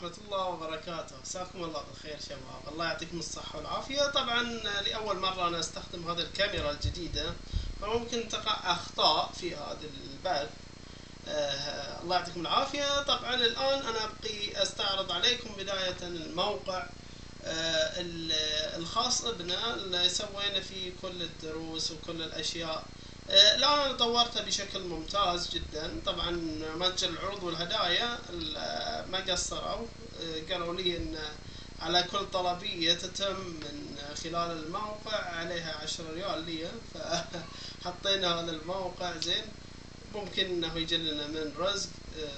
ورحمة الله وبركاته. مساكم الله بالخير شباب، الله يعطيكم الصحة والعافية. طبعا لأول مرة أنا أستخدم هذه الكاميرا الجديدة، فممكن تقع أخطاء في هذا البث. الله يعطيكم العافية. طبعا الآن أنا أبقي أستعرض عليكم بداية الموقع الخاص بنا اللي سوينا فيه كل الدروس وكل الأشياء. الآن أنا طورته بشكل ممتاز جدا. طبعا متجر العروض والهدايا ما قصروا، قالوا لي إن على كل طلبية تتم من خلال الموقع عليها 10 ريال لي، فحطينا هذا الموقع زين. ممكن انه يجي لنا من رزق،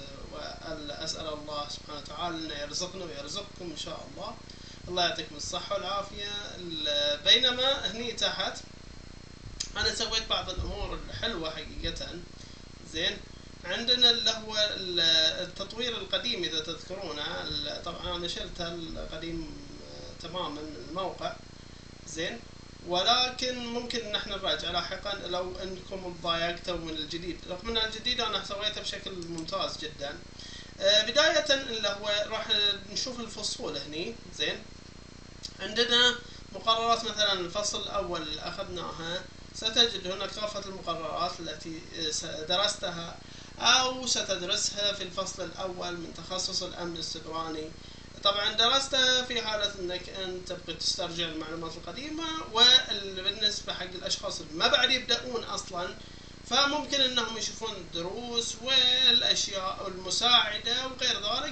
واسال الله سبحانه وتعالى انه يرزقنا ويرزقكم ان شاء الله. الله يعطيكم الصحة والعافية. بينما هني تحت انا سويت بعض الامور الحلوة حقيقة. زين، عندنا اللي هو التطوير القديم اذا تذكرونه. طبعا انا شلت القديم تماما من الموقع. زين، ولكن ممكن ان احنا نراجع لاحقا لو انكم تضايقتوا من الجديد. رغم ان الجديد انا سويته بشكل ممتاز جدا. بداية اللي هو راح نشوف الفصول هني. زين، عندنا مقررات مثلا الفصل الاول اللي اخذناها، ستجد هنا كافة المقررات التي درستها او ستدرسها في الفصل الاول من تخصص الامن السيبراني. طبعا درستها في حالة انك انت تبغى تسترجع المعلومات القديمة، وبالنسبة حق الاشخاص اللي ما بعد يبدأون اصلا فممكن انهم يشوفون الدروس والاشياء المساعدة وغير ذلك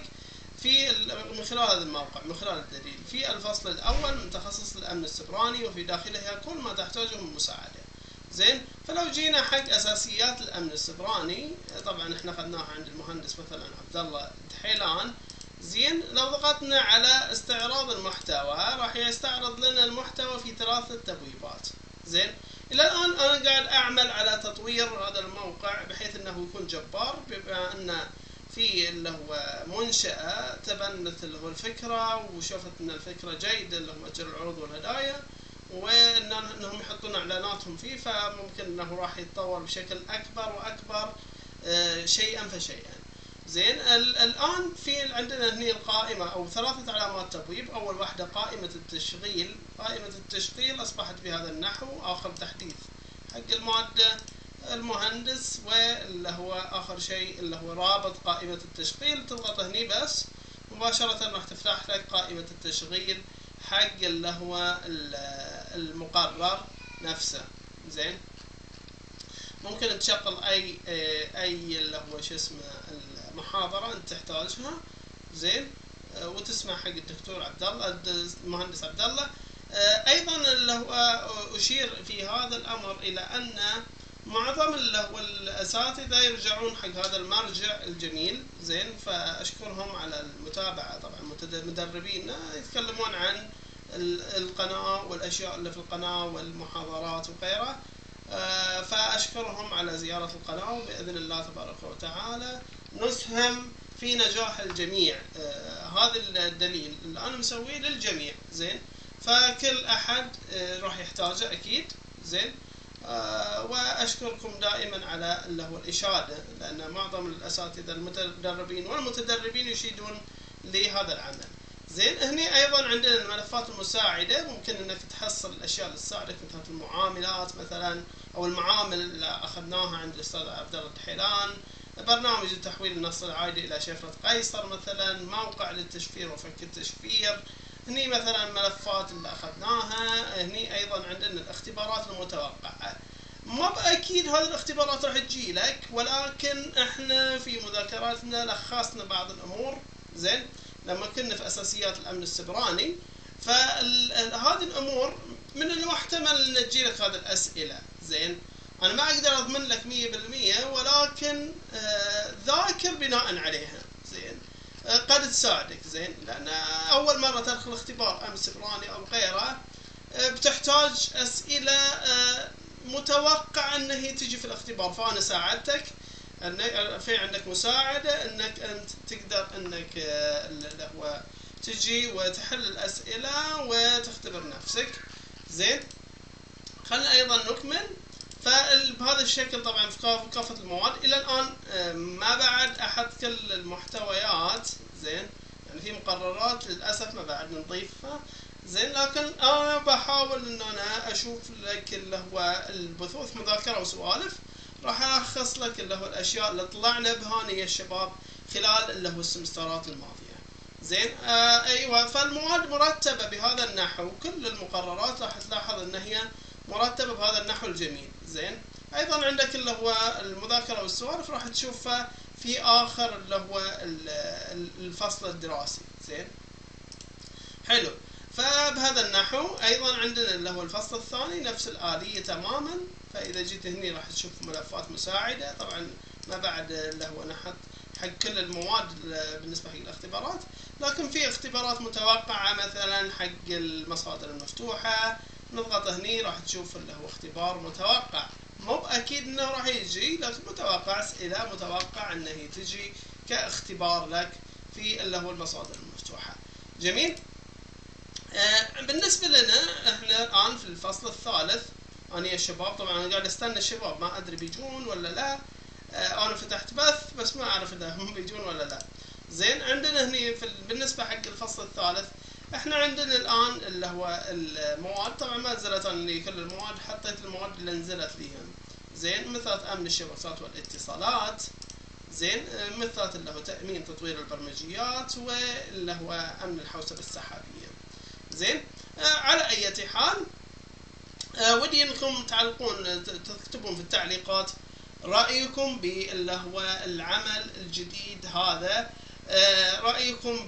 من خلال هذا الموقع، من خلال الدليل في الفصل الاول من تخصص الامن السيبراني، وفي داخلها كل ما تحتاجه من مساعدة. زين، فلو جينا حق اساسيات الامن السيبراني، طبعا احنا اخذناها عند المهندس مثلا عبد الله الدحيلان. زين، لو ضغطنا على استعراض المحتوى راح يستعرض لنا المحتوى في 3 تبويبات. زين، الى الان انا قاعد اعمل على تطوير هذا الموقع بحيث انه يكون جبار، بما ان في اللي هو منشأة تبنت اللي هو الفكرة وشافت ان الفكرة جيدة اللي هو متجر العروض والهدايا، وانهم يحطون اعلاناتهم فيه، فممكن انه راح يتطور بشكل اكبر واكبر شيئا فشيئا. زين، الآن في عندنا هني القائمة أو 3 علامات تبويب. أول واحدة قائمة التشغيل. قائمة التشغيل أصبحت بهذا النحو، آخر تحديث حق المادة المهندس، واللي هو آخر شيء اللي هو رابط قائمة التشغيل. تضغط هني بس مباشرة راح تفتح لك قائمة التشغيل حق اللي هو المقرر نفسه. زين، ممكن تشغل اي اللي هو شو اسمه المحاضرة انت تحتاجها. زين، وتسمع حق الدكتور عبد الله المهندس عبد الله. ايضا اللي هو اشير في هذا الامر الى ان معظم اللي هو الاساتذة يرجعون حق هذا المرجع الجميل. زين، فاشكرهم على المتابعة. طبعا مدربين يتكلمون عن القناة والاشياء اللي في القناة والمحاضرات وغيرها، فأشكرهم على زيارة القناة، وبإذن الله تبارك وتعالى نسهم في نجاح الجميع. هذا الدليل اللي أنا مسويه للجميع. زين، فكل أحد راح يحتاجه أكيد. زين، وأشكركم دائما على اللي هو الإشادة، لأن معظم الأساتذة المتدربين والمتدربين يشيدون لهذا العمل. زين، هني ايضا عندنا الملفات المساعده. ممكن انك تحصل الاشياء اللي تساعدك مثل المعاملات مثلا، او المعامل اللي اخذناها عند الاستاذ عبد الله الدحيلان، برنامج لتحويل النص العادي الى شفرة قيصر مثلا، موقع للتشفير وفك التشفير. هني مثلا ملفات اللي اخذناها. هني ايضا عندنا الاختبارات المتوقعه. ما بأكيد هذه الاختبارات راح تجي لك، ولكن احنا في مذاكراتنا لخصنا بعض الامور. زين، لما كنا في اساسيات الامن السيبراني، فهذه الامور من المحتمل ان تجي لك هذه الاسئله. زين، انا ما اقدر اضمن لك 100%، ولكن ذاكر بناء عليها. زين، قد تساعدك. زين، لان اول مره تدخل اختبار امن سيبراني او غيره بتحتاج اسئله متوقع ان هي تجي في الاختبار، فانا ساعدتك ان في عندك مساعده انك انت تقدر انك اللي هو تجي وتحل الاسئله وتختبر نفسك. زين، خلينا ايضا نكمل. فبهذا الشكل طبعا في كافة المواد الى الان ما بعد احد كل المحتويات. زين، يعني في مقررات للاسف ما بعد نضيفها زين، لكن انا بحاول ان انا اشوف لك اللي هو البثوث مذاكره وسوالف، راح الخص لك اللي هو الاشياء اللي طلعنا بها يا الشباب خلال اللي هو السمسترات الماضيه. زين ايوه، فالمواد مرتبه بهذا النحو، كل المقررات راح تلاحظ ان هي مرتبه بهذا النحو الجميل. زين ايضا عندك اللي هو المذاكره والسوالف راح تشوفها في اخر اللي هو الفصل الدراسي. زين حلو، فبهذا النحو ايضا عندنا اللي هو الفصل الثاني نفس الآلية تماما. فاذا جيت هني راح تشوف ملفات مساعدة، طبعا ما بعد اللي هو نحط حق كل المواد بالنسبة حق الاختبارات، لكن في اختبارات متوقعة مثلا حق المصادر المفتوحة، نضغط هني راح تشوف اللي هو اختبار متوقع، مو بأكيد انه راح يجي لكن متوقع، اسئلة متوقع انه تجي كاختبار لك في اللي هو المصادر المفتوحة. جميل. بالنسبة لنا احنا الان في الفصل الثالث، انا يا شباب طبعا انا قاعد استنى الشباب ما ادري بيجون ولا لا. انا فتحت بث بس ما اعرف اذا هم بيجون ولا لا. زين عندنا هني بالنسبة حق الفصل الثالث احنا عندنا الان اللي هو المواد، طبعا ما نزلت انا لي كل المواد، حطيت المواد اللي نزلت ليهم. زين مثلت امن الشبكات والاتصالات، زين مثلت اللي هو تأمين تطوير البرمجيات، واللي هو امن الحوسبة السحابية. زين على اي حال ودي انكم تعلقون تكتبون في التعليقات رأيكم باللي هو العمل الجديد هذا، رأيكم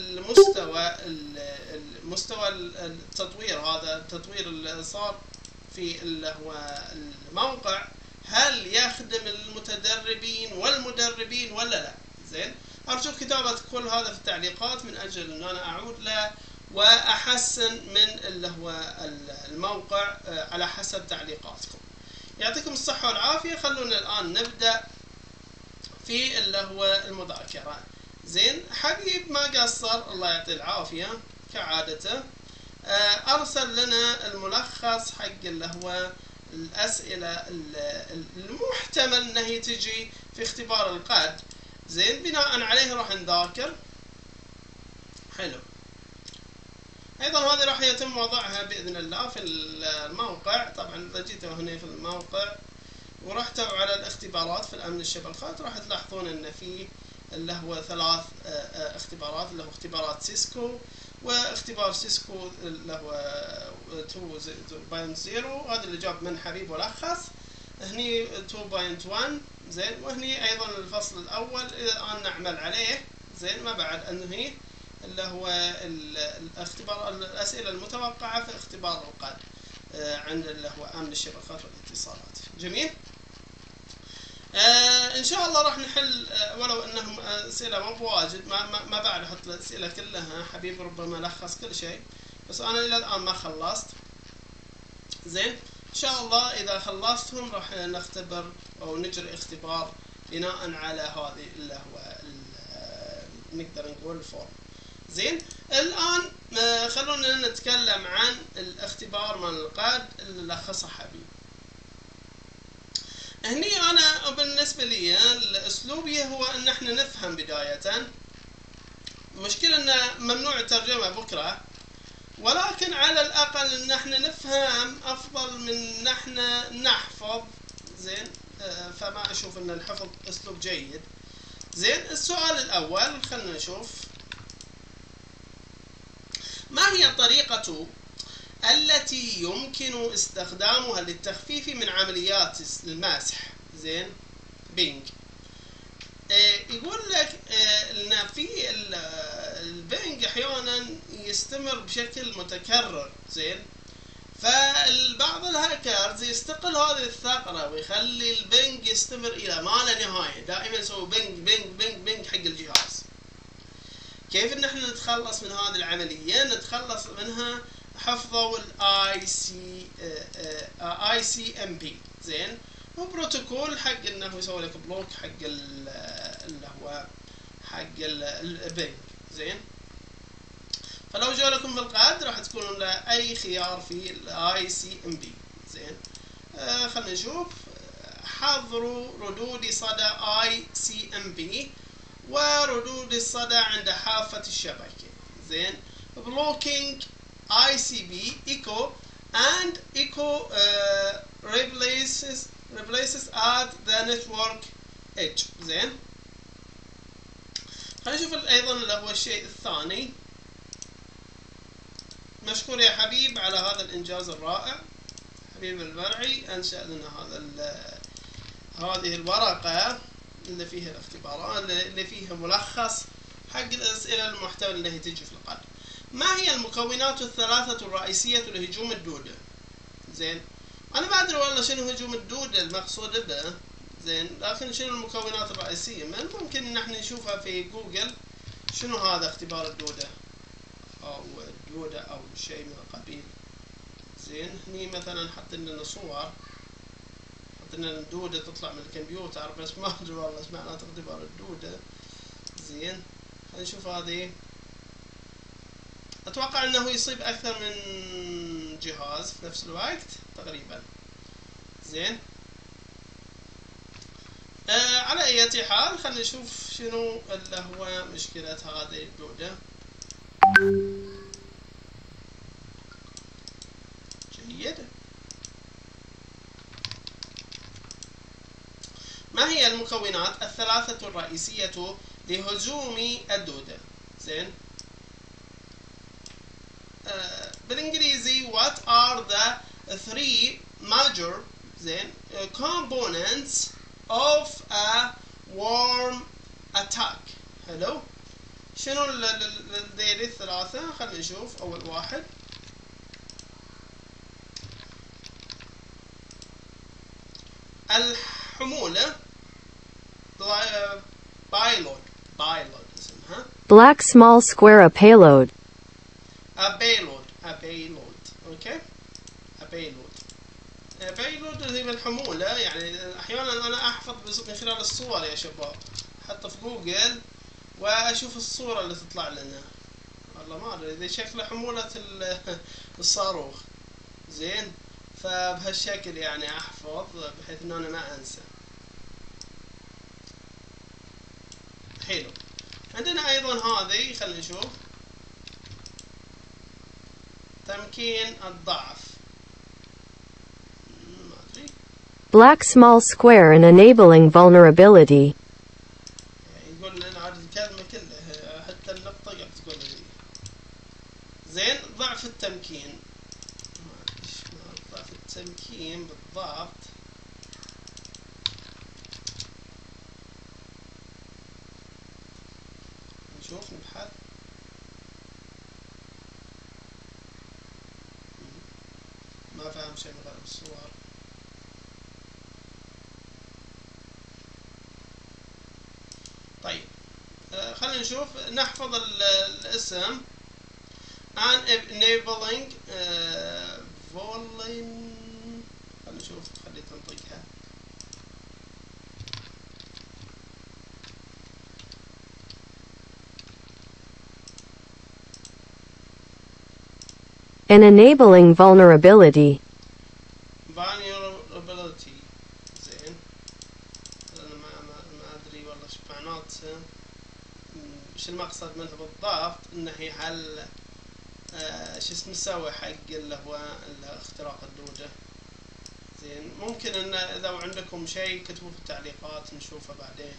بالمستوى التطوير هذا، التطوير اللي صار في اللي هو الموقع، هل يخدم المتدربين والمدربين ولا لا؟ زين ارجو كتابة كل هذا في التعليقات من اجل ان انا اعود له واحسن من اللي هو الموقع على حسب تعليقاتكم. يعطيكم الصحة والعافية. خلونا الان نبدأ في اللي هو المذاكرة. زين حبيب ما قصر الله يعطيه العافية كعادته، ارسل لنا الملخص حق اللي هو الاسئلة المحتمل انها تجي في اختبار القد. زين بناء عليه راح نذاكر. حلو، ايضا هذه راح يتم وضعها باذن الله في الموقع. طبعا اذا جيتوا هنا في الموقع ورحتوا على الاختبارات في الامن الشبكات راح تلاحظون ان في اللي هو 3 اختبارات، اللي هو اختبارات سيسكو، واختبار سيسكو اللي هو 2.0 هذا اللي جاب من حبيب ولخص، هني 2.1. زين وهني ايضا الفصل الاول الان نعمل عليه. زين ما بعد انهي اللي هو الاختبار الاسئله المتوقعه في اختبار القد عند اللي هو امن الشبكات والاتصالات. جميل. ان شاء الله راح نحل ولو انهم اسئله مو بواجد، ما بعد احط الاسئله كلها، حبيب ربما لخص كل شيء، بس انا الى الان ما خلصت. زين ان شاء الله اذا خلصتهم راح نختبر او نجري اختبار بناء على هذه اللي هو نقدر نقول الفورم. زين الان خلونا نتكلم عن الاختبار مال القد اللي لخصه حبيب. هني انا بالنسبه لي اسلوبي هو ان احنا نفهم بدايه، المشكله ان ممنوع الترجمه بكره، ولكن على الاقل ان احنا نفهم افضل من ان احنا نحفظ. زين فما اشوف ان الحفظ اسلوب جيد. زين السؤال الاول خلنا نشوف، ما هي الطريقة التي يمكن استخدامها للتخفيف من عمليات المسح؟ زين بينج يقول لك ان في البينج احيانا يستمر بشكل متكرر. زين فالبعض الهاكرز يستقل هذه الثغرة ويخلي البينج يستمر الى ما لا نهاية، دائما يسوي بينج بينج بينج بينج حق الجهاز. كيف ان احنا نتخلص من هذه العملية؟ نتخلص منها حفظوا اي سي ام بي. زين هو بروتوكول حق انه يسوي لك بلوك حق اللي هو حق البينج. زين فلو جاء لكم بالقعد راح تكونوا اي خيار في الاي سي ام بي. زين خلينا نشوف، حظروا ردود صدى اي سي ام بي وردود الصدى عند حافة الشبكة. زين. blocking ICB echo and echo replaces at the network edge. زين. خلينا نشوف ايضا اللي هو الشيء الثاني. مشكور يا حبيب على هذا الانجاز الرائع. حبيب البرعي انشأ لنا هذه الورقة اللي فيها الاختبارات، اللي فيها ملخص حق الاسئلة المحتوى اللي هي تجي في القلب. ما هي المكونات الثلاثة الرئيسية لهجوم الدودة؟ زين. انا ما ادري والله شنو هجوم الدودة المقصود به. زين. لكن شنو المكونات الرئيسية؟ من ممكن ان احنا نشوفها في جوجل. شنو هذا اختبار الدودة او الدودة او شيء من القبيل. زين. هني مثلا حط لنا صور، حط لنا الدودة تطلع من الكمبيوتر، بس ما ادري والله ايش معنات اختبار الدودة. زين. خلينا نشوف هذه. اتوقع انه يصيب اكثر من جهاز في نفس الوقت تقريبا. زين. على اي حال خلينا نشوف شنو اللي هو مشكلة هذه الدودة. جيد. ما هي المكونات الثلاثة الرئيسية لهجوم الدودة؟ زين. بالانجليزي what are the three major زين components of a worm attack. حلو. شنو ذيلي الثلاثة؟ خلينا نشوف. أول واحد الحمولة بايلود اسمها. Black small square a payload. a payload اوكي. a payload اللي هي الحمولة. يعني احيانا انا احفظ من خلال الصور يا شباب، حتى في جوجل واشوف الصورة اللي تطلع لنا. والله ما ادري اذا شكله حمولة الصاروخ. زين. فبهالشكل يعني احفظ بحيث ان انا ما انسى. حلو. عندنا ايضا هذه. خلينا نشوف. تمكين الضعف. ما ادري. Black small square and enabling vulnerability. يقول لنا عاد الكلمة كلها حتى النقطة قاعد تقول لي. زين. ضعف التمكين. ضعف التمكين بالضبط. نشوف نبحث. ما فاهم شيء من غير الصور. طيب. خلينا نشوف. نحفظ الاسم and enabling خلينا نشوف. خلي تنطقها. And enabling vulnerability. زين. انا ما ادري والله ايش معناته، ايش المقصد منها بالضبط. انه هي حل شو اسمه مسوي حق اللي هو اختراق الدودة. زين. ممكن ان اذا عندكم شيء كتبوه في التعليقات نشوفه بعدين.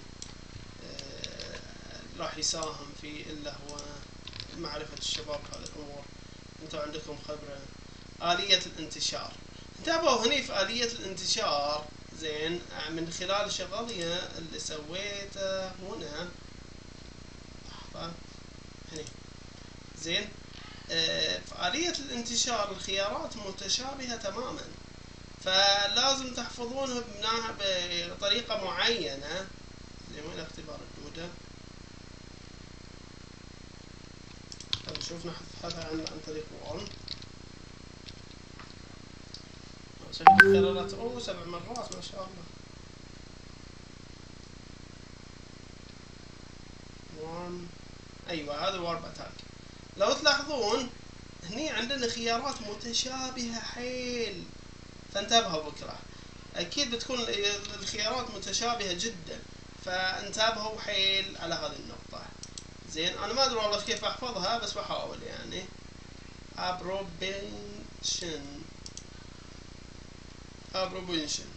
راح يساهم في اللي هو معرفة الشباب هذه الامور. انتم عندكم خبرة. آلية الانتشار. انتبهوا هني في آلية الانتشار. زين. من خلال شغلية اللي سويته هنا. لحظة. هني. زين. في آلية الانتشار الخيارات متشابهة تماما، فلازم تحفظونها بطريقة معينة. زي وين اختبار الدودة؟ نشوف نبحث عن طريق وورم. شكل كررت 7 مرات ما شاء الله. وورم. ايوه هذا الورم اتاك. لو تلاحظون هني عندنا خيارات متشابهة حيل، فانتبهوا بكرة. اكيد بتكون الخيارات متشابهة جدا، فانتبهوا حيل على هذه النقطة. زين انا ما ادري والله كيف احفظها بس بحاول يعني. ابروبنشن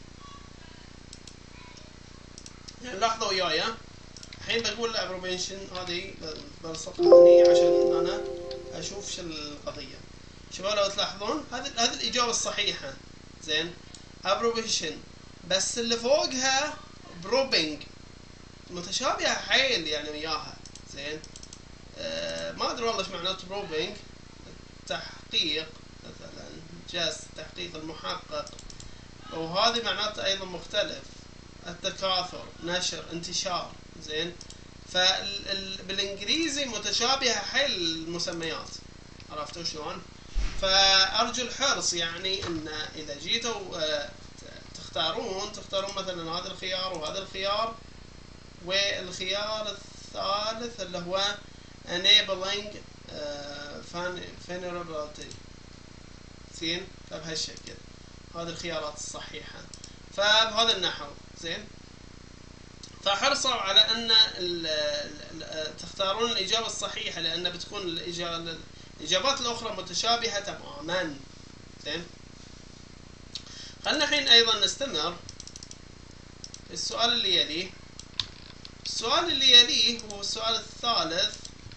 يعني لاحظوا وياي الحين بقول ابروبنشن هذه بلصقها هني عشان انا اشوف شو القضية. شباب لو تلاحظون هذه الاجابة الصحيحة. زين ابروبنشن بس اللي فوقها بروبنج متشابهة حيل يعني وياها. زين ما ادري والله ايش معناته بروبنج. التحقيق مثلا جاز تحقيق المحقق وهذه معناته ايضا مختلف. التكاثر نشر انتشار. زين بالانجليزي متشابهة حيل المسميات. عرفتوا شلون؟ فارجو الحرص يعني ان اذا جيتوا تختارون تختارون مثلا هذا الخيار وهذا الخيار والخيار الثالث اللي هو enabling vulnerability. زين فبهالشكل هذه الخيارات الصحيحة فبهذا النحو. زين فحرصوا على ان تختارون الاجابة الصحيحة لان بتكون الاجابات الاخرى متشابهة تماما. زين خلنا الحين ايضا نستمر. السؤال اللي يليه هو السؤال الثالث.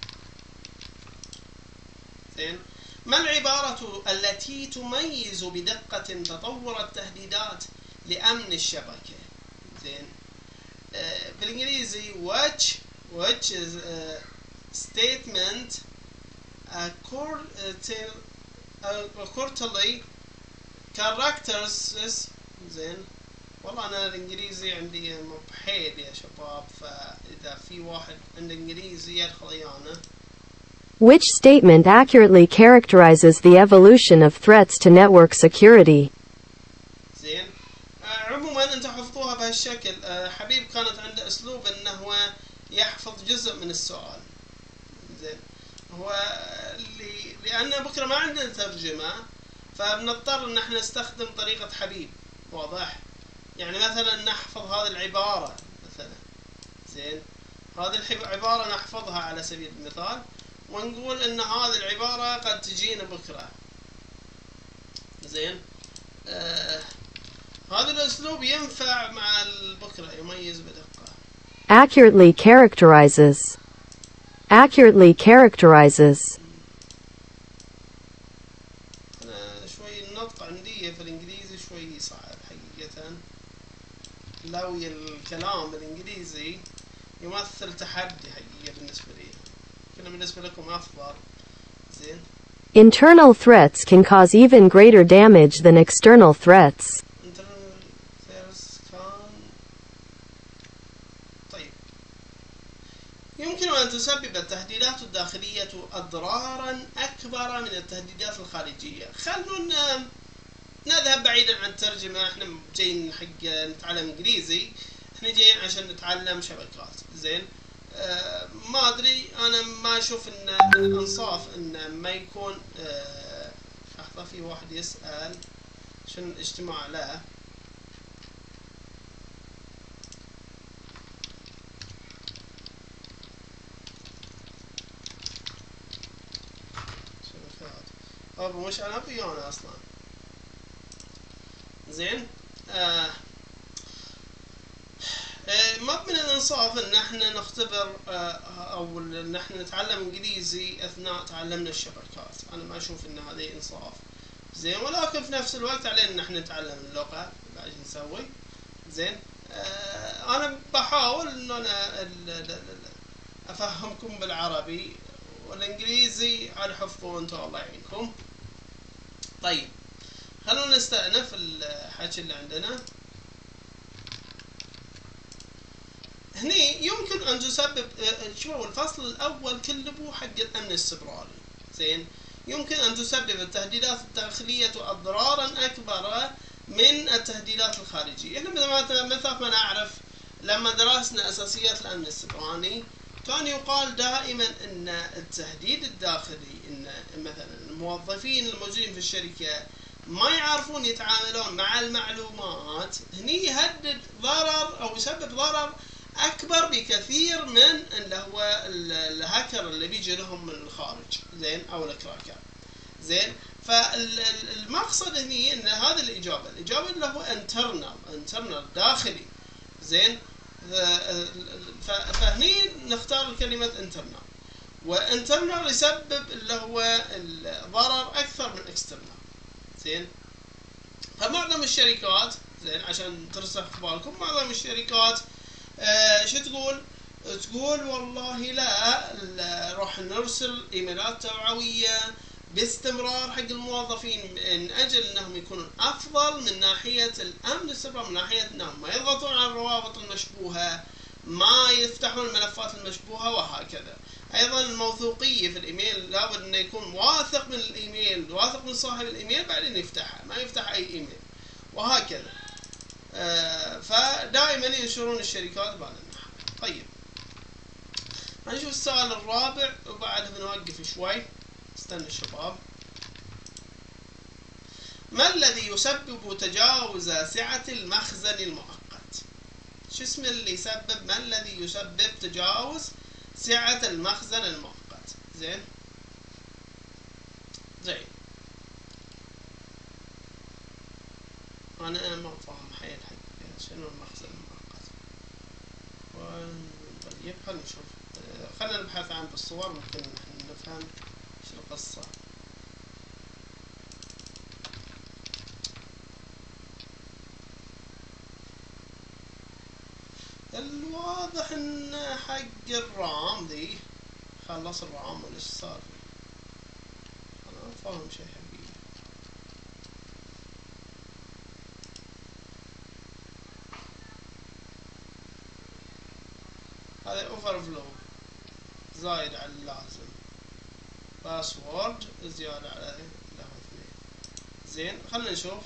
زين ما العبارة التي تميز بدقة تطور التهديدات لأمن الشبكة؟ زين بالإنجليزي which is a statement quarterly characters. زين والله أنا الإنجليزي عندي مبحيل يا شباب فإذا في واحد عنده إنجليزي يدخل ويانا. Which statement accurately characterizes the evolution of threats to network security? زين عموما انتم حفظوها بهالشكل. حبيب كانت عنده اسلوب انه هو يحفظ جزء من السؤال. زين هو لان بكره ما عندنا ترجمة فبنضطر ان احنا نستخدم طريقة حبيب. واضح يعني مثلا نحفظ هذه العبارة مثلا. زين هذه العبارة نحفظها على سبيل المثال ونقول ان هذه العبارة قد تجينا بكرة. زين هذا الاسلوب ينفع مع البكرة يميز بدقة. Accurately characterizes. Accurately characterizes. انا شوي النطق عندي في الانجليزي شوي صعب حقيقة. لوي الكلام بالانجليزي يمثل تحدي حقيقة بالنسبة لي. كنا بالنسبة لكم افضل. زين Internal threats can cause even greater damage than external threats. طيب يمكن أن تسبب التهديدات الداخلية أضرارا أكبر من التهديدات الخارجية. خلونا نذهب بعيدا عن الترجمة. احنا جايين حق نتعلم انجليزي. احنا جايين عشان نتعلم شبكات. زين ما ادري انا ما اشوف ان الانصاف ان ما يكون لحظة في واحد يسأل شنو الاجتماع له. ابو مش انا فيانا اصلا. زين ما من الانصاف ان احنا نختبر او ان احنا نتعلم انجليزي اثناء تعلمنا الشبكات. انا ما اشوف ان هذه انصاف. زين ولكن في نفس الوقت علينا ان احنا نتعلم اللغة. ايش نسوي؟ زين انا بحاول ان انا افهمكم بالعربي والانجليزي على حفظه انتم الله يعينكم. طيب خلونا نستأنف الحكي اللي عندنا. هني يمكن ان تسبب شوفوا الفصل الاول كله حق الامن السيبراني. زين يمكن ان تسبب التهديدات الداخلية اضرارا اكبر من التهديدات الخارجية. احنا مثل ما نعرف لما درسنا اساسيات الامن السيبراني كان يقال دائما ان التهديد الداخلي ان مثلا الموظفين الموجودين في الشركة ما يعرفون يتعاملون مع المعلومات. هني يهدد ضرر او يسبب ضرر اكبر بكثير من اللي هو الهاكر اللي بيجي لهم من الخارج، زين، او الكراكر، زين. فالمقصد هني ان هذه الاجابه اللي هو انترنال داخلي، زين. فهني نختار كلمه انترنال، وانترنال يسبب اللي هو الضرر اكثر من اكسترنال، زين. فمعظم الشركات، زين، عشان ترسخ في بالكم، معظم الشركات شو تقول والله لا راح نرسل ايميلات توعويه باستمرار حق الموظفين من اجل انهم يكونون افضل من ناحيه الامن السيبر، من ناحيه انهم ما يضغطون على الروابط المشبوهه، ما يفتحون الملفات المشبوهه، وهكذا. ايضا الموثوقيه في الايميل، لابد انه يكون واثق من الايميل، واثق من صاحب الايميل بعدين يفتحها، ما يفتح اي ايميل، وهكذا. فدائما ينشرون الشركات بهذا النحو. طيب، هنشوف السؤال الرابع وبعدها بنوقف شوي، استنى الشباب. ما الذي يسبب تجاوز سعة المخزن المؤقت؟ شو اسم اللي يسبب، ما الذي يسبب تجاوز سعة المخزن المؤقت؟ زين. انا ما فاهم حيل حق شنو المخزن المؤقت. طيب خلينا نشوف، خلينا نبحث عنه بالصور، ممكن نفهم شو القصة. الواضح ان حق الرام ذي خلص الرام، ولا ايش صار فيه؟ انا ما فاهم شيء حبيبي. هذا اوفر فلو زايد على اللازم، باسورد زيادة على له 2. زين، خلنا نشوف.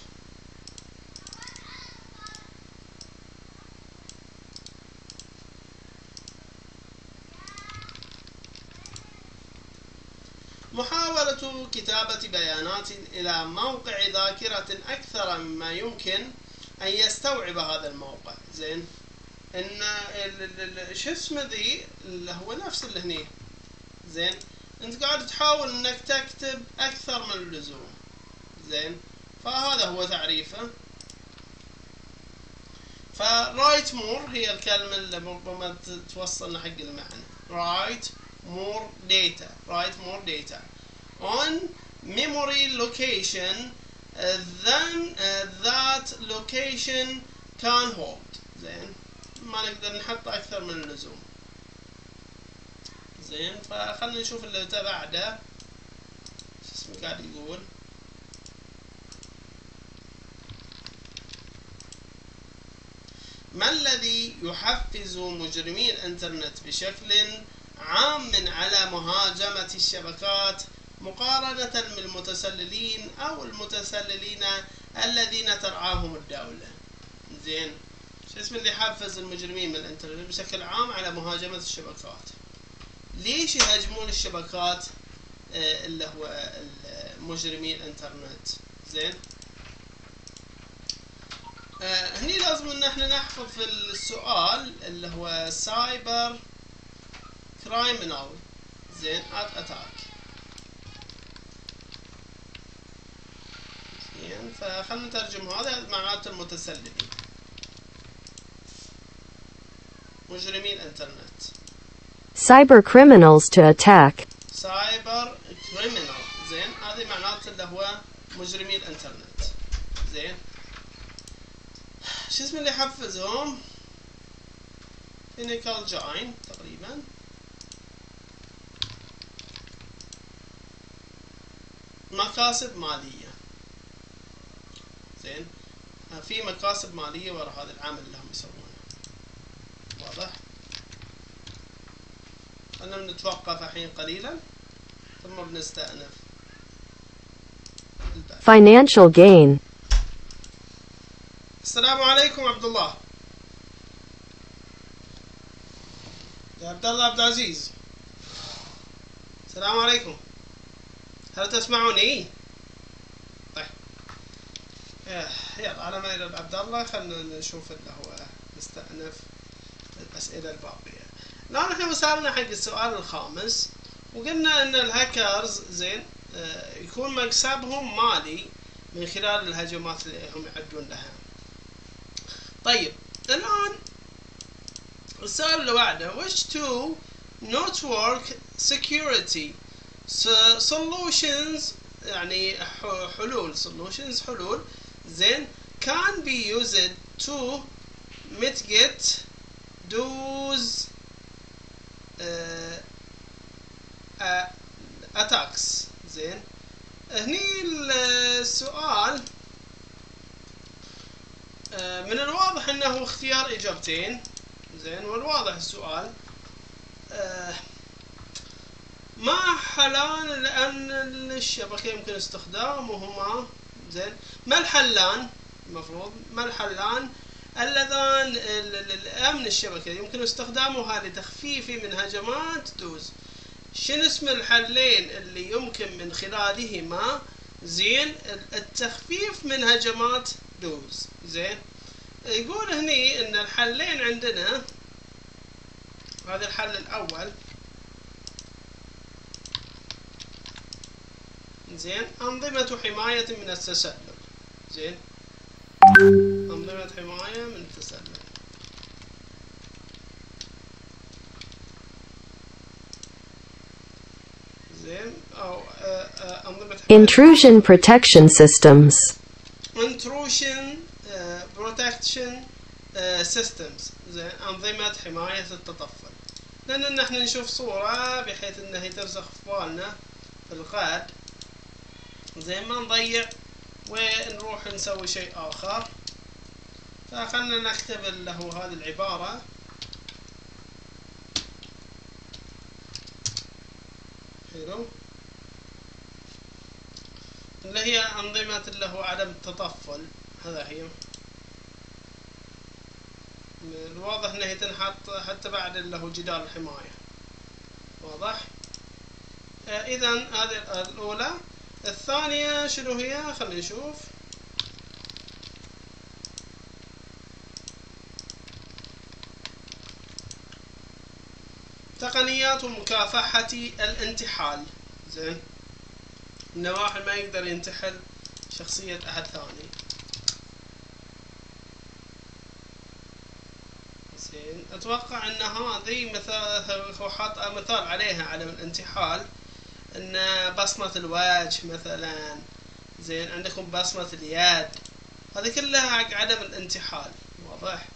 محاولة كتابة بيانات إلى موقع ذاكرة أكثر مما يمكن أن يستوعب هذا الموقع. زين، إن شو اسمه ذي اللي هو نفس اللي هني. زين، أنت قاعد تحاول إنك تكتب أكثر من اللزوم. زين، فهذا هو تعريفه. فرايت مور هي الكلمة اللي ربما توصلنا حق المعنى. رايت more data on memory location than that location can hold. زين، ما نقدر نحط اكثر من اللزوم. زين، فخلنا نشوف اللي بعده شو اسمه قاعد يقول. ما الذي يحفز مجرمي الانترنت بشكل عام على مهاجمة الشبكات مقارنة بالمتسللين أو المتسللين الذين ترعاهم الدولة؟ زين، شو اسم اللي يحفز المجرمين من الانترنت بشكل عام على مهاجمة الشبكات؟ ليش يهاجمون الشبكات اللي هو مجرمي الانترنت؟ زين، هني لازم ان احنا نحفظ في السؤال اللي هو سايبر كرايمنال، زين، اتاك. زين، فخلنا نترجم هذا معناته المتسللين، مجرمي الانترنت. Cyber criminals to attack. سايبر كريمنال، زين، هذه معناته اللي هو مجرمي الانترنت. زين، شو اسم اللي يحفزهم؟ فينيكال جاين تقريبا. مكاسب مالية. زين، في مكاسب مالية وراء هذا العمل اللي هم يسوونه. واضح؟ خلنا نتوقف الحين قليلا ثم بنستأنف. Financial gain. السلام عليكم عبد الله. يا عبد الله عبد العزيز، السلام عليكم، هل تسمعوني؟ طيب، يلا على ما يرد عبد الله خلنا نشوف اللي هو نستأنف الأسئلة الباقية. الآن احنا وصلنا حق السؤال الخامس، وقلنا ان الهاكرز زين يكون مكسبهم مالي من خلال الهجمات اللي هم يعدون لها. طيب الآن السؤال اللي بعده، which two network security solutions يعني حلول حلول زين can be used to mitigate those attacks. زين هني السؤال من الواضح انه اختيار اجابتين. زين والواضح السؤال ما حلان لان الشبكة يمكن استخدامهما. زين ما الحلان المفروض ما الحلان اللذان الامن الشبكة يمكن استخدامها لتخفيف من هجمات دوز. شنو اسم الحلين اللي يمكن من خلالهما زين التخفيف من هجمات دوز؟ زين يقول هني ان الحلين عندنا، هذا الحل الاول زين انظمة حماية من التسلل. زين انظمة حماية من التسلل. زين او انظمة Intrusion protection systems. intrusion protection systems. زين انظمة حماية التطفل. لان احنا نشوف صورة بحيث انها ترسخ في بالنا في الغد، زين ما نضيع ونروح نسوي شيء اخر. فخلنا نكتب له هذه العبارة حلو اللي هي أنظمة اللي هو عدم التطفل. هذا هي الواضح انها تنحط حتى بعد اللي هو جدار الحماية. واضح؟ اذا هذه الاولى. الثانية شنو هي؟ خلينا نشوف. تقنيات مكافحة الانتحال. زين ان واحد ما يقدر ينتحل شخصية احد ثاني. زين اتوقع ان هذه مثال هو حاط مثال عليها عدم الانتحال، ان بصمة الوجه مثلا. زين عندكم بصمة اليد، هذه كلها حق عدم الانتحال. واضح؟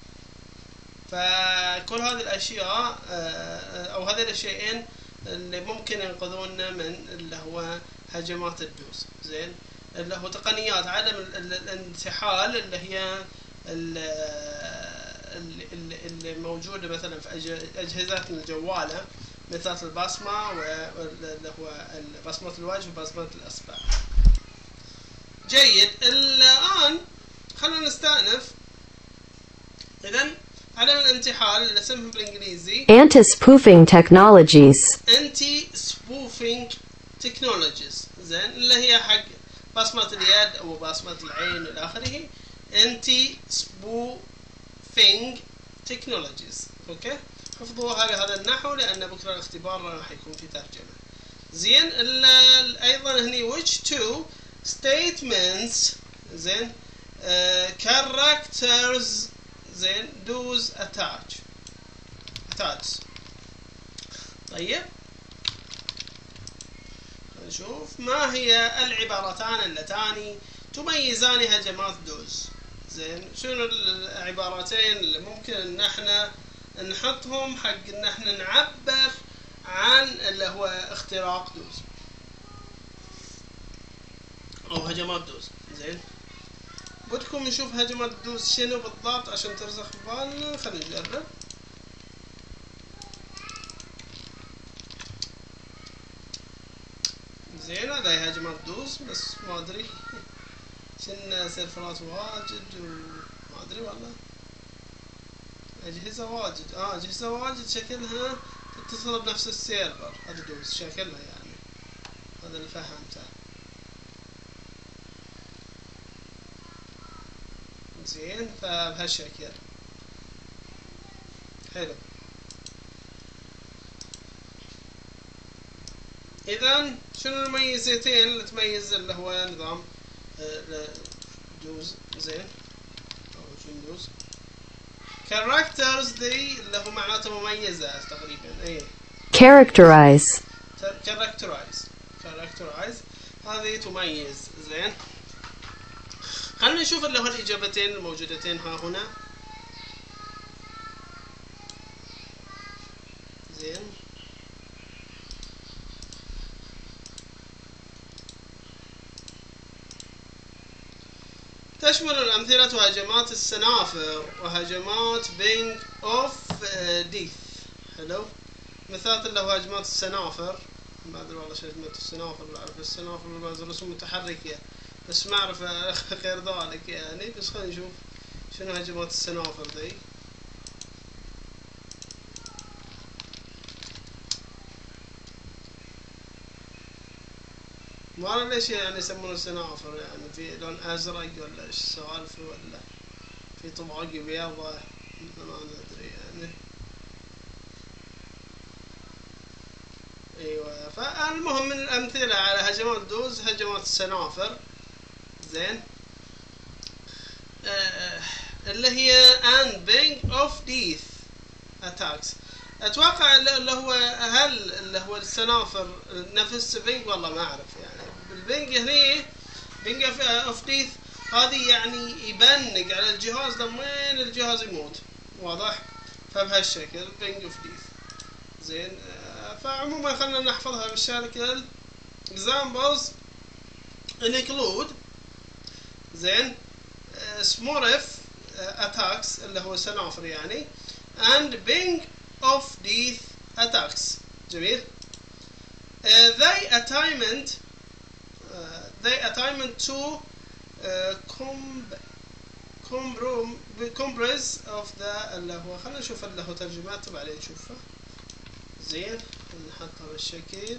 فكل هذه الاشياء او هذه الشيئين اللي ممكن ينقذونا من اللي هو هجمات الدوس. زين اللي هو تقنيات عدم الانتحال اللي هي اللي موجودة مثلا في اجهزتنا الجوالة، مثل البصمة واللي هو بصمة الوجه وبصمة الأصبع. جيد الآن خلينا نستأنف. إذن عدم الانتحال اللي اسمه بالإنجليزي Anti-spoofing technologies. Anti-spoofing technologies. زين اللي هي حق بصمة اليد أو بصمة العين إلى آخره. Anti-spoofing technologies. أوكي حفظوها بهذا النحو لأن بكرة الاختبار راح يكون في ترجمة. زين أيضا هني which two statements زين characters زين دوز attach. طيب نشوف ما هي العبارتان اللتان تميزان هجمات دوز. زين شنو العبارتين اللي ممكن ان احنا نحطهم حق ان احنا نعبر عن اللي هو اختراق دوز او هجمات دوز. زين بدكم نشوف هجمات دوز شنو بالضبط عشان ترسخ في بالنا. خلينا نجرب. زين هذا هجمات دوز بس ما ادري شن سيرفرات واجد وما ادري والله اجهزة واجد اجهزة واجد شكلها تتصل بنفس السيرفر. هذا دوز شكلها يعني هذا اللي فهمته. زين فبهالشكل حلو. إذا شنو المميزتين اللي تميز اللي هو نظام دوز زين أو ويندوز؟ characters دي اللي هو معناته مميزة تقريبا. ايه characterize هذه تميز. زين خلينا نشوف اللي هو الإجابتين الموجودتين ها هنا. زين تشمل الأمثلة هجمات السنافر وهجمات بينج أوف ديث. حلو. مثال اللي هو هجمات السنافر، ما أدري والله شو هجمات السنافر، بعرف السنافر بعض الرسوم متحركة بس ما أعرف غير ذلك يعني. بس خلينا نشوف شنو هجمات السنافر ذي. ما أعرف ليش يعني يسمونه سنافر، يعني في لون أزرق ولا إيش السالفة، ولا في طبقة بيضة، ما ندري يعني. ايوه فالمهم من الامثله على هجمات دوز هجمات السنافر. زين اللي هي and bang of death attacks. اتوقع اللي هو هل اللي هو السنافر نفس بينج والله ما اعرف يعني. البينج هني بينج اوف ديث هذه يعني يبنق على الجهاز لما الجهاز يموت، واضح؟ فبهالشكل بينج اوف ديث. زين فعموما خلنا نحفظها بالشكل. examples include زين smurf attacks اللي هو سنافر يعني and bing of death attacks. جميل. they attainment to comprise of the اللي هو خلنا نشوف اللي هو ترجمات وبعدين نشوفها. زين نحطها بالشكل.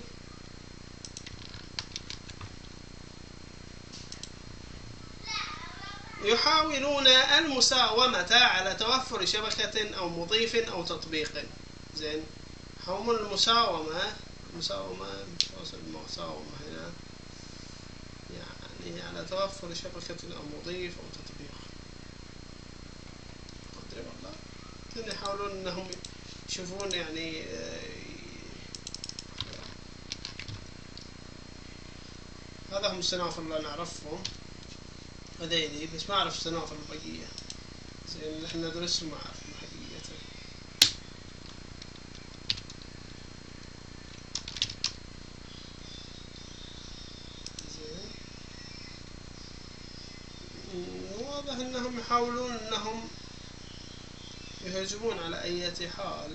يحاولون المساومة على توفر شبكة أو مضيف أو تطبيق. زين هم المساومة هنا يعني على توفر شبكة أو مضيف أو تطبيق. ما أدري والله. كانوا يحاولون أنهم يشوفون يعني هذا هم السنافر اللي نعرفهم هذيلي، بس ما أعرف السنافر البقية. زين احنا ندرسهم ما أعرفهم حقيقة. زين واضح أنهم يحاولون أنهم يهجمون على أي حال.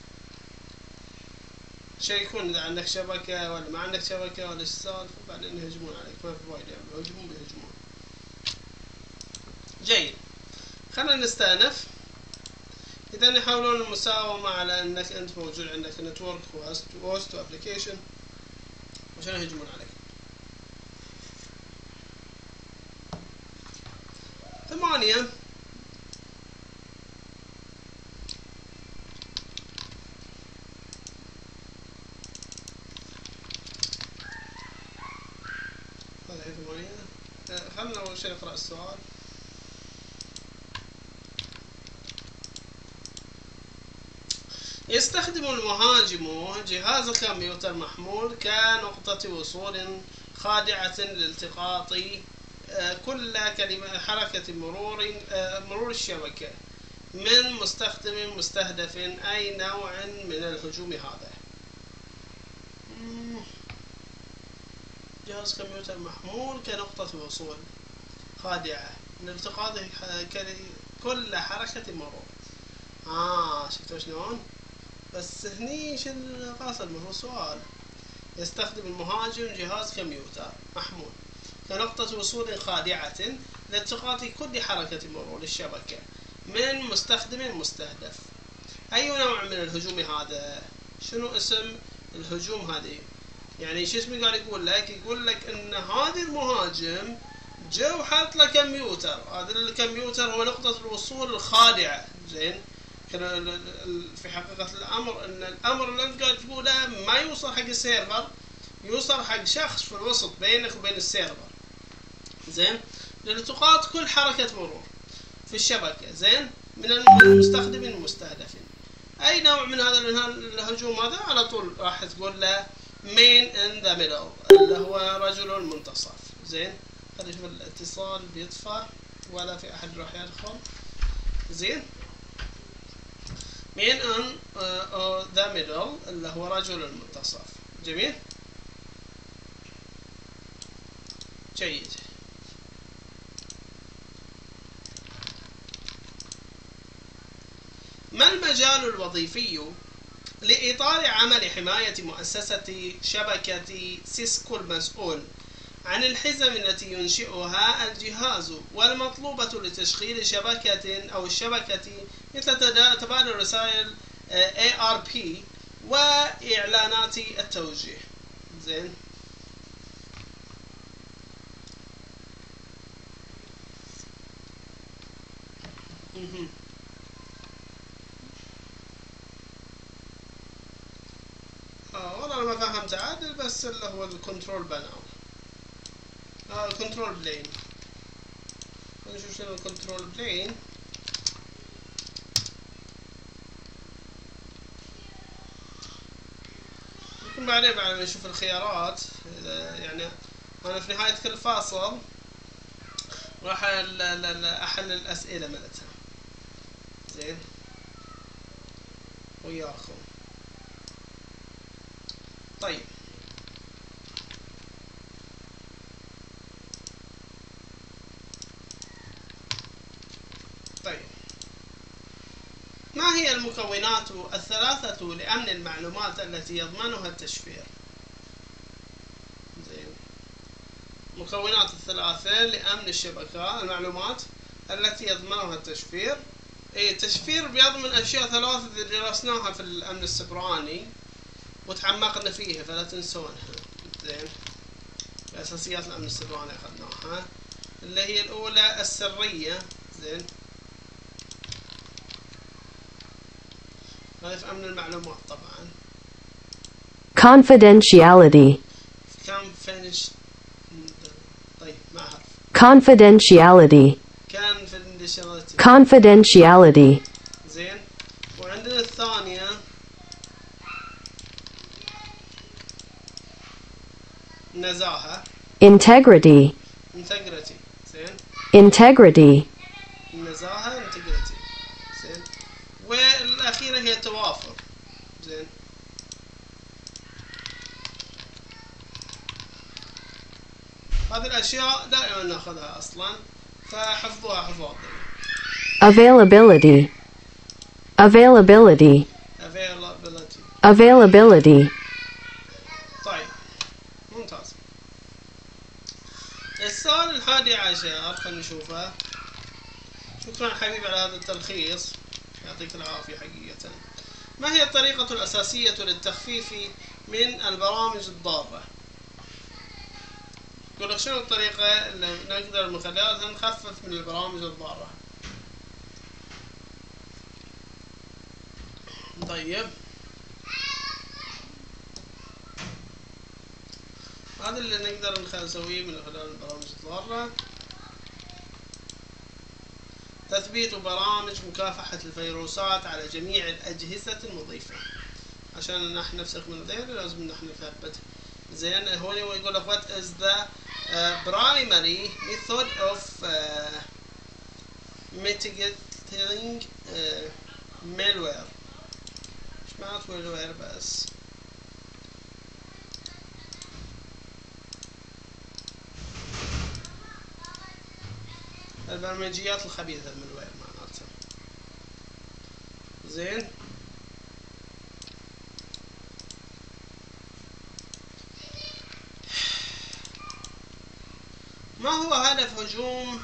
شيء يكون إذا عندك شبكة ولا ما عندك شبكة ولا السالفة بعدين يهجمون عليك. ما في فايدة يعني بيهجمون. جيد خلينا نستأنف. إذا يحاولون المساومة على أنك أنت موجود عندك نتورك وهوست وابليكيشن عشان يهجمون عليك. 8 هذا هي 8. خلنا أول شيء نقرأ السؤال. يستخدم المهاجم جهاز الكمبيوتر محمول كنقطة وصول خادعة لالتقاط كل كلمة حركة مرور الشبكة من مستخدم مستهدف. أي نوع من الهجوم هذا؟ جهاز كمبيوتر محمول كنقطة وصول خادعة لالتقاط كل حركة مرور. شفتوا شلون؟ بس هني شو القاصد من هو سؤال. يستخدم المهاجم جهاز كمبيوتر محمول كنقطة وصول خادعة لالتقاط كل حركة مرور الشبكة من مستخدم مستهدف. أي نوع من الهجوم هذا؟ شنو اسم الهجوم هذه؟ يعني شو اسمه قاعد يقول لك ان هذا المهاجم جو حاط له كمبيوتر. هذا الكمبيوتر هو نقطة الوصول الخادعة. زين في حقيقة الأمر إن الأمر اللي أنت قاعد تقوله ما يوصل حق السيرفر، يوصل حق شخص في الوسط بينك وبين السيرفر. زين، لالتقاط كل حركة مرور في الشبكة، زين، من المستخدمين المستهدفين. أي نوع من هذا الهجوم هذا على طول راح تقول له main in the middle اللي هو رجل المنتصف. زين، خلينا نشوف الاتصال بيطفى ولا في أحد راح يدخل. زين، main in the middle اللي هو رجل المنتصف. جميل، جيد. ما المجال الوظيفي لإطار عمل حماية مؤسسة شبكة سيسكو المسؤول عن الحزم التي ينشئها الجهاز والمطلوبة لتشغيل شبكة أو الشبكة مثل تبادل رسائل ARP وإعلانات التوجيه؟ زين، والله أنا ما فهمت عادل، بس اللي هو الكنترول بانل، الكنترول بلين. نشوف شنو الكنترول بلين. يمكن بعدين بعد ما نشوف الخيارات، يعني أنا في نهاية كل فاصل راح أحل الأسئلة مالتها. زين، وياكم. طيب، ما هي المكونات الثلاثة لأمن المعلومات التي يضمنها التشفير؟ زين، مكونات الثلاثة لأمن الشبكة، المعلومات التي يضمنها التشفير. التشفير بيضمن أشياء ثلاثة درسناها في الأمن السبراني وتعمقنا فيها فلا تنسونها. زين، أساسيات الأمن السبراني أخذناها، اللي هي الأولى السرية. زين، هذا في أمن المعلومات طبعا. Confidentiality. طيب، ما أعرف. Confidentiality. Confidentiality. زين، وعندنا الثانية نزاهة. Integrity. زين، Integrity. النزاهة integrity. زين، والأخيرة هي توافر. زين، هذه الأشياء دائما ناخذها أصلا، فحفظوها حفظ. Availability. Availability. Availability. طيب، ممتاز. السؤال 11 خلينا نشوفه. شكرا حبيبي على هذا التلخيص، يعطيك العافية حقيقة. ما هي الطريقة الأساسية للتخفيف من البرامج الضارة؟ يقول لك شنو الطريقة اللي نقدر من خلالها نخفف من البرامج الضارة؟ طيب، هذا اللي نقدر نسويه من خلال البرامج الضارة: تثبيت برامج مكافحة الفيروسات على جميع الأجهزة المضيفة. عشان نحن نفسخ من غيره لازم نحن نثبت. زين، هو يقول لك what is the primary method of mitigating malware. ايش معنى malware بس؟ البرمجيات الخبيثة malware معناتها. زين، ما هو هدف هجوم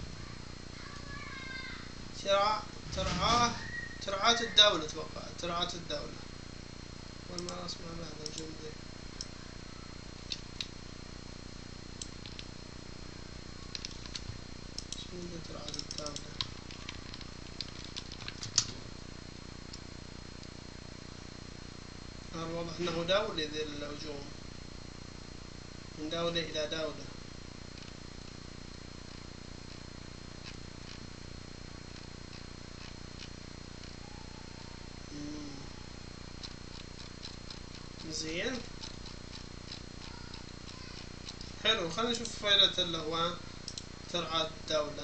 ترعاة الدولة؟ اتوقع ترعاة الدولة، ولا اسمع بهذا الهجوم ذي. شنو ترعاة الدولة؟ واضح انه دولي ذي الهجوم، من دولة الى دولة. زين حلو. خلينا نشوف فائدة اللي هو ترعى الدولة.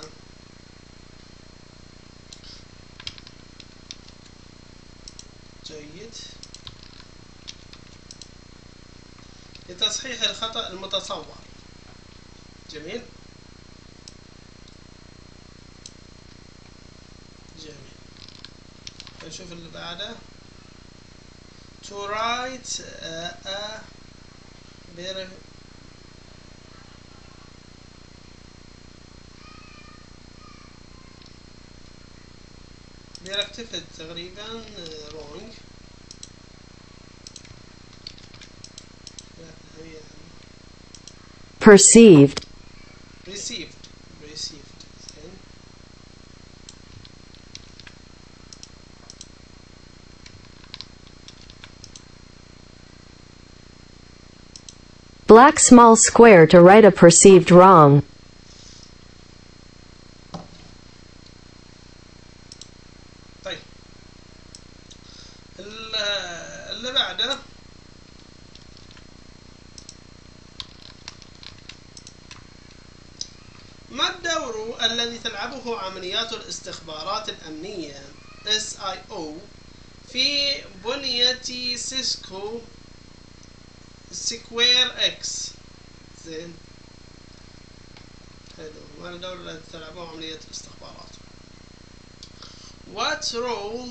جيد. لتصحيح الخطأ المتصور. جميل جميل. نشوف اللي بعده. to write a بيركتفد تقريبا wrong. perceived, received. black small square to right a perceived wrong. طيب اللي بعده ما الدور الذي تلعبه عمليات الاستخبارات الأمنية SIO في بنية سيسكو سكوير اكس؟ زين حلو. ما الدور الذي تلعبه عملية الاستخبارات؟ What role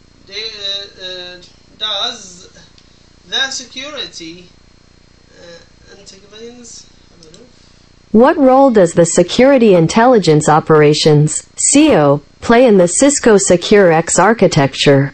does the security intelligence What role does the Security Intelligence Operations (SEO) play in the Cisco Secure X architecture?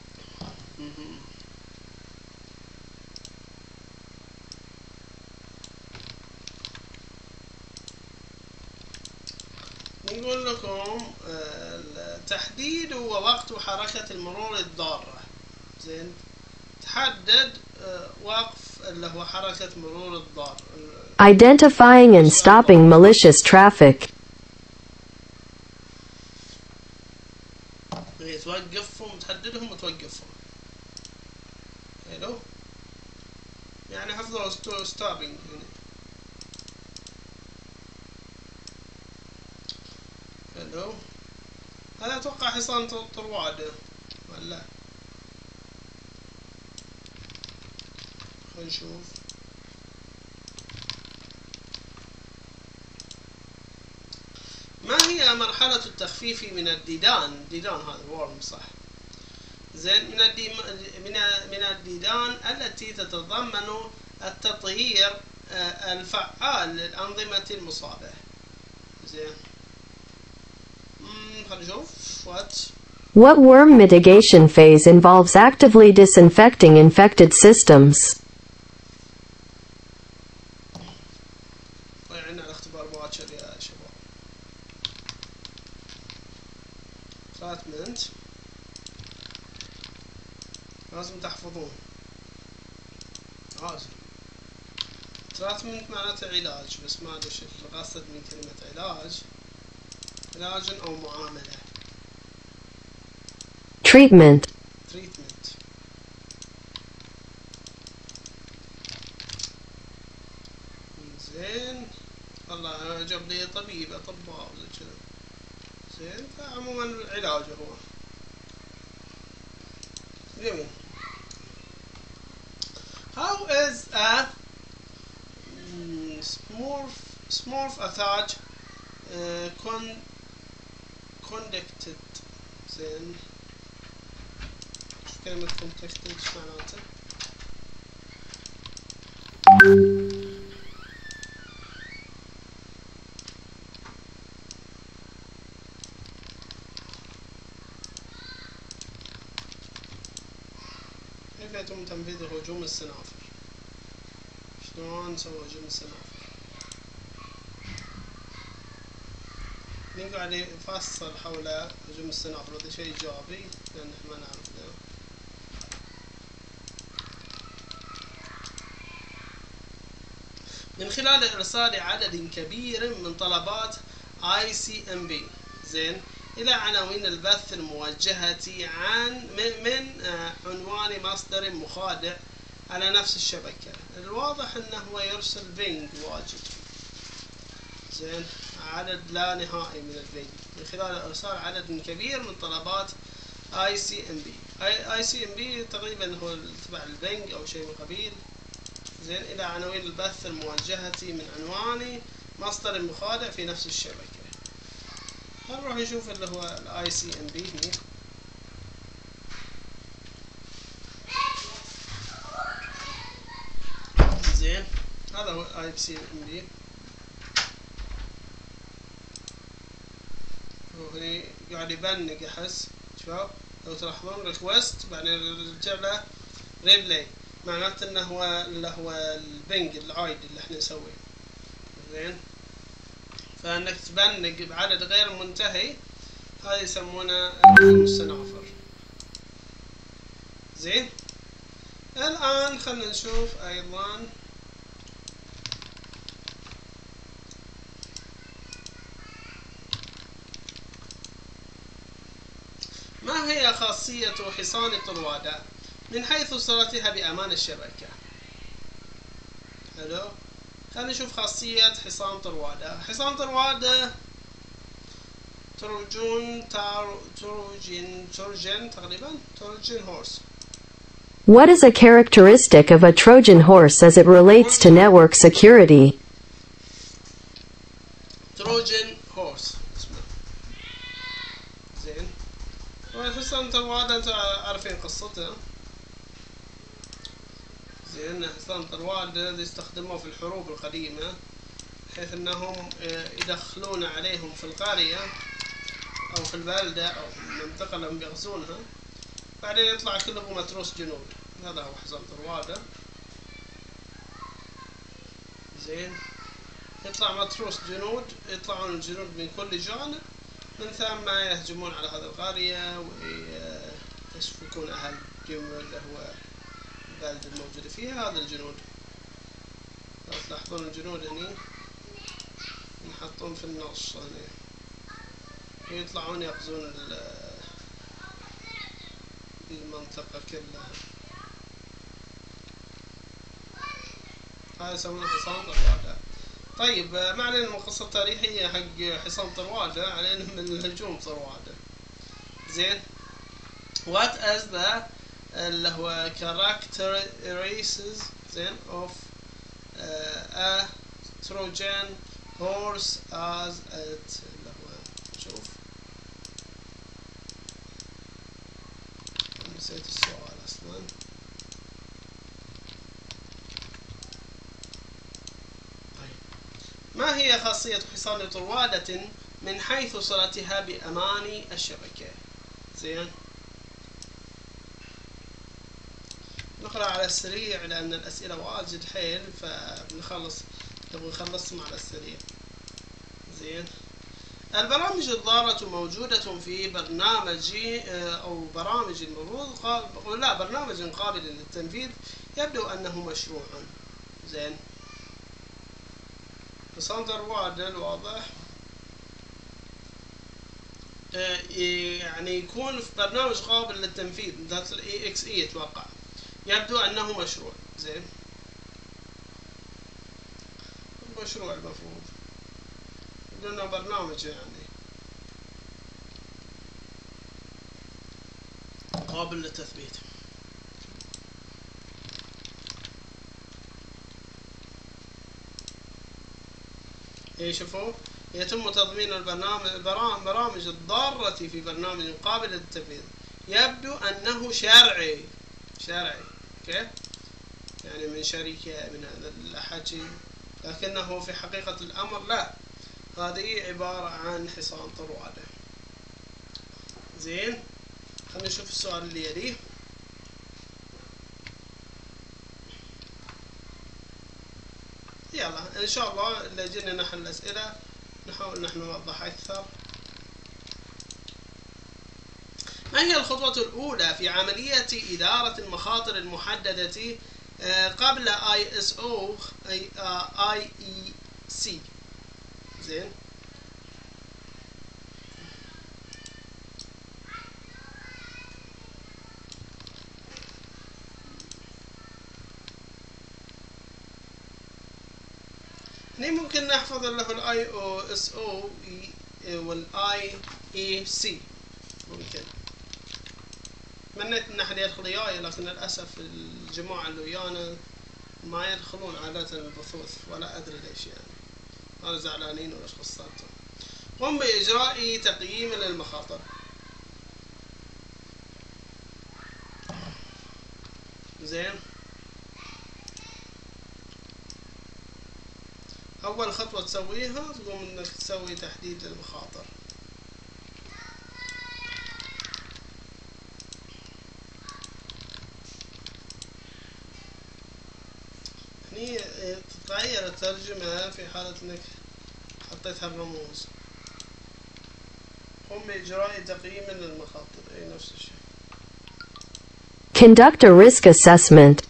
نقول لكم تحديد ووقت حركة المرور الضارة. زين تحدد وقف اللي هو حركة مرور الضار. Identifying and stopping malicious traffic. توقفهم، تحددهم وتوقفهم. حلو. يعني حفظوا ستوبينج هنا. حلو. هذا اتوقع حصان طروادة ولا؟ خلينا نشوف. ما هي مرحلة التخفيف من الديدان؟ ديدان هذا وورم صح. زين من الديدان التي تتضمن التطهير الفعال للأنظمة المصابة. زين خلينا نشوف. What worm mitigation phase involves actively disinfecting infected systems? عندنا الاختبار باكر يا شباب. تراتمنت لازم تحفظون. لازم. تراتمنت معناته علاج، بس ما ادري ايش القصد من كلمة علاج. علاج او معاملة. Treatment. زين والله جاب لي طبيب اطباء وزي كذا. زين فعموما العلاج هو جميل. How is a smurf attack conducted؟ زين شوف كلمة conducted ايش معناته؟ كيف يتم تنفيذ هجوم السنافر؟ شلون نسوي هجوم السنافر؟ نقعد يفصل حول هجوم السنافر. هذا شيء إيجابي لأن احنا ما نعرف ده. من خلال إرسال عدد كبير من طلبات ICMP زين إلى عناوين البث الموجهة من عنوان مصدر مخادع على نفس الشبكة. الواضح أنه هو يرسل بينج واجد زين، عدد لا نهائي من البينج من خلال إرسال عدد كبير من طلبات ICMP. ICMP تقريبا هو تبع البينج أو شيء من قبيل زين، إلى عناوين البث الموجهة من عنوان مصدر المخادع في نفس الشبكة. هنروح نشوف اللي هو ال ICMP هنا. زين هذا هو ICMP. وهني قاعد يبنق أحس شباب لو تلاحظون ريكوست بعدين رجع له ريبلاي، معناته انه هو اللي هو البنج العايد اللي احنا نسويه زين. فانك تبنق بعدد غير منتهي هذا يسمونه المستنافر زين. الان خلينا نشوف ايضا ما هي خاصية حصان طروادة من حيث صلتها بأمان الشبكة. حلو، خلينا نشوف خاصية حصان طروادة. حصان طروادة تروجن تقريبا تروجن هورس. What is a characteristic of a Trojan horse as it relates to network security? تروجن هورس زين. حصان طروادة انتم عارفين قصته زين. حصان طروادة اللي استخدموه في الحروب القديمة بحيث انهم يدخلون عليهم في القرية او في البلدة او المنطقة اللي هم بيغزونها، بعدين يطلع كله متروس جنود. هذا هو حصان طروادة زين. يطلع متروس جنود، يطلعون الجنود من كل جانب، من ثم يهجمون على هذه القرية ويسفكون اهل اللي هو البلد الموجودة فيها هذا الجنود. لو تلاحظون الجنود هني ينحطون في النص هني ويطلعون يغزون المنطقة كلها. هذا يسمونه حصان طروادة. طيب ما علينا من القصة التاريخية حق حصان طروادة، علينا من الهجوم طروادة زين. What is the اللي هو characteristics زين of a Trojan horse as it اللي هو شوف نسيت السؤال اصلا. ما هي خاصية حصان طروادة من حيث صلتها بأمان الشبكة زين. نقرأ على السريع لأن الأسئلة واجد حيل فبنخلص نبغى نخلصهم على السريع زين. البرامج الضارة موجودة في برنامج أو برامج المفروض برنامج قابل للتنفيذ يبدو أنه مشروع زين. حصان طروادة الواضح يعني يكون في برنامج قابل للتنفيذ مثل EXE يتوقع، يبدو أنه مشروع زين. مشروع المفروض لأنه برنامج يعني قابل للتثبيت. شوفوا يتم تضمين البرامج الضارة في برنامج قابل للتنفيذ يبدو أنه شرعي كيف يعني من شركة من هذا الحكي، لكنه في حقيقة الأمر لا، هذه عبارة عن حصان طروادة زين. خلينا نشوف السؤال اللي يليه. يلا إن شاء الله اللي جينا نحل الأسئلة نحاول نحن نوضح أكثر. ما هي الخطوة الأولى في عملية إدارة المخاطر المحددة قبل ISO IEC. زين. هني ممكن نحفظ اللي هو ISO والIEC ممكن. تمنيت ان احد يدخل وياي، لكن للاسف الجماعه اللي ويانا ما يدخلون عاده البثوث، ولا ادري ليش يعني. هذا زعلانين ولا ايش قصتهم. قم باجراء تقييم للمخاطر. زين. اول خطوه تسويها تقوم انك تسوي تحديد للمخاطر. هني تتغير الترجمة في حالة انك حطيت هالرموز. قم بإجراء تقييم للمخاطر. اي نفس الشيء. Conduct a risk assessment.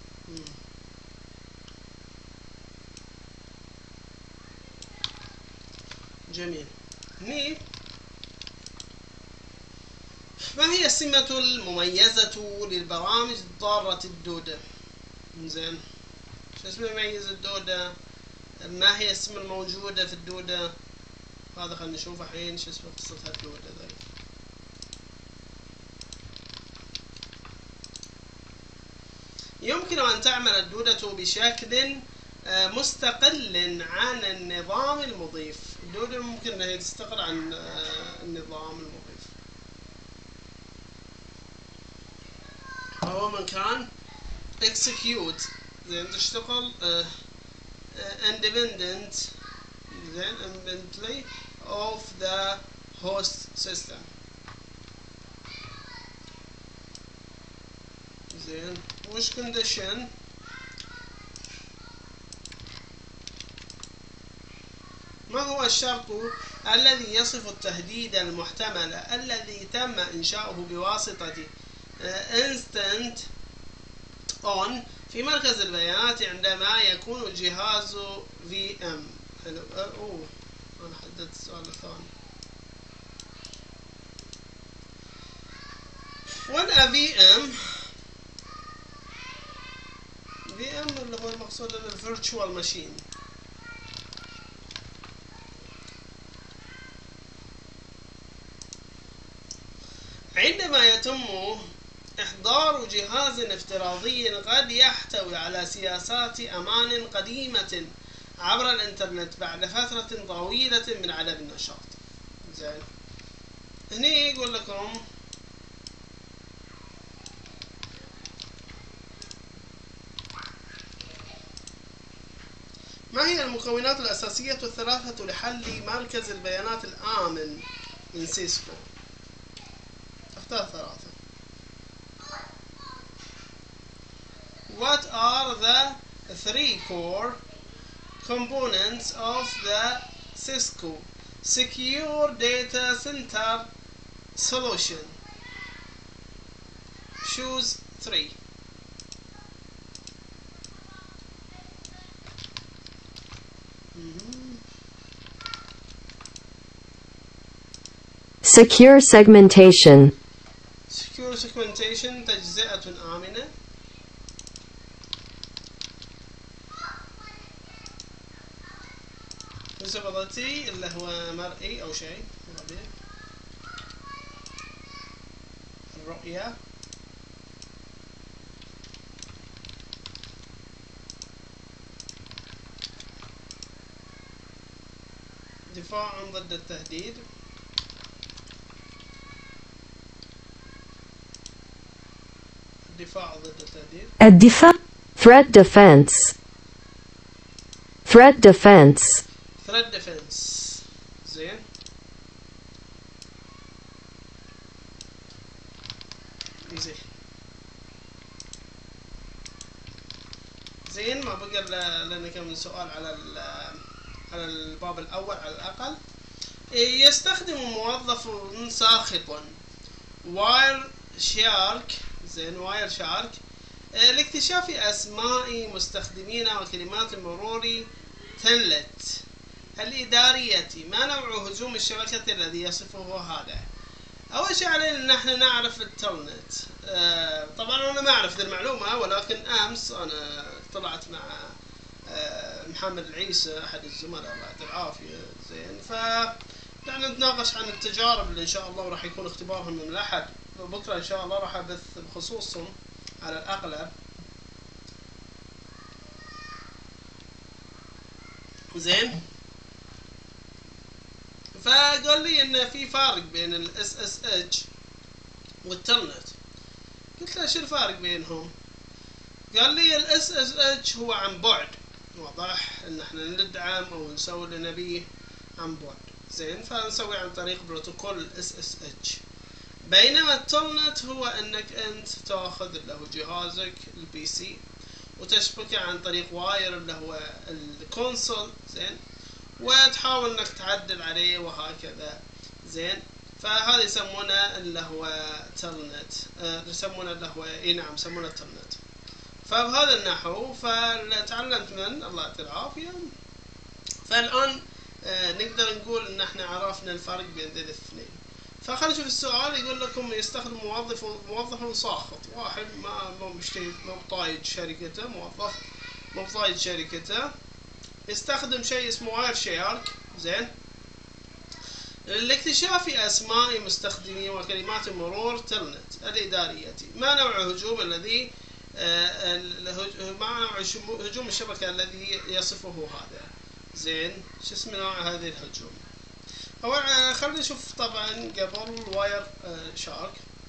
جميل. هني ما هي السمة المميزة للبرامج ضارة الدودة؟ زين. شو اسمه يميز الدودة؟ ما هي السمة الموجودة في الدودة؟ هذا خلينا نشوف الحين شو اسمه قصة هالدودة ذي. يمكن أن تعمل الدودة بشكل مستقل عن النظام المضيف. الدودة ممكن أنها تستقل عن النظام المضيف. هو من كان execute زين تشتغل independent زين independently of the host system. زين. وش condition؟ ما هو الشرط الذي يصف التهديد المحتمل الذي تم إنشاؤه بواسطة instant on في مركز البيانات عندما يكون الجهاز VM؟ حلو. أنا حددت السؤال الثاني. when a VM اللي هو المقصود الفيرتشوال ماشين. عندما يتم إحضار جهاز افتراضي قد يحتوي على سياسات أمان قديمة عبر الإنترنت بعد فترة طويلة من عدم النشاط. زين. هني يقول لكم ما هي المكونات الأساسية الثلاثة لحل مركز البيانات الآمن من سيسكو؟ اختار ثلاثة. What are the three core components of the Cisco Secure Data Center solution? Choose 3. Secure segmentation. Secure segmentation تجزئة آمنة. visibility اللي هو مرئي أو شيء. الرؤية. دفاع ضد التهديد. الدفاع ضد التهديد. الدفاع. Threat defense. Threat defense. Threat defense. زين. زين. ما بقى لنا كم سؤال على الباب الأول على الأقل. يستخدم موظف ساخط واير شارك. زين. واير شارك لاكتشاف أسماء مستخدمين وكلمات مرور تلت الإدارية. ما نوع هجوم الشبكة الذي يصفه هذا؟ أول شيء علينا أن احنا نعرف التلنت. طبعا أنا ما أعرف ذي المعلومة، ولكن أمس أنا طلعت مع محمد العيسى أحد الزملاء الله يعطيه العافية، زين، يعني نتناقش عن التجارب اللي إن شاء الله راح يكون اختبارهم من الأحد، وبكرة إن شاء الله راح أبث بخصوصهم على الأغلب، زين. فقال لي إن في فارق بين ال SSH والتلنت. قلت له شو الفارق بينهم؟ قال لي ال SSH هو عن بعد، واضح إن إحنا ندعم أو نسوي اللي نبيه عن بعد، زين، فنسوي عن طريق بروتوكول SSH. بينما التلنت هو انك انت تاخذ اللي هو جهازك البي سي وتشبكه عن طريق واير اللي هو الكونسول، زين، وتحاول انك تعدل عليه وهكذا، زين. فهذا يسمونه اللي هو تلنت، يسمونه اللي هو نعم يسمونه تلنت. فبهذا النحو فتعلمت من الله يعطيه العافية. فالآن نقدر نقول ان احنا عرفنا الفرق بين ذي الاثنين. فخلينا نشوف السؤال. يقول لكم يستخدم موظف ساخط، واحد ما مشتري، ما طايد شركته، موظف مو طايد شركته، يستخدم شيء اسمه واير شيرك، زين، لاكتشاف اسماء مستخدمين وكلمات مرور تلنت الإدارية. ما نوع الهجوم الذي ما نوع هجوم الشبكة الذي يصفه هذا؟ زين، شو اسم نوع هذه الهجوم؟ أولا خلينا نشوف طبعا قبل واير شارك.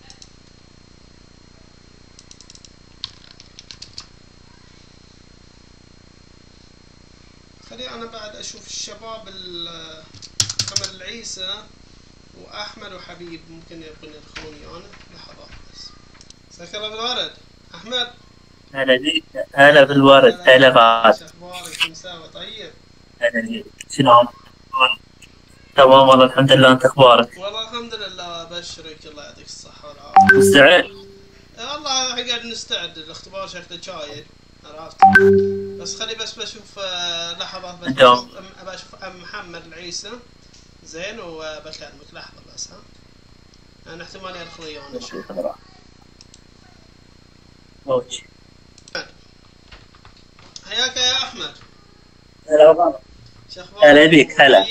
خلي أنا بعد أشوف الشباب محمد العيسى وأحمد وحبيب ممكن يبون يدخلون ويانا لحظات بس. مساك الله بالورد أحمد. هلا بيك، هلا بالورد، هلا بعد. شو أخبارك؟ مساوي طيب؟ هلا بيك، شلون؟ تمام والله الحمد لله، أنت أخبارك؟ والله الحمد لله، أبشرك الله يعطيك الصحة والعافية. مستعد؟ والله قاعد نستعد، الاختبار شكله شايد، عرفت؟ بس خلي بس بشوف لحظة، بشوف محمد العيسى، زين، وبكلمك لحظة بس. ها أنا احتمال يدخل ويانا شوي. اوكي. حياك يا أحمد. هلا هلا بيك، هلا.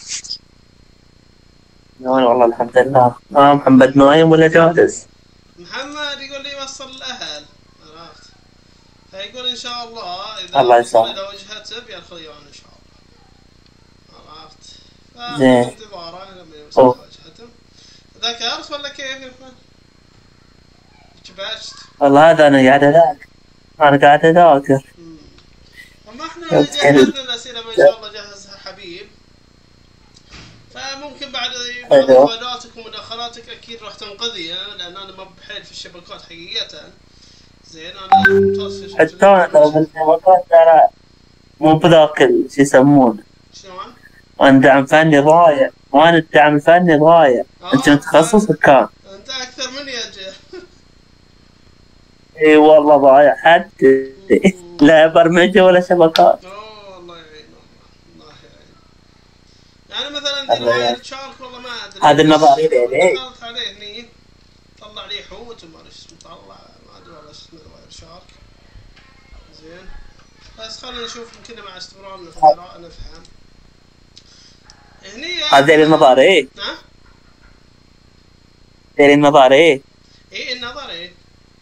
والله الحمد لله. محمد نايم ولا جالس؟ محمد يقول لي وصل الأهل، عرفت؟ فيقول إن شاء الله الله إذا يسلمك. وصل إلى وجهته بيدخل ويانا إن شاء الله، عرفت؟ زين. انتظاره لما يوصل إلى وجهته. ذكرت ولا كيف يا أحمد؟ شبشت؟ والله هذا أنا قاعد أذاكر. أما إحنا جهزنا الأسئلة ما شاء الله جهزها حبيب. فممكن بعد مداخلاتك ومداخلاتك اكيد راح تنقذي، لان انا ما بحيل في الشبكات حقيقة، زين. انا ممتاز في حتى أنا بالشبكات ترى مو بذاك شو يسمونه. شلون؟ أنا دعم فني ضايع، وأنا الدعم الفني ضايع. أنت متخصص كان؟ انت اكثر مني يا جه. اي والله ضايع حد. لا برمجة ولا شبكات. الله يعين، الله يعين. يعني مثلا الواير شارك والله ما ادري، هذا النظري ليه؟ دخلت عليه هني طلع لي حوت وما ادري ايش مطلع، ما ادري والله ايش اسمه الواير شارك، زين. بس خلينا نشوف يمكن مع استمرار نفهم. هني هذا النظري ايه؟ ها؟ النظري ايه؟ ايه النظري.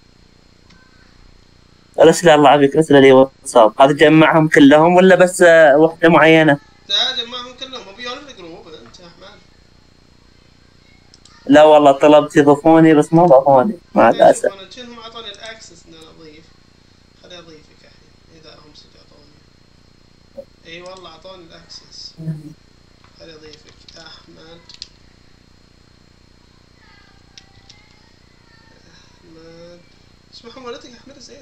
ارسل الله يعافيك، ارسل لي واتساب. هذا جمعهم كلهم ولا بس وحدة معينة؟ لا جمعهم كلهم، بيون في الجروب انت يا احمد. لا والله طلبت يضيفوني بس ما ضافوني مع الاسف. انا كأنهم اعطوني الاكسس ان انا اضيف. خلي اضيفك الحين اذا هم صدق اعطوني. اي والله اعطوني الاكسس. خلي اضيفك احمد. احمد اسمه حمولتك احمد زيد.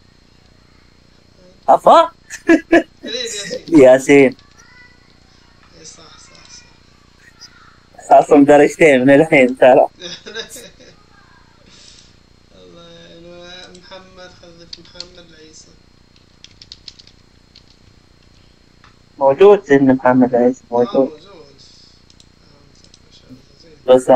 افا؟ ياسين. ياسين. اي صح صح صح. اصلا درجتين من الحين ترى. الله محمد خذ عندك محمد العيسى. موجود سيدنا محمد عيسى موجود. موجود. ما شاء الله زين. بس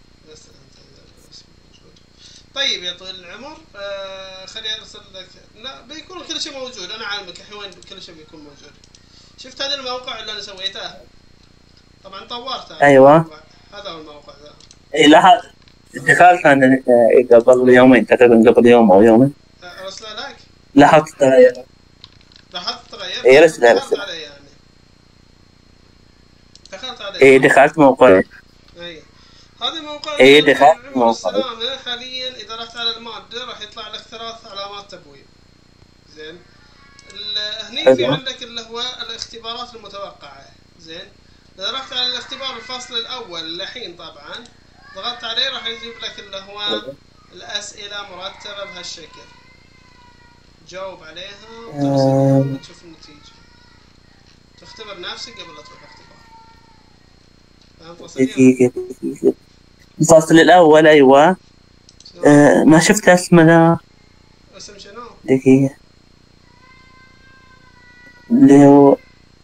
طيب يا طويل العمر، خليني ارسل لك. لا بيكون كل شيء موجود، انا عالمك الحين وين كل شيء بيكون موجود. شفت هذا الموقع اللي انا سويته؟ طبعا طورته. ايوه هذا هو الموقع ذا. اي لا دخلت انا قبل يومين تقريبا، قبل يوم او يومين. ارسله لك؟ لاحظت تغير. لاحظت تغير؟ اي رسله دخلت عليه يعني. دخلت عليه. اي دخلت موقع. اي هذا موقع. اي دخلت موقع. حاليا اذا رحت على المادة راح يطلع لك 3 علامات تبويب. زين. هني في عندك اللي هو الاختبارات المتوقعة. زين. اذا رحت على الاختبار الفصل الاول الحين طبعا ضغطت عليه راح يجيب لك اللي هو الاسئلة مرتبة بهالشكل. جاوب عليها وترسل وتشوف النتيجة. تختبر نفسك قبل لا تروح اختبار. فهمت دقيقة الفصل الأول أيوة. ما شفت اسمه ذا. اسم شنو؟ دقيقة اللي هو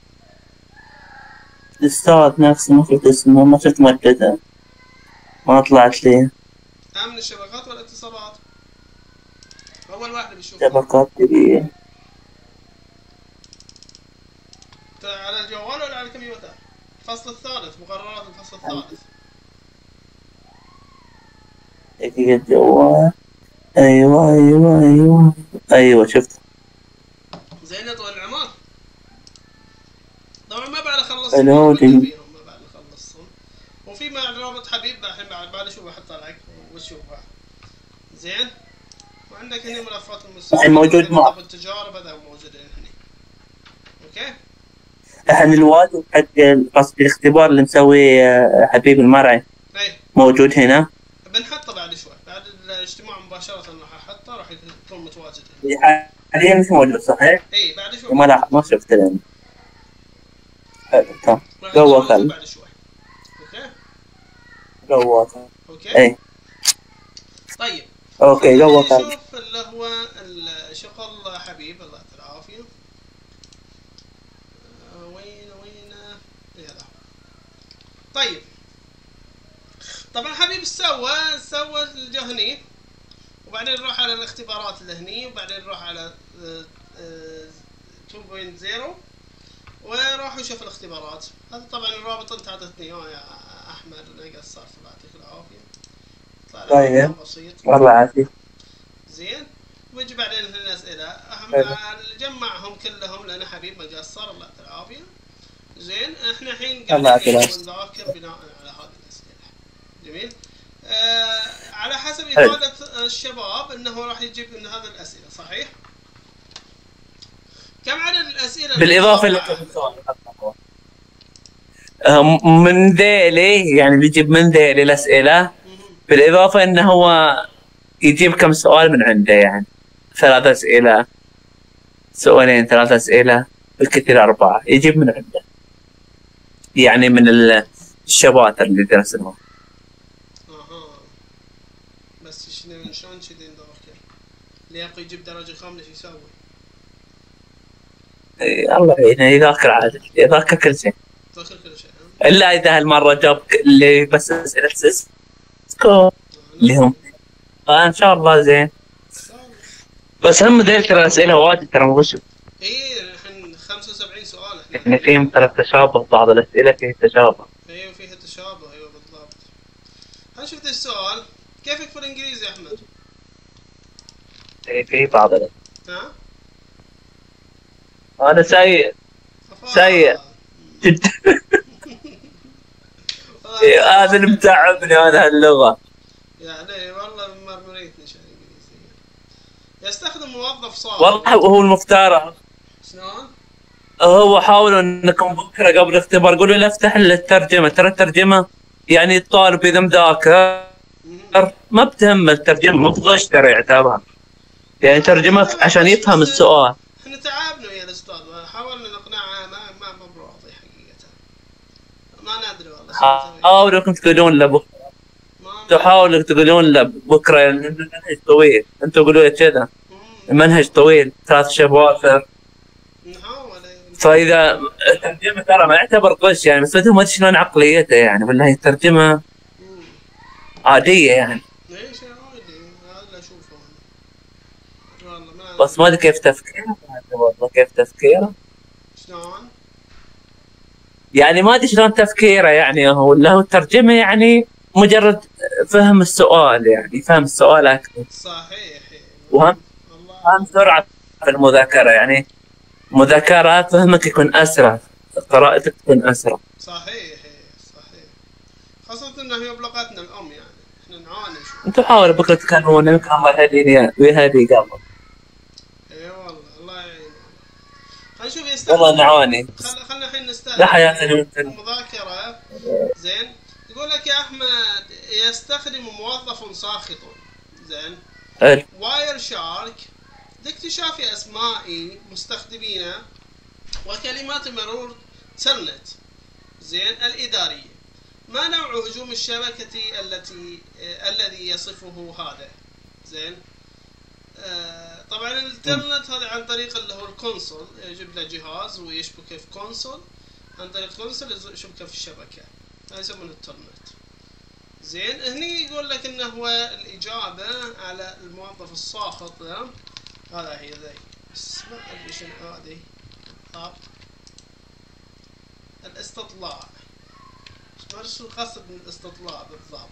الأستاذ نفسه ما شفت اسمه، ما شفت مادته، ما طلعت لي. أمن الشبكات والاتصالات. أول واحد بيشوف. شبكات دقيقة. على الجوال ولا على الكمبيوتر؟ الفصل الثالث، مقررات الفصل الثالث. دقيقة جوال. أيوة شفت. زين يا طويل العمر. طبعا ما بعد أخلص ما بعد أخلصهم. وفي مع رابط حبيب الحين بعد أشوف أحطه لك وتشوفه. زين. وعندك هنا ملفات المساعدة. موجود معك. التجارب هذا موجود هنا. أوكي. الحين الواجب حق قصد الاختبار اللي مسويه حبيب المرعي. أي. موجود هنا. بنحطه بعد شوي، بعد الاجتماع مباشرة راح احطه، راح يكون متواجد هنا. حاليا مش موجود صحيح؟ اي بعد شوي. ما شفت الان. تمام. جوا خل. بعد شوي. اوكي. جوا. اوكي. اي. طيب. اوكي جوا خل. نشوف اللي هو شغل حبيب الله يعطيه العافية. وين هذا. طيب. طبعا حبيب سوى الجهني، وبعدين نروح على الاختبارات اللي هني، وبعدين نروح على 2.0 وروح وشوف الاختبارات. هذا طبعا الرابط انت اعطيتني اياه يا احمد، انا قصرت الله يعطيك العافيه. طيب بسيط والله عافية. زين. ويجي بعدين هنا اسئله جمعهم كلهم لان حبيب ما قصر الله يعطيه العافيه. زين. احنا الحين قاعدين نذاكر بناء على هذه الاسئله. جميل. على حسب إفادة الشباب انه راح يجيب من هذه الاسئله صحيح؟ كم عدد الاسئله بالاضافه من ذيلي، يعني بيجيب من ذيلي الاسئله، بالاضافه انه هو يجيب كم سؤال من عنده، يعني 3 اسئله، سؤالين 3 اسئله، بالكثير 4 يجيب من عنده، يعني من الشباتر اللي درسناهم. بس شلون كذي نذاكر؟ لياقي يجيب درجه خامسه شو يسوي؟ الله يعينه، يذاكر عادي، يذاكر كل شيء. يذاكر كل شيء. الا اذا هالمره جاب اللي بس اسئله سيسكو اللي هم ان شاء الله زين. بس هم ذيل ترى اسئله واجد ترى مو بس. اي الحين 75 سؤال احنا. يعني فيهم ترى تشابه، بعض الاسئله فيها تشابه. ايوه فيها تشابه، ايوه بالضبط. هنشوف السؤال. كيفك في الانجليزي يا احمد؟ اي في بعض ها؟ انا سيء جدا. هذا اللي متعبني انا هاللغه. يعني والله مرمريتني شيء انجليزي. يستخدم موظف صالح. والله هو المختار. شلون؟ هو حاولوا انكم بكره قبل الاختبار قولوا له افتح الترجمه، ترى الترجمه يعني الطالب اذا مذاكر ما بتهم الترجمه، مو بغش ترى يعتبر، يعني ترجمه عشان يفهم السؤال. احنا تعبنا ويا الاستاذ، حاولنا نقنعه ما براضي حقيقه. ما ندري والله. حاولوا انكم تقولون له بكره. تحاولوا تقولون له بكره يعني طويل، انتم قولوا له كذا. المنهج طويل 3 شباتر. نحاول فاذا الترجمه ترى ما يعتبر غش يعني، بس ما ادري شلون عقليته يعني، ولا هي ترجمه عاديه يعني. اي شيء عادي، هذا اللي اشوفه انا والله ما بس ما ادري كيف تفكيره والله، كيف تفكيره شلون. يعني، ما ادري شلون تفكيره يعني، هو له الترجمه يعني مجرد فهم السؤال يعني، فهم السؤال اكثر. صحيح. وهم الله سرعه في المذاكره يعني، مذاكره فهمك يكون اسرع، قراءتك تكون اسرع. صحيح. صحيح، خاصة انه هي بلغتنا الام يعني، احنا نعاني شوي. انتوا حاولوا بكره تكلمون، يمكن الله يهديني ويهدي قبل. اي والله الله يعين. خلينا نشوف والله يستخدم. نعاني. خلينا الحين لا نستخدم حياتي وانت. المذاكرة. زين، يقول لك يا احمد يستخدم موظف ساخط. زين، حلو. واير شارك لاكتشاف اسماء مستخدمين وكلمات مرور تلنت. زين، الإدارية. ما نوع هجوم الشبكة الذي يصفه هذا؟ زين، طبعا التلنت هذا عن طريق اللي هو الكونسول، يجيب له جهاز ويشبكه في كونسول، عن طريق كونسول يشبكه في الشبكة، هذا يسمونه التلنت. زين، هني يقول لك انه هو الإجابة على الموظف الساخط. هذا هي ذي، بس ما ادري شنو هذه بالضبط. الاستطلاع، شو القصد من الاستطلاع بالضبط؟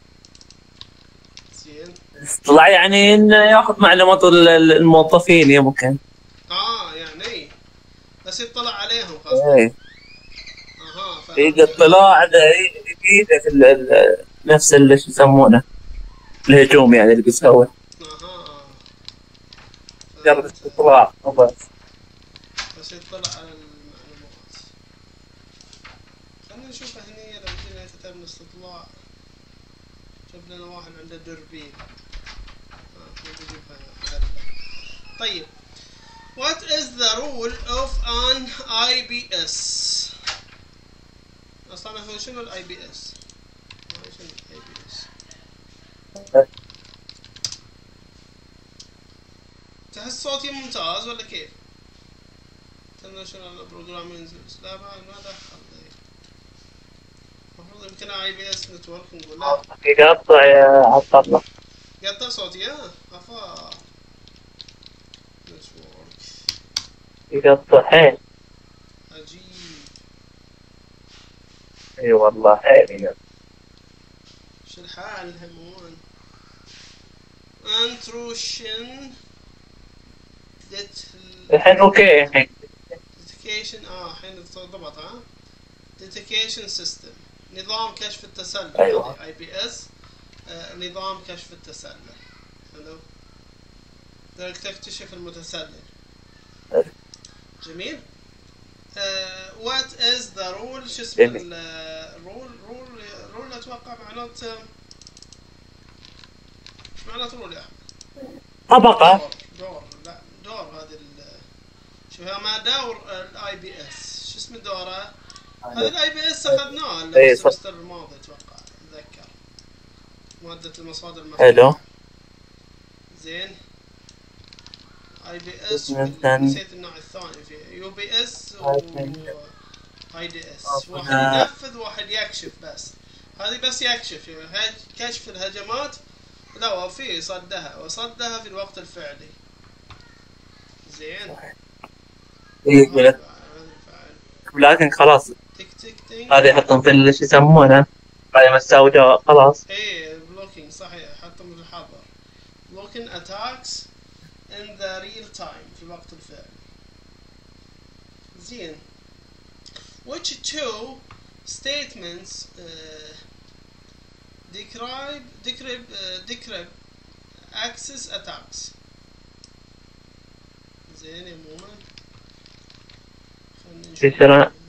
زين، طلع يعني انه ياخذ معلومات الموظفين يمكن. يعني بس يطلع عليهم قصدي. ايه. اها، الاطلاع ده يفيده في نفس اللي شو يسمونه الهجوم يعني اللي بيسوي. اها، مجرد استطلاع وبس. بس يطلع على المعلومات. خلينا نشوف هني لو جينا كتبنا استطلاع، شوف لنا واحد عنده دوربين. طيب، what is the rule of an IBS؟ اصلا هو شنو الاي بي اس؟ تحس صوتي ممتاز ولا كيف؟ international programming لا ما دخل. المفروض يمكن اي بي اس نتورك نقول لا. يقطع يا عبد الله. يقطع صوتي افا نتورك. يقطع حيل. عجيب. اي والله حيل. شو الحال همون؟ انتروشن الحين اوكي الحين. ديتكيشن الحين ضبط. ديتكيشن سيستم، نظام كشف التسلل. أيوة. اي بي اس، نظام كشف التسلل. حلو، بدك تكتشف المتسلل. جميل. وات از ذا رول، شو اسمه رول اتوقع معناته، ايش معناته رول يا احمد؟ طبقة. دور هذه شو ما دور الاي بي اس، شو اسمه دوره؟ هذا الاي بي اس اخذناه السمستر الماضي اتوقع، اتذكر مادة المصادر المفتوحة. حلو. زين، اي بي اس نسيت النوع الثاني فيه، يو بي اس واي دي اس. واحد ينفذ وواحد يكشف، بس هذه بس يكشف كشف الهجمات. لا، وفي وصدها في الوقت الفعلي. زين. لكن خلاص تك هذه يحطون في شو يسمونه بعد ما تساوي جواب خلاص. ايه بلوكينج، صحيح، حطهم في الحظر. بلوكينج اتاكس in the real time، في الوقت الفعلي. زين. which two statements describe access attacks؟ زين يا مومن، خلينا نشوف.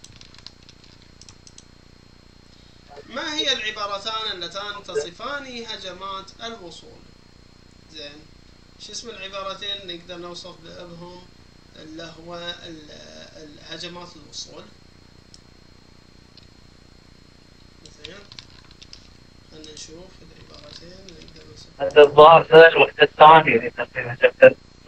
ما هي العبارتان اللتان تصفان هجمات الوصول؟ زين، شو اسم العبارتين نقدر نوصف بهم اللي هو هجمات الوصول؟ زين، خلينا نشوف العبارتين نقدر نوصف. هذا الظاهر الوحدة الثانية اللي تنفذها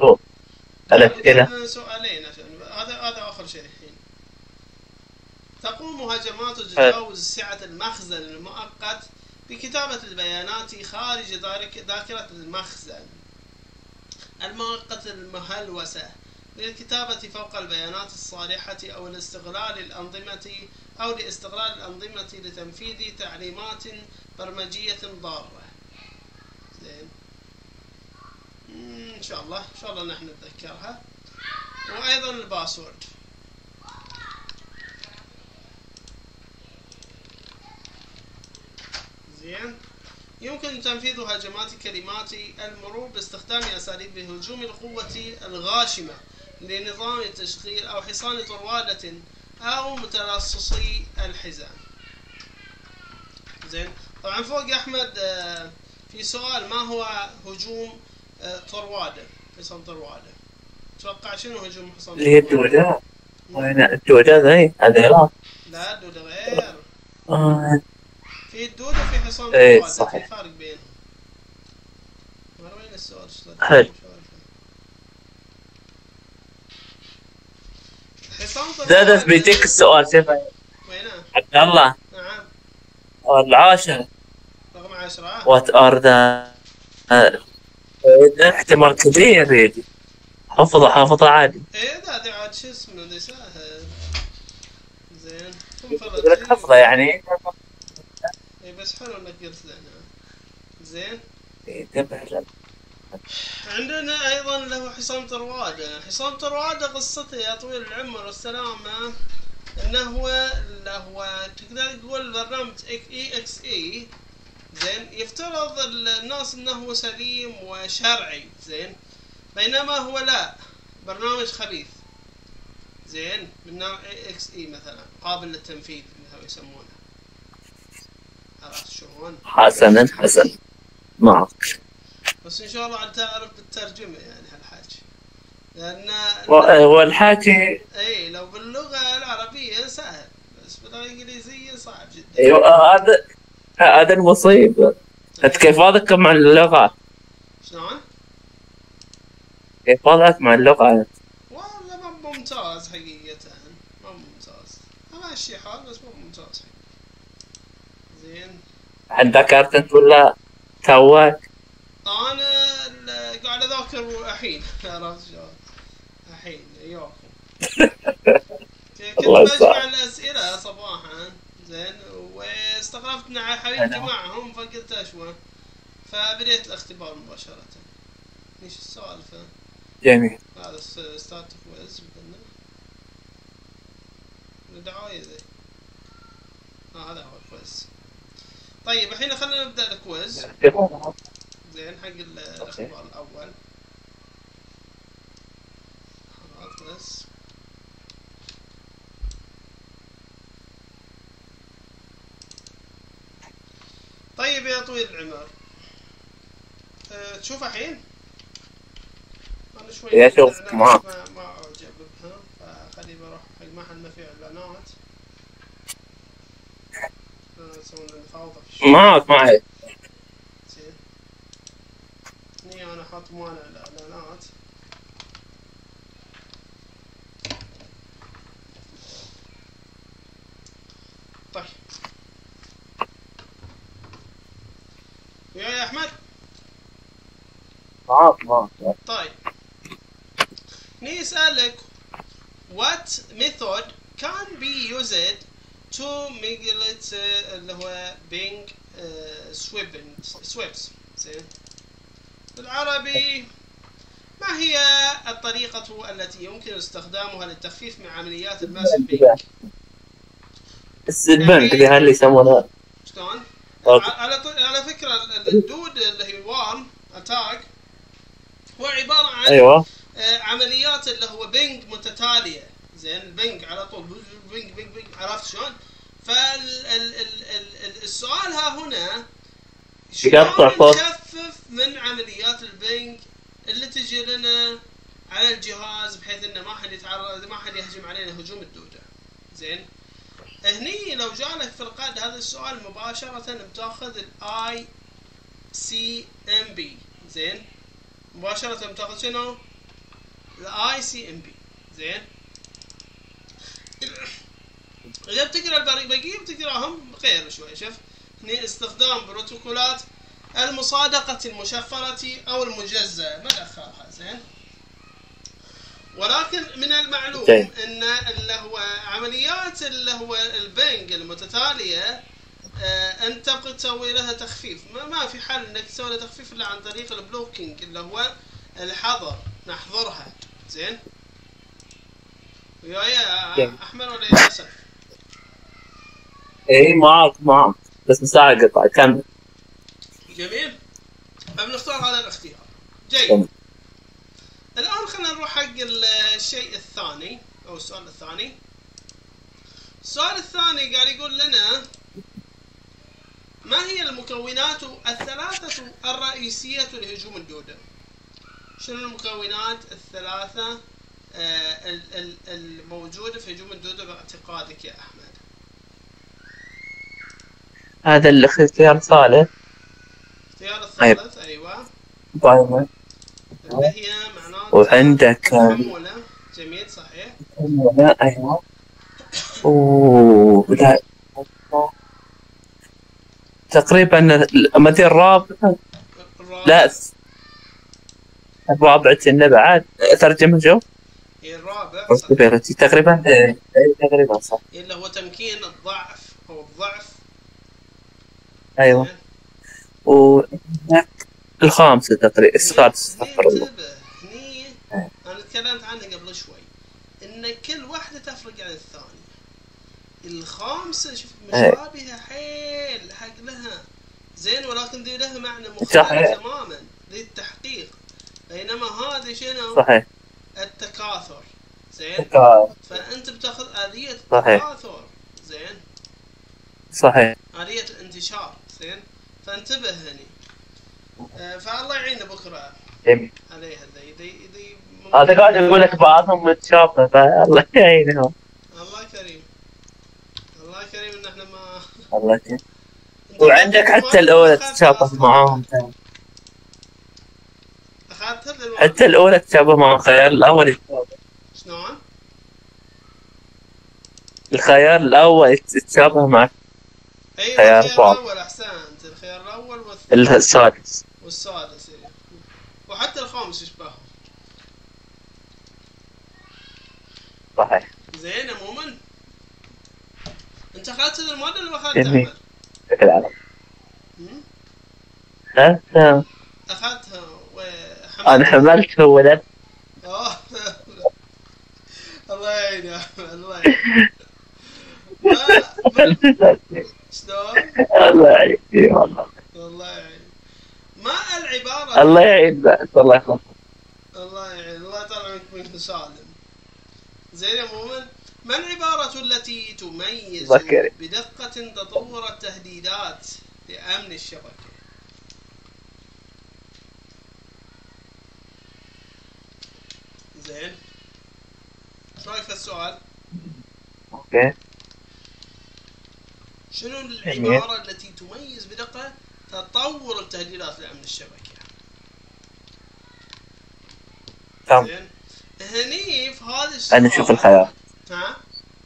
الأسئلة. سؤالين عشان هذا آخر شيء الحين. تقوم هجمات تتجاوز سعة المخزن المؤقت بكتابة البيانات خارج ذاكرة المخزن المؤقت المهلوسة للكتابة فوق البيانات الصالحة أو لاستغلال الأنظمة لتنفيذ تعليمات برمجية ضارة. زين، إن شاء الله نحن نتذكرها. وأيضا الباسورد. زين، يمكن تنفيذ هجمات كلمات المرور باستخدام أساليب هجوم القوة الغاشمة لنظام التشغيل أو حصان طروادة أو متلصصي الحزام. زين، طبعا فوق يا أحمد في سؤال: ما هو هجوم طروادة؟ حصان طروادة، تتوقع شنو هجوم حصان طروادة؟ اللي هي الدودة. وين الدودة ذي؟ هذا لا، الدودة غير. في الدودة وفي حصان ايه طروادة، في صحيح. فرق بينهم. وين السؤال؟ حلو. حصان ده بيديك السؤال. شوف وينه؟ عبد الله، نعم. العاشر. رقم 10. What are the احتمال كبير يجي حافظة عادي. ايه هذا عاد شو اسمه ذي سهل. زين، يقول لك حفظة يعني. ايه بس حلو انك قلت لنا. زين، عندنا ايضا له حصان طروادة. حصان طروادة قصته يا طويل العمر والسلامة انه هو تقدر تقول برنامج EXE. زين، يفترض الناس انه هو سليم وشرعي. زين، بينما هو لا، برنامج خبيث. زين، من نوع EXE مثلا، قابل للتنفيذ مثل يسمونه. عرفت شلون؟ حسنا معك. بس ان شاء الله عاد تعرف بالترجمة يعني هالحكي، لان هو الحكي. اي لو باللغة العربية سهل، بس باللغة الانجليزية صعب جدا. ايوه، هذا المصيبة. انت كيف وضعك مع اللغة؟ شلون؟ كيف وضعك مع اللغة؟ والله ما ممتاز حقيقة، ما ممتاز. ماشي حال بس ما ممتاز حقيقة. زين، عندك انت ولا توك؟ انا قاعد اذاكر الحين. عرفت شلون؟ الحين اياكم. كنت بجمع الاسئلة صباحا. زين، واستغربت ان حبيبتي معهم فقلت اشوى، فبديت الاختبار مباشرة. ايش السالفة؟ جميل. هذا ستارت كويز قلنا الدعاية ذي. هذا هو الكويز. طيب الحين خلينا نبدأ الكويز. زين، حق الاختبار الأول. خلاص بس. طيب يا طويل العمر، تشوف الحين؟ أنا شوي اشوف معك. ما أعجب بها، فخلي بروح حق محل ما فيه إعلانات. يسوون لنا فوضى في الشارع. معي. زين، هني أنا حاط مانع الإعلانات. طيب ويا أحمد. معك. طيب نسألك what method can be used to manipulate اللي هو Bing sweeps. زين، بالعربي ما هي الطريقة التي يمكن استخدامها للتخفيف من عمليات الماس بينج؟ البنك ذي اللي يسمونها. شلون؟ على فكرة الدود اللي هي وارم اتاك هو عبارة عن ايوه عمليات اللي هو بينج متتالية. زين، البينج على طول بينج بينج بينج. عرفت شلون؟ فالسؤال ها هنا شلون نخفف من عمليات البينج اللي تجي لنا على الجهاز بحيث انه ما حد يهجم علينا هجوم الدودة. زين، هني لو جالك في القاعدة هذا السؤال مباشرة بتاخذ ICMP. زين، مباشرة بتاخذ شنو؟ الاي سي ام بي. زين اذا بتقرا البقيه بتقراهم غير شوي. شوف هنا استخدام بروتوكولات المصادقة المشفرة او المجزأة ما دخلها. زين ولكن من المعلوم ان اللي هو عمليات اللي هو البنج المتتالية انت تبغى تسوي لها تخفيف، ما في حل انك تسوي لها تخفيف الا عن طريق البلوكينج اللي هو الحظر، نحظرها. زين وياي احمد ولا يا اسد؟ اي معك بس مساعد قطع كم. جميل. فبنختار هذا الاختيار. جيد. الان خلينا نروح حق الشيء الثاني او السؤال الثاني. السؤال الثاني قاعد يقول لنا ما هي المكونات الثلاثة الرئيسية لهجوم الدودة؟ شنو المكونات الثلاثة الموجودة في هجوم الدودة باعتقادك يا أحمد؟ هذا الاختيار الثالث. الاختيار الثالث أيوة. بايمة. اللي هي معناته وعندك حمولة. جميل صحيح. حمولة أيوة. لا تقريبا المدير الرابع. لا الرابع كنا بعد ترجمة جو. الرابع تقريبا تقريبا صح. اللي هو تمكين الضعف او الضعف. ايوه. وهناك الخامسة تقريبا السادس. استغفر الله. هني انا تكلمت عنها قبل شوي ان كل واحدة تفرق عن الثانية. الخامسة شوف مشابهة حيل حق لها. زين ولكن دي لها معنى مختلف تماما للتحقيق، بينما هذه شنو؟ صحيح. التكاثر. زين فانت بتاخذ آلية التكاثر. زين صحيح. آلية الانتشار. زين فانتبه هني. فالله يعيننا بكره عليها. دي هذا قاعد يقول لك بعضهم متشابه فالله يعينهم. الله كريم الله كريم ان احنا ما الله كريم. وعندك حتى الأولى تتشابه معاهم. حتى الأولى تتشابه مع الخيار الأول. شلون؟ الخيار الأول يتشابه مع الخيار الأول. أحسنت. الخيار الأول السادس والسادس وحتى الخامس يشبههم. صحيح. زين عموما انت اخذت هذا المادة اللي ما اخذتها؟ بشكل عام اخذتها وحملتها. انا حملتها ولد. الله يعين الله يعين. شلون؟ الله يعين والله. الله يعين. ما العبارة الله يعين بس الله يخلص. الله يعين الله يطلع منك سالم. زين عموما ما العبارة التي تميز بدقة تطور التهديدات لأمن الشبكة؟ زين شو رايك في السؤال؟ اوكي. شنو العبارة التي تميز بدقة تطور التهديدات لأمن الشبكة؟ زين هني في هذا السؤال أنا نشوف الخيار. ها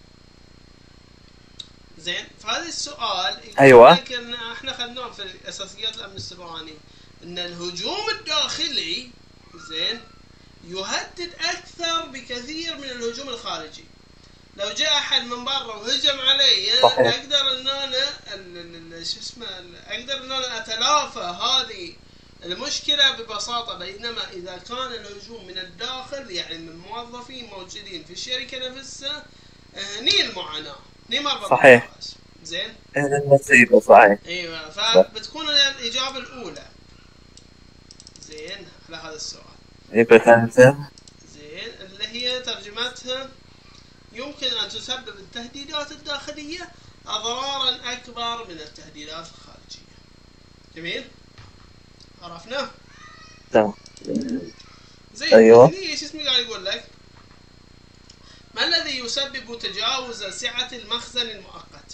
زين في هذا السؤال أيوة. لكن احنا خدناه في اساسيات الامن السيبراني ان الهجوم الداخلي زين يهدد اكثر بكثير من الهجوم الخارجي. لو جاء احد من برا وهجم علي اقدر ان انا شو اسمه اقدر ان انا اتلافى هذه المشكلة ببساطة، بينما إذا كان الهجوم من الداخل يعني من موظفين موجودين في الشركة نفسها هني المعاناة هني مربط. صحيح. زين المصيبة صحيح. ايوه فبتكون الإجابة الأولى زين على هذا السؤال. يبقى ثالثة زين اللي هي ترجمتها يمكن أن تسبب التهديدات الداخلية أضرارا أكبر من التهديدات الخارجية. جميل عرفنا؟ تمام. زين ايوه. ايش اسمي قاعد يقول لك؟ ما الذي يسبب تجاوز سعة المخزن المؤقت؟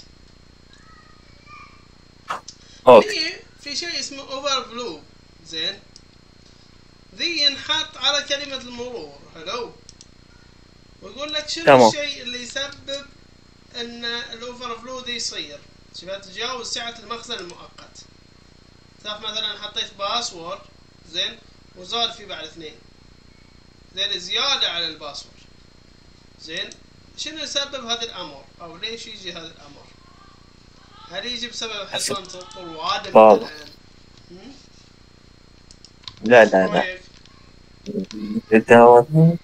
في شيء اسمه اوفر فلو. زين ذي ينحط على كلمة المرور. حلو. ويقول لك شنو تمام. الشيء اللي يسبب ان الاوفر فلو ذي يصير؟ تبغى تتجاوز سعة المخزن المؤقت. تعرف مثلا حطيت باسورد زين وزاد في بعد 2 زين زيادة على الباسورد زين، شنو يسبب هذا الامر او ليش يجي هذا الامر؟ هل يجي بسبب حصان طوال بابا. مثلا؟ لا لا لا. رأيك؟ تداول.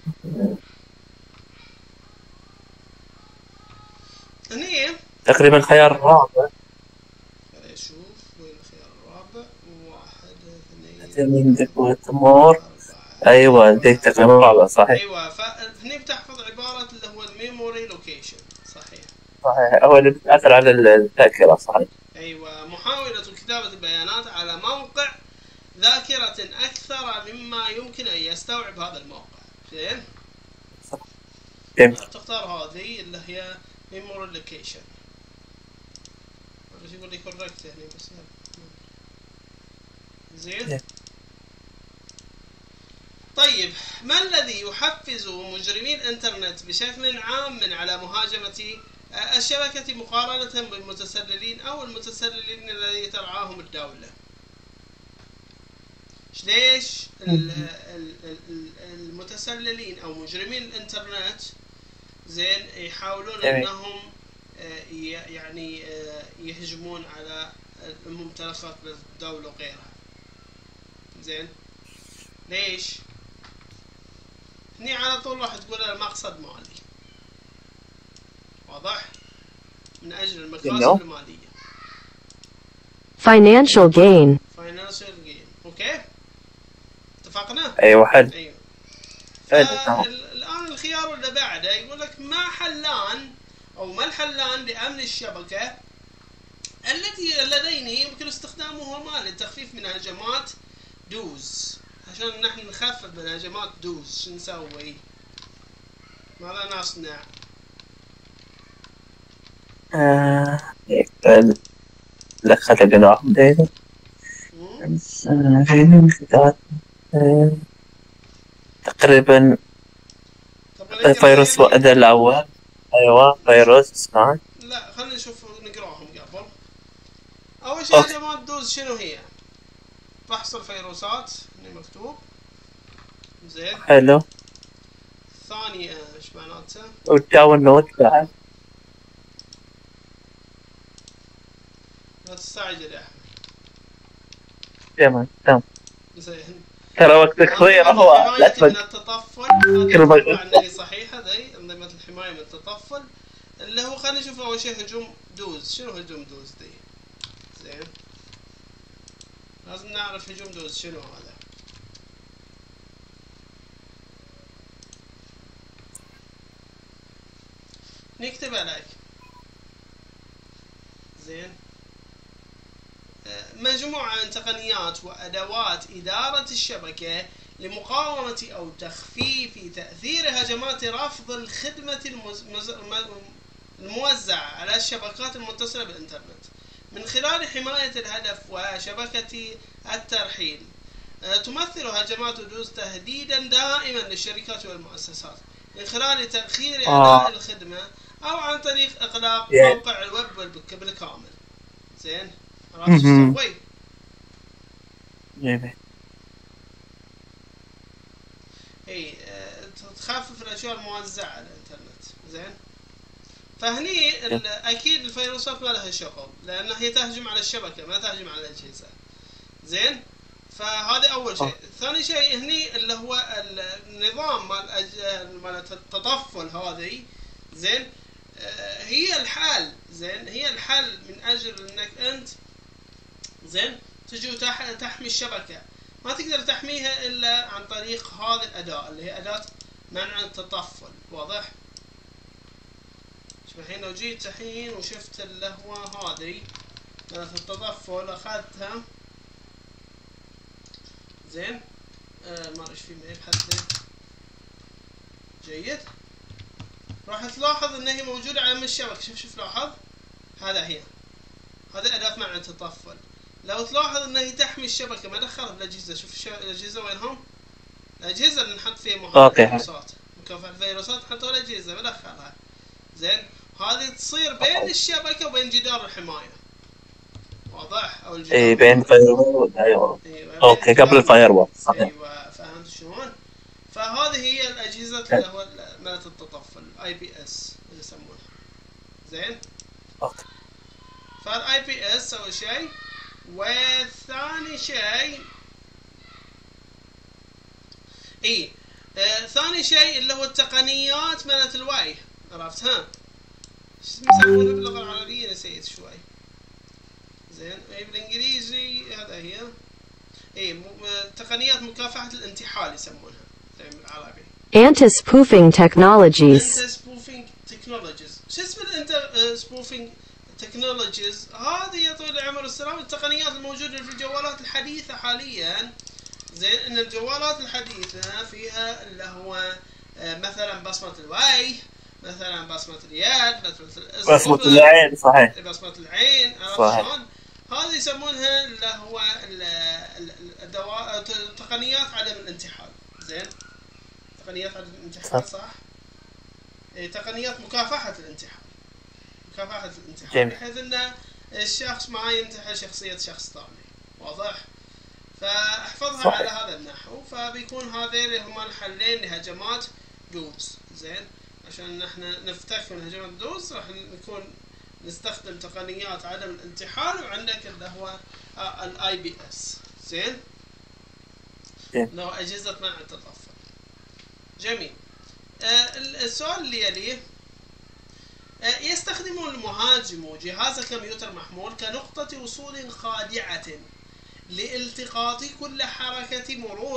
هني تقريبا الخيار الرابع. خليني اشوف وين الخيار الرابع. 1 2 من ذكوة الأمور. 4 أيوة ذيك تقريبا الرابع صحيح. ايوه. فهني بتحفظ عبارة اللي هو الميموري لوكيشن. صحيح. صحيح هو اللي بتأثر على الذاكرة صحيح. ايوه، محاولة كتابة البيانات على موقع ذاكرة أكثر مما يمكن أن يستوعب هذا الموقع. زين؟ جميل. تختار هذه اللي هي memory location. يقول لي correct يعني بس. زين؟ طيب، ما الذي يحفز مجرمي الإنترنت بشكل عام على مهاجمة الشبكة مقارنة بالمتسللين أو المتسللين الذي ترعاهم الدولة؟ ليش المتسللين او مجرمين الانترنت زين يحاولون انهم يعني يهجمون على الممتلكات الدولة وغيرها؟ زين ليش؟ هني على طول راح تقول المقصد مالي. واضح؟ من اجل المكاسب المالية. Financial gain. financial gain. اوكي؟ اتفقنا؟ أيوة حل. ايوه. تمام. الان الخيار اللي بعده يقول لك ما حلان او ما الحلان لامن الشبكه التي لدينا يمكن استخدامهما للتخفيف من هجمات دوز. عشان نحن نخفف من هجمات دوز شو نسوي؟ ماذا نصنع؟ دخلت جناح مدينة. تقريبا الفيروس وأدى الأول. أيوة فيروس اسمع. لا خلينا نشوف نقراهم قبل. أول شيء هجمات دوز شنو هي؟ فحص الفيروسات هنا مكتوب. زين. حلو. ثانية ايش معناته؟ والداونلود بعد. لا تستعجل يا أحمد. تمام تمام. زين. ترى وقتك صغير هو لا من التطفل. هذه صحيحة ذي أنظمة الحماية من التطفل اللي هو خلينا نشوف أول شيء هجوم دوز. شنو هجوم دوز ذي؟ زين. لازم نعرف هجوم دوز شنو هذا. نكتب عليك. زين. مجموعة من تقنيات وأدوات إدارة الشبكة لمقاومة أو تخفيف تأثير هجمات رفض الخدمة الموزعة على الشبكات المتصلة بالإنترنت من خلال حماية الهدف وشبكة الترحيل. تمثل هجمات دوز تهديدا دائما للشركات والمؤسسات من خلال تأخير أداء الخدمة أو عن طريق إغلاق موقع الويب بالكامل. زين. عرفت شو تسوي؟ اي تخفف الاشياء الموزعه على الانترنت. زين. فهني اكيد الفيروسات ما لها شغل لان هي تهجم على الشبكه ما تهجم على الاجهزه. زين. فهذا اول شيء. ثاني شيء هني اللي هو النظام مال التطفل هذه. زين. هي الحل. زين. هي الحل من اجل انك انت زين تجي تحمي الشبكة. ما تقدر تحميها إلا عن طريق هذه الأداة اللي هي أداة منع التطفل. واضح؟ الحين لو جيت الحين وشفت اللي هو هذه مالت التطفل أخذتها. زين. ما إيش في يبحث جيد. راح تلاحظ إن هي موجودة على الشبكة. شوف لاحظ. هذا هي. هذا أداة منع التطفل. لو تلاحظ انها تحمي الشبكه ما دخلها بالاجهزه. شوف الاجهزه وينهم؟ الاجهزه اللي نحط فيها أوكي. مكافحه الفيروسات نحطوا الاجهزه بدخلها. زين هذه تصير بين الشبكه وبين جدار الحمايه. واضح؟ او الجدار اي بين الفايروال. ايوه أيوة، اوكي قبل الفايروال صحيح. ايوه فهمت شلون؟ فهذه هي الاجهزه اللي هو مالت التطفل الاي بي اس اللي يسمونها. زين اوكي فالاي بي اس اول شيء، وثاني شيء ثاني شيء اللي هو التقنيات مالت الوعي. عرفت ها؟ شو يسمونها باللغه العربيه نسيت شوي. زين بالانجليزي هذا هي تقنيات مكافحه الانتحال يسمونها بالعربي. Anti-spoofing technologies. Anti-spoofing technologies. شو اسم spoofing technologies؟ هذه يا طويل العمر والسلام التقنيات الموجوده في الجوالات الحديثه حاليا. زين ان الجوالات الحديثه فيها اللي هو مثلا بصمه الوجه، مثلا بصمه اليد، بصمة العين صحيح. بصمه العين. عرفت شلون؟ هذه يسمونها اللي هو تقنيات عدم الانتحال. زين تقنيات عدم الانتحال صح؟ تقنيات مكافحة الانتحال. مكافحة الانتحال بحيث ان الشخص ما ينتحل شخصية شخص ثاني. واضح؟ فاحفظها صحيح. على هذا النحو. فبيكون هذين هما الحلين لهجمات دوز. زين عشان نحن نفتك من هجمات دوز راح نكون نستخدم تقنيات عدم الانتحال، وعندك اللي هو الاي بي اس. زين اللي هو اجهزة منع التطفل. جميل. السؤال اللي يليه يستخدم المهاجم جهاز كمبيوتر محمول كنقطة وصول خادعة لالتقاط كل حركة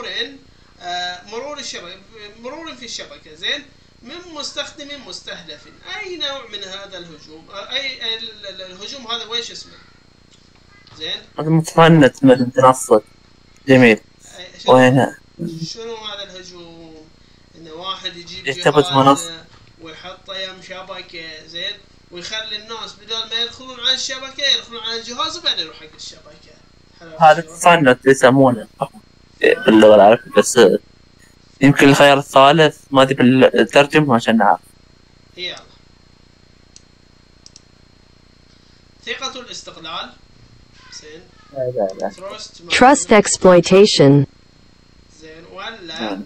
مرور في الشبكة. زين من مستخدم مستهدف. اي نوع من هذا الهجوم؟ اي الهجوم هذا ويش اسمه؟ زين متفنت مثل تنصت. جميل. وين شنو هذا الهجوم؟ انه واحد يجيب جهاز ويحطه يم شبكه. زين ويخلي الناس بدل ما يدخلون على الشبكه يدخلون على الجهاز وبعدين يروح حق الشبكه. هذا تفنت يسمونه باللغه العربيه، بس يمكن الخيار الثالث ما ادري بالترجمه عشان نعرف. يلا ثقة الاستقلال. زين Trust exploitation. زين ولا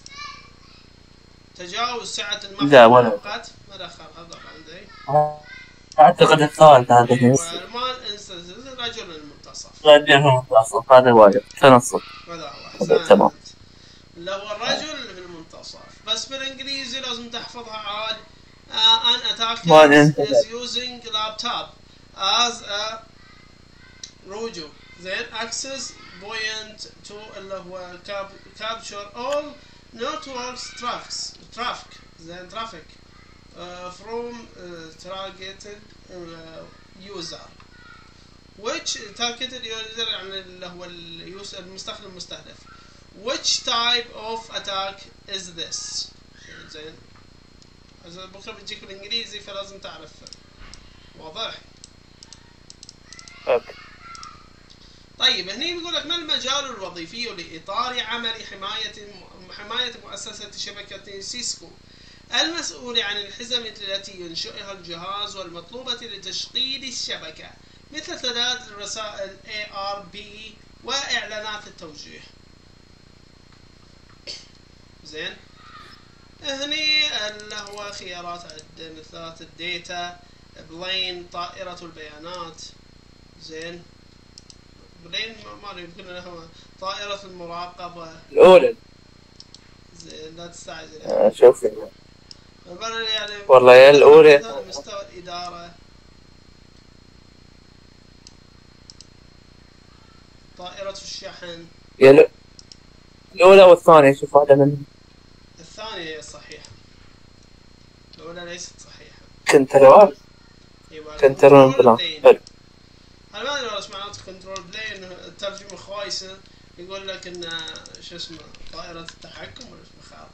تجاوز سعة لا ولا المخلوقات. ما دخل هذا عندي. اعتقد الثالث هذا والمال انستنس الرجل المنتصف. الرجل المنتصف هذا واجد تنصت. هذا هو تمام. اللي هو الرجل في المنتصف. بس بالانجليزي لازم تحفظها عاد. an attacker is using laptop as a روجو. زين access point to اللي هو capture all networks traffic. زين traffic from targeted user which targeted user يعني اللي هو المستخدم المستهدف. which type of attack is this؟ زين بكره بتجيك بالانجليزي فلازم تعرف. واضح؟ اوكي. طيب هني بيقول لك ما المجال الوظيفي لإطار عمل حماية مؤسسة شبكة سيسكو المسؤول عن الحزم التي ينشئها الجهاز والمطلوبة لتشغيل الشبكة مثل سداد الرسائل ARP وإعلانات التوجيه. زين هني اللي هو خيارات عدة مثل الداتا بلين طائرة البيانات. زين بلين ما يمكن لها طائرة المراقبة الأولى. زين لا تستعجل. شوف يعني والله يا الأولى مستوى الإدارة. طائرة الشحن. يا الأولى والثانية. شوف واحدة منهم. الثانية هي الصحيحة. الأولى ليست صحيحة. كنترول. كنترول بلان. حلو. أنا ما أدري وش معناته كنترول بلان. الترجمة خايسة. يقول لك إن شو اسمه طائرة التحكم ولا اسمه خارطة.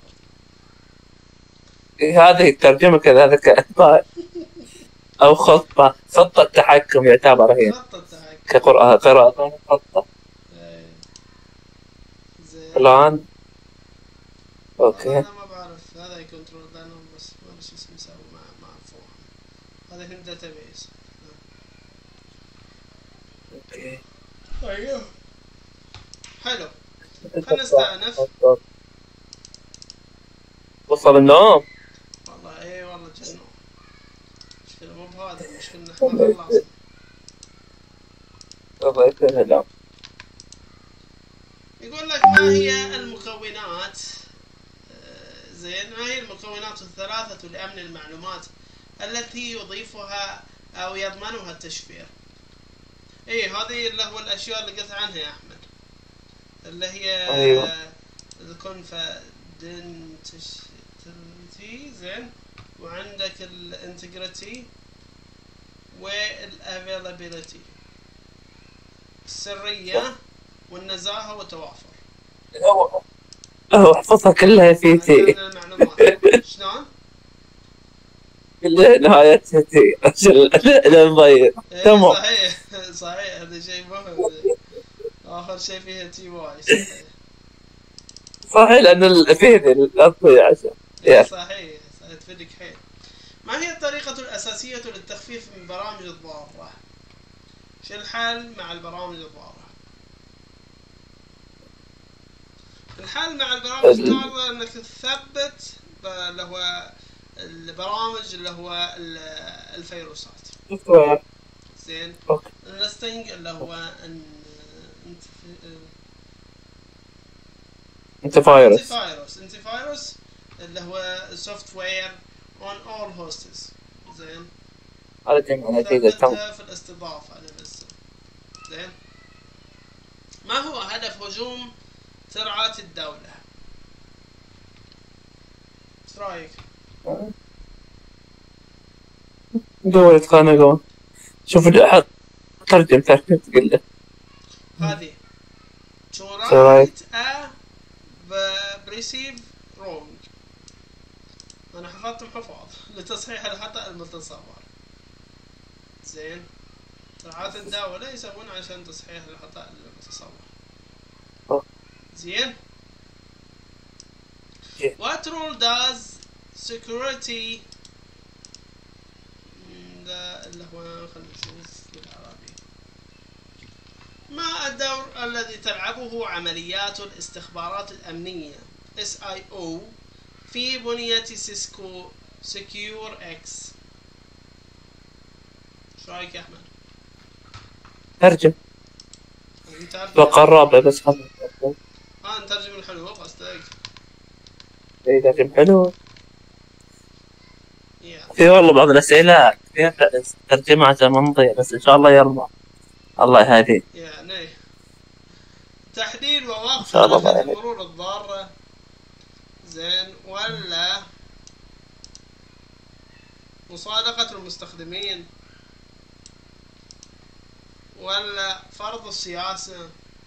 هذه الترجمة كذلك أو خطة التحكم يعتبر هي. خطة التحكم. قراءة خطة. زين. بلان. اوكي. انا ما بعرف هذا كنترول بانل بس ما ادري شو اسمه يسوي ما اعرفه. هذا في الداتابيس. اوكي. ايوه حلو. خلينا نستأنف. وصل النوم. والله ايه والله جنون. المشكلة مو بهذا، المشكلة ان احنا خلصنا. الله يكون العون. يقول لك ما هي المكونات زين، ما هي المكونات الثلاثة لأمن المعلومات التي يضيفها أو يضمنها التشفير؟ إيه هذه اللي هو الأشياء اللي قلت عنها يا أحمد، اللي هي أيوة. الكونفدينتي زين، وعندك الانتجريتي والافيلابيلتي، السرية والنزاهة والتوافر. هو احفظها كلها في تي. المعلومات شلون؟ كلها نهايتها تي عشان لا نضيع. تمام. صحيح صحيح، هذا شيء مهم. آخر شيء فيها تي واي صحيح. صحيح لأن فيه الأضيع عشان. صحيح تفيدك حيل. ما هي الطريقة الأساسية للتخفيف من برامج الضارة؟ شو الحل مع البرامج الضارة؟ الحل مع البرامج الضارة انك تثبت اللي هو البرامج اللي هو الفيروسات. زين. الرستنج اللي هو انت فايروس اللي هو سوفت وير on all hosts. زين. هذا جمع نتيجة في الاستضافة للسيستم. زين. ما هو هدف هجوم سرعات الدولة؟ ايش رايك؟ دولة خانقون. شوف ترجم تقول له هذه to write a receive wrong. انا حفظتهم حفاظ لتصحيح الخطأ المتصور. زين. سرعات الدولة يسوون عشان تصحيح الخطأ المتصور. زين. What role does security اللي هو خلينا نشوف بالعربي. ما الدور الذي تلعبه عمليات الاستخبارات الأمنية SIO في بنية سيسكو سكيور اكس؟ ايش رايك يا احمد؟ ترجم. بقى الرابع بس خلنا نترجم الحلو قصدك. اي ترجم حلو. في والله بعض الأسئلة فيها ترجمة عشان ما نضيع، بس إن شاء الله يرضى. الله يهديه. يعني تحديد ووقف حركة المرور الضارة. زين. ولا مصادقة المستخدمين، ولا فرض السياسة،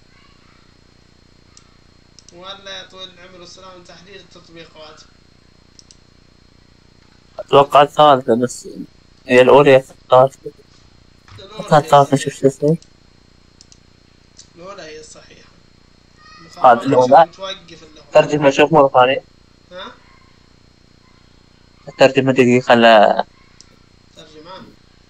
ولا يا طويل العمر والسلام تحديد التطبيقات؟ أتوقع الثالثة، بس هي الأولى الثالثة. الثالثة شوف شو اسمه. الأولى هي الصحيحة. هذه الأولى. ترجمة شوف مرة ثانية. ها؟ الترجمة دقيقة لا. ترجمة.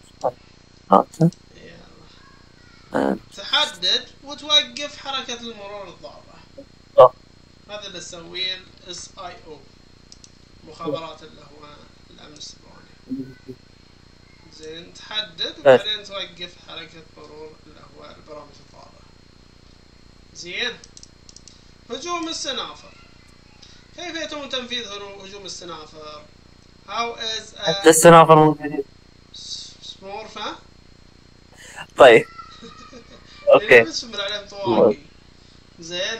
يلا. تحدد وتوقف حركة المرور الضارة. هذا اللي تسويه SIO، مخابرات اللي هو الأمن السيبراني. زين. تحدد وبعدين توقف حركة مرور اللي هو البرامج الضارة. زين. هجوم السنافر. كيف يتم تنفيذ هجوم السنافر؟ How is السنافر موجودين. سمورف ها؟ طيب. اوكي. بسم عليهم طواقي. زين.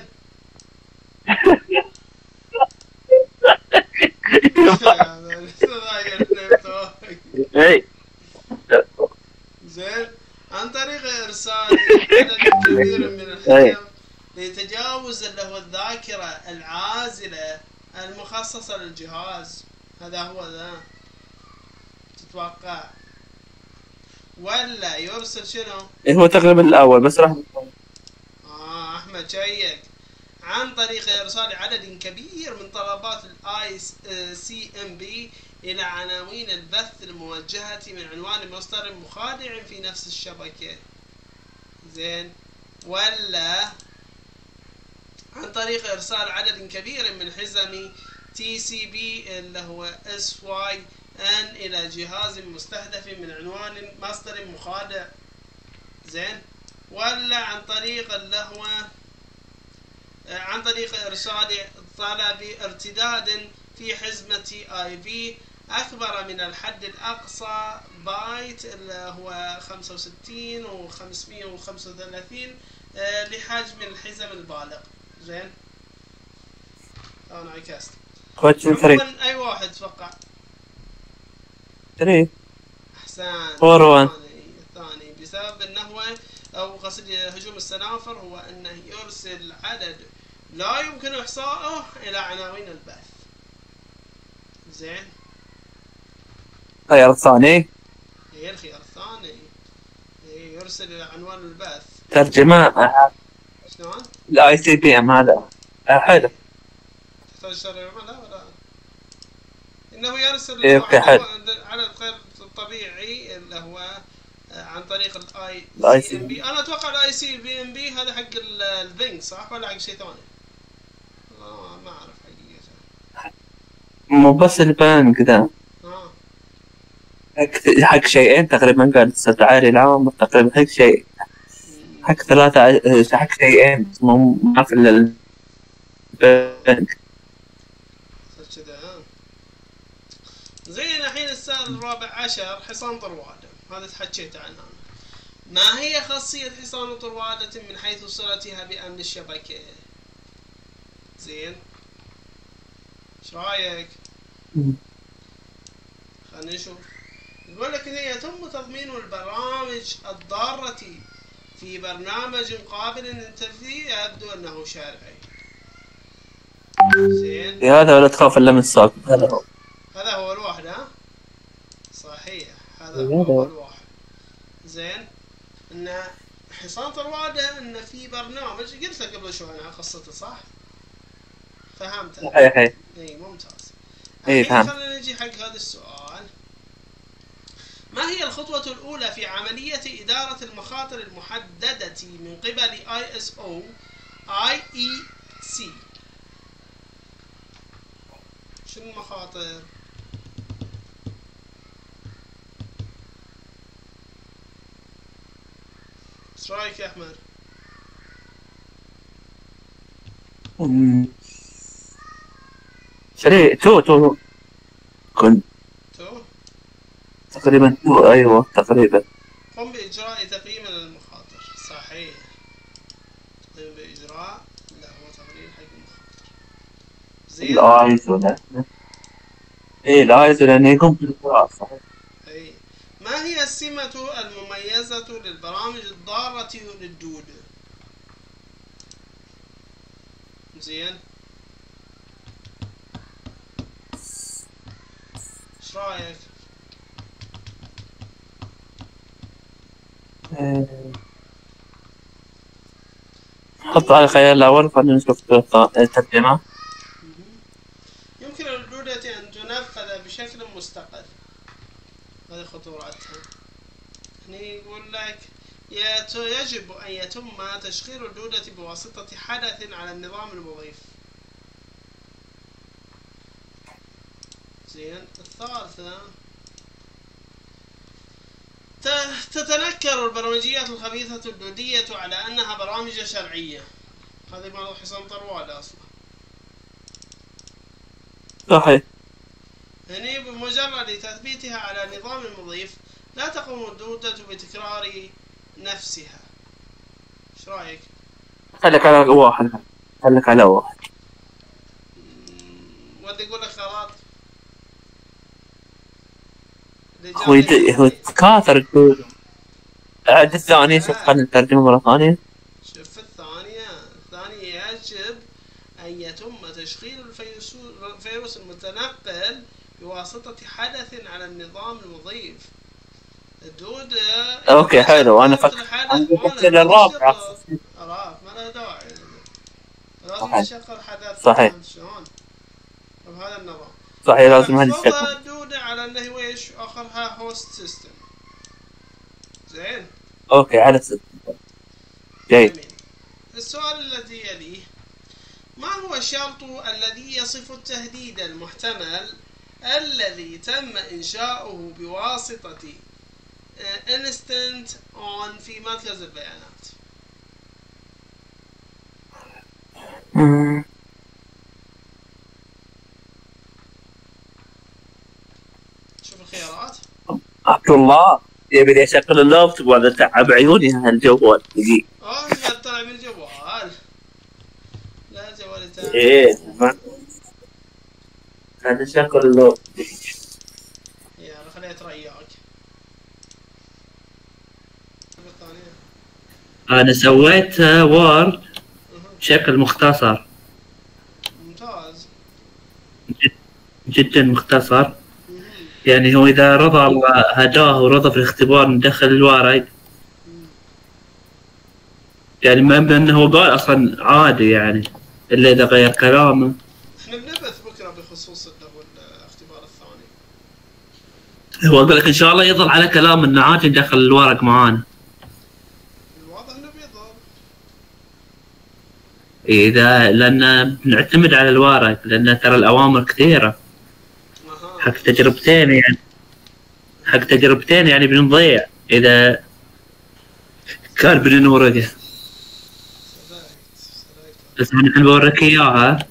زين. عن طريق ارسال عدد كبير من الحجم لتجاوز اللي هو الذاكرة العازلة المخصصة للجهاز. هذا هو ذا. تتوقع ولا يرسل شنو؟ هو تقريبا الأول بس راح. احمد شيك. عن طريق إرسال عدد كبير من طلبات الاي سي ام بي إلى عناوين البث الموجهة من عنوان مصدر مخادع في نفس الشبكة. زين. ولا عن طريق إرسال عدد كبير من حزم تي سي بي اللي هو اس واي ان إلى جهاز مستهدف من عنوان مصدر مخادع. زين. ولا عن طريق اللي هو عن طريق إرسال طلب ارتداد في حزمة اي بي أكبر من الحد الأقصى بايت اللي هو 65 و 535 لحجم الحزم البالغ. زين. أنا عكست. عموما أي واحد توقع؟ 3. أحسن. 4 الثاني بسبب أنه أو قصد هجوم السنافر هو أنه يرسل عدد لا يمكن إحصائه إلى عناوين البث. زين. الخيار الثاني. هي الخيار الثاني. يرسل إلى عنوان البث. ترجمة. شلون؟ الاي سي بي ام هذا حلو. تحتاج ترجمة لا ولا؟ إنه يرسل عدد غير طبيعي اللي هو عن طريق الاي سي ام بي. انا اتوقع الاي سي بي ام بي هذا حق البنك صح ولا حق شيء ثاني؟ ما اعرف حقيقة. مو بس البنك ذا. حق شيئين تقريبا قال استدعاء العام تقريبا حق شيء حق 3 حق شيئين ما في الا البنك. كذا. زين. الحين السؤال الرابع عشر حصان طروادة. هذا تحكيت عنه. ما هي خاصية حصان طروادة من حيث صلتها بأمن الشبكة؟ زين. ايش رايك؟ خلينا نشوف. يقول لك هي يتم تضمين البرامج الضارة في برنامج قابل للتنفيذ يبدو انه شرعي. زين. هذا ولا تخاف الا من الصوت. هذا هو الواحد. ها صحيح. هذا هو الواحد. زين. ان حصان طروادة ان في برنامج قلت لك قبل شوي عن قصته صح؟ فهمت؟ اي ممتاز. الحين خلينا نجي حق هذا السؤال. ما هي الخطوة الأولى في عملية إدارة المخاطر المحددة من قبل ISO IEC؟ شنو المخاطر؟ ايش رايك يا أحمد؟ شري تو كنت تقريبا ايوه تقريبا. قم بإجراء تقييم للمخاطر. صحيح. قم بإجراء هو تقرير حق المخاطر. زين. الايزو لا الايزو لانه يقوم بالقراءة. صحيح. اي. ما هي السمة المميزة للبرامج الضارة للدود؟ زين. ايش رايك؟ حط على الخيال الأول خلينا نشوف الترجمة. يمكن للدودة أن تنفذ بشكل مستقل. هذه خطوراتها. هنا يقول لك يجب أن يتم تشغيل الدودة بواسطة حدث على النظام المضيف. زين. الثالثة تتنكر البرمجيات الخبيثة الدودية على أنها برامج شرعية. هذه موضوع حصان طروادة أصلا. صحيح. يعني بمجرد تثبيتها على نظام المضيف لا تقوم الدودة بتكرار نفسها. ايش رايك؟ خليك على واحد. خليك على واحد. ودي اقول لك خلاص. هو تكاثر الدودة. عد الثانية. شوف خلينا نترجمه مرة ثانية. شوف الثانية يجب أن يتم تشغيل الفيروس المتنقل بواسطة حدث على النظام المضيف. الدودة اوكي حلو. انا فكرت الرابع. ما له داعي. لازم صحيح. نشغل حدث. صحيح. شلون؟ بهذا النظام. صحيح لازم هذه الشكل. فرضا دودة على انه هو ايش اخرها هوست سيستم. زين. اوكي على جيد. جميل. السؤال الذي يليه: ما هو الشرط الذي يصف التهديد المحتمل الذي تم إنشاؤه بواسطة instant on في مركز البيانات؟ شوف الخيارات. عبد الله يبي لي اشغل اللابتوب وهذا تعب عيوني هالجوال يجي. قاعد طلع من الجوال. لا جوالي تعب. ايه هذا شغل اللابتوب. يلا خليها ترياك. انا سويت وورد بشكل مختصر. ممتاز. جدا مختصر. يعني هو اذا رضى الله هداه ورضى في الاختبار ندخل الورق. يعني ما بأنه هو قال اصلا عادي يعني الا اذا غير كلامه. احنا بنبث بكره بخصوص الاختبار الثاني. هو قال لك ان شاء الله يظل على كلام انه عادي ندخل الورق معانا. الواضح انه بيظل. اذا لان بنعتمد على الورق لان ترى الاوامر كثيره. حق تجربتين يعني بنضيع اذا كان بدون ورقه. بس نحن بوريك اياها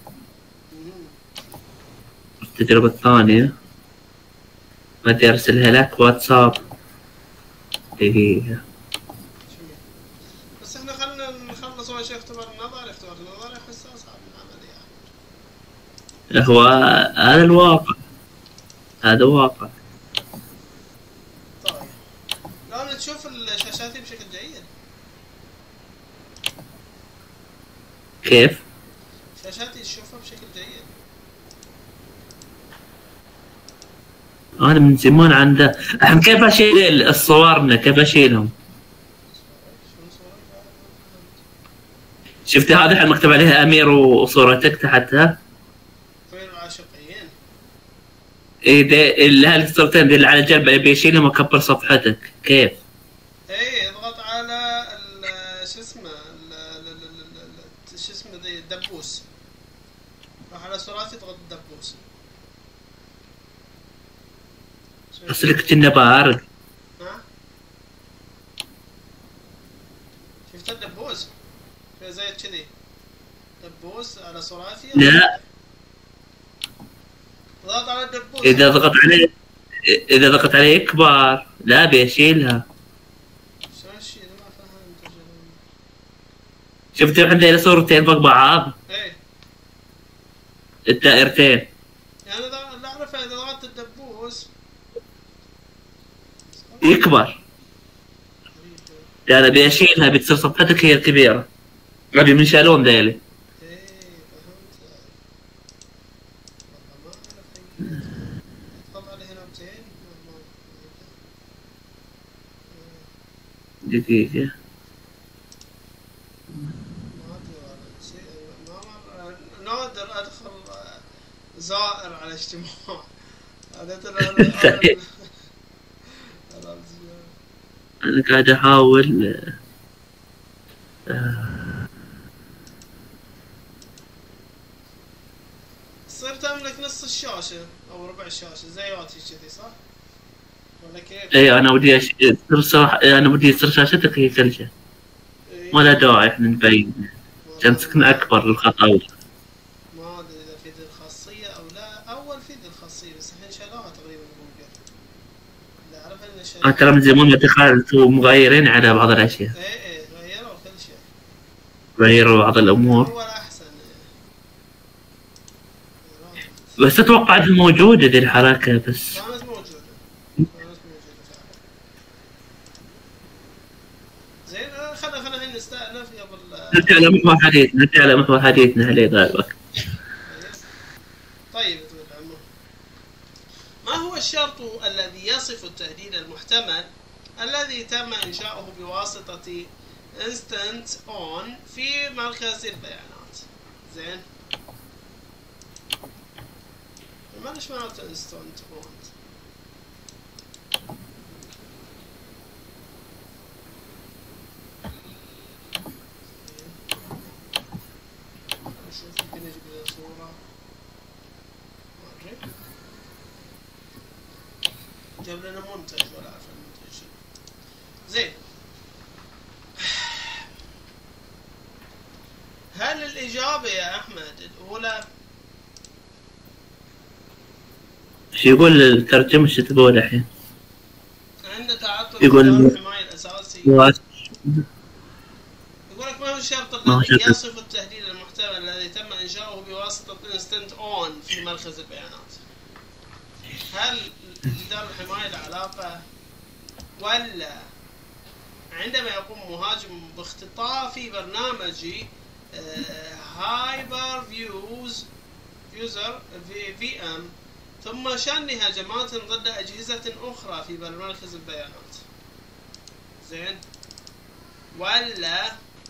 التجربه الثانيه. بدي ارسلها لك واتساب. دقيقه. بس احنا خلنا نخلص اول شيء اختبار النظري. اختبار النظري احس اصعب من العملي. هو هذا الواقع. هذا واقع. طيب لازم تشوف الشاشات بشكل جيد. كيف؟ شاشاتي تشوفها بشكل جيد. انا من زمان عنده. الحين كيف اشيل الصورنا؟ كيف اشيلهم؟ شفت هذا الحين مكتوب عليها امير وصورتك تحتها. فين العاشقين؟ ايه الصورتين دي اللي على جنب ابي اشيلهم واكبر صفحتك. كيف؟ ايه اضغط على شو اسمه شو اسمه ذي الدبوس. راح على صوراتي اضغط الدبوس. اصلك كنا بارد. ها؟ شفت الدبوس؟ زي كذي دبوس على صوراتي. لا ضغط على الدبوس. اذا ضغط عليه يكبر. لا بيشيلها. شلون الشيء ما فهمت. شفت عندنا صورتين فوق بعض. ايه الدائرتين. يعني لا اعرف اذا ضغطت الدبوس يكبر. يعني بيشيلها بتصير صفحتك هي الكبيرة. ابي من شالون ذيلي. ايه فهمت. والله ما اعرف. اضغط على هنا بتين. دقيقة. ما ادري والله شيء ما مر. نادر ادخل زائر على اجتماع. هذا ترى انا قاعد احاول. تصير تملك نص الشاشة او ربع الشاشة زياتي كذي صح؟ ولا كيف؟ اي انا ودي انا ودي يصير شاشتك هي كل شيء. ما له داعي احنا نبين. تمسكن اكبر للخطأ. ما ادري اذا في ذي الخاصية او لا. اول في ذي الخاصية بس الحين شالوها تقريبا جوجل. اللي اعرفه ان شالوها. ترى من زمان ما دخلت ومغيرين على بعض الاشياء. ايه غيروا كل شيء. غيروا بعض الامور. اول احسن. بس اتوقع انها موجودة ذي الحركة بس. كانت موجودة فعلا. زين خلنا الحين نستأنف قبل. نرجع لمحور حديثنا اللي ضايقك. طيب تقول عمو. ما هو الشرط الذي يصف التهديد المحتمل الذي تم إنشاؤه بواسطة instant on في مركز البيانات؟ زين. ما ليش معناته انستنت اون؟ نشوف يمكن نجيب له صورة. ما ادري. جاب لنا منتج ولا اعرف المنتج شنو. زين. هل الإجابة يا أحمد الأولى؟ شو يقول الترجمة شو تقول الحين؟ عند تعطل يقول الحماية الأساسي. يقول لك ما هو الشرط الذي يصف التهديد المحتمل الذي تم إنشاؤه بواسطة انستنت اون في مركز البيانات؟ هل جدار الحماية له علاقة، ولا عندما يقوم مهاجم باختطاف برنامجي هايبر فيوزر في ام ثم شن هجمات ضد أجهزة أخرى في مركز البيانات؟ زين. ولا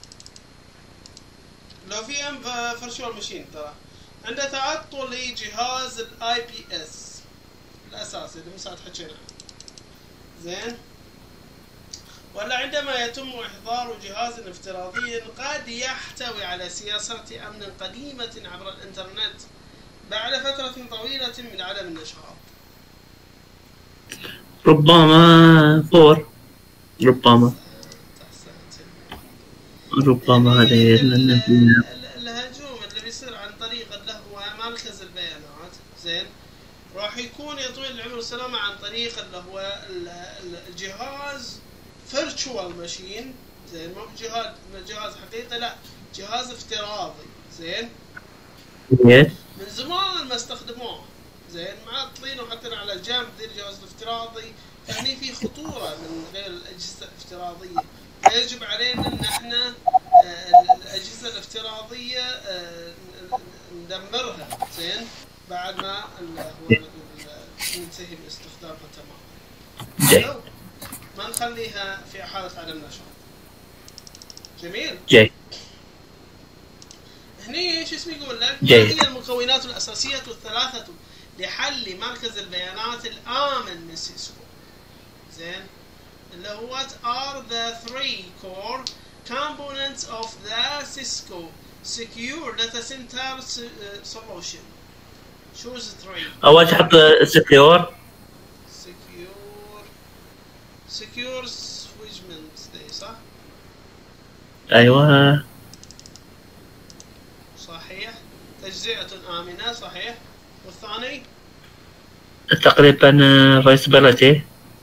لو في ام فيرتشوال ماشين ترى عند تعطل جهاز الاي بي اس الأساسي اللي مساعد حكينا عنه. زين. ولا عندما يتم إحضار جهاز افتراضي قد يحتوي على سياسات أمن قديمة عبر الإنترنت بعد فترة طويلة من عدم النشاط؟ ربما فور. ربما هذه الهجوم اللي بيصير عن طريق اللي هو مركز البيانات. زين. راح يكون يا طويل العمر والسلامة عن طريق اللي هو الجهاز فيرتشوال ماشين. زين. مو جهاز حقيقي، لا جهاز افتراضي. زين. من زمان ما استخدموه. زين. معطلينه وحطينا على جنب ذي الجهاز الافتراضي، يعني في خطورة من غير الأجهزة الافتراضية. يجب علينا ان احنا الأجهزة الافتراضية ندمرها. زين. بعد ما هو ننتهي من استخدامها تماما. ما نخليها في حالة عدم نشاط. جميل. هني ايش اسمه يقول لك ما هي المكونات الأساسية الثلاثة لحل مركز البيانات الآمن من سيسكو؟ زين. اللي هو what are the three core components of the Cisco secure data center solution? choose three. أول شيء حط secure switchment دي صح؟ أيوة صحيح. تجزئة آمنة صحيح. والثاني تقريبا فايسبيليتي.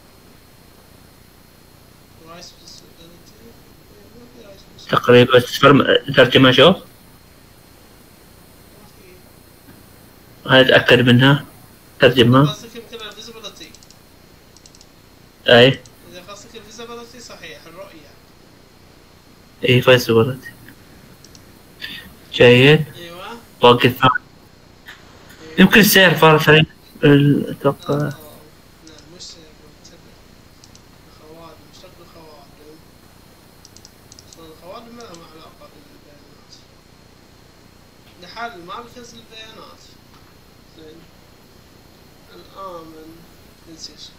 تقريبا ترجمة شوف هاي أتأكد منها ترجمة. قصدك يمكن الفيزيبيليتي. أي إذا قصدك الفيزيبيليتي صحيح الرؤية. إيه فايسبيليتي. جيد. أيوة. باقي الثاني يمكن سير فرق أتوقع. لا مش سير. خوادم مشتق الخوادم. أصلا الخوادم ما لهم علاقة بالبيانات. لحل مركز البيانات. زين. الآمن من سيسكو.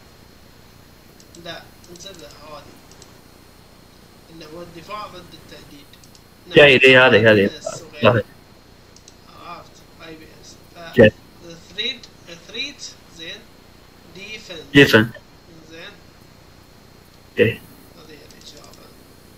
لا انتبه هذه اللي هو الدفاع ضد التهديد. جيد. إيه هذه عرفت اي بي اس. جيد. ثريت. زين. ديفن. زين. إيه هذه الإجابة.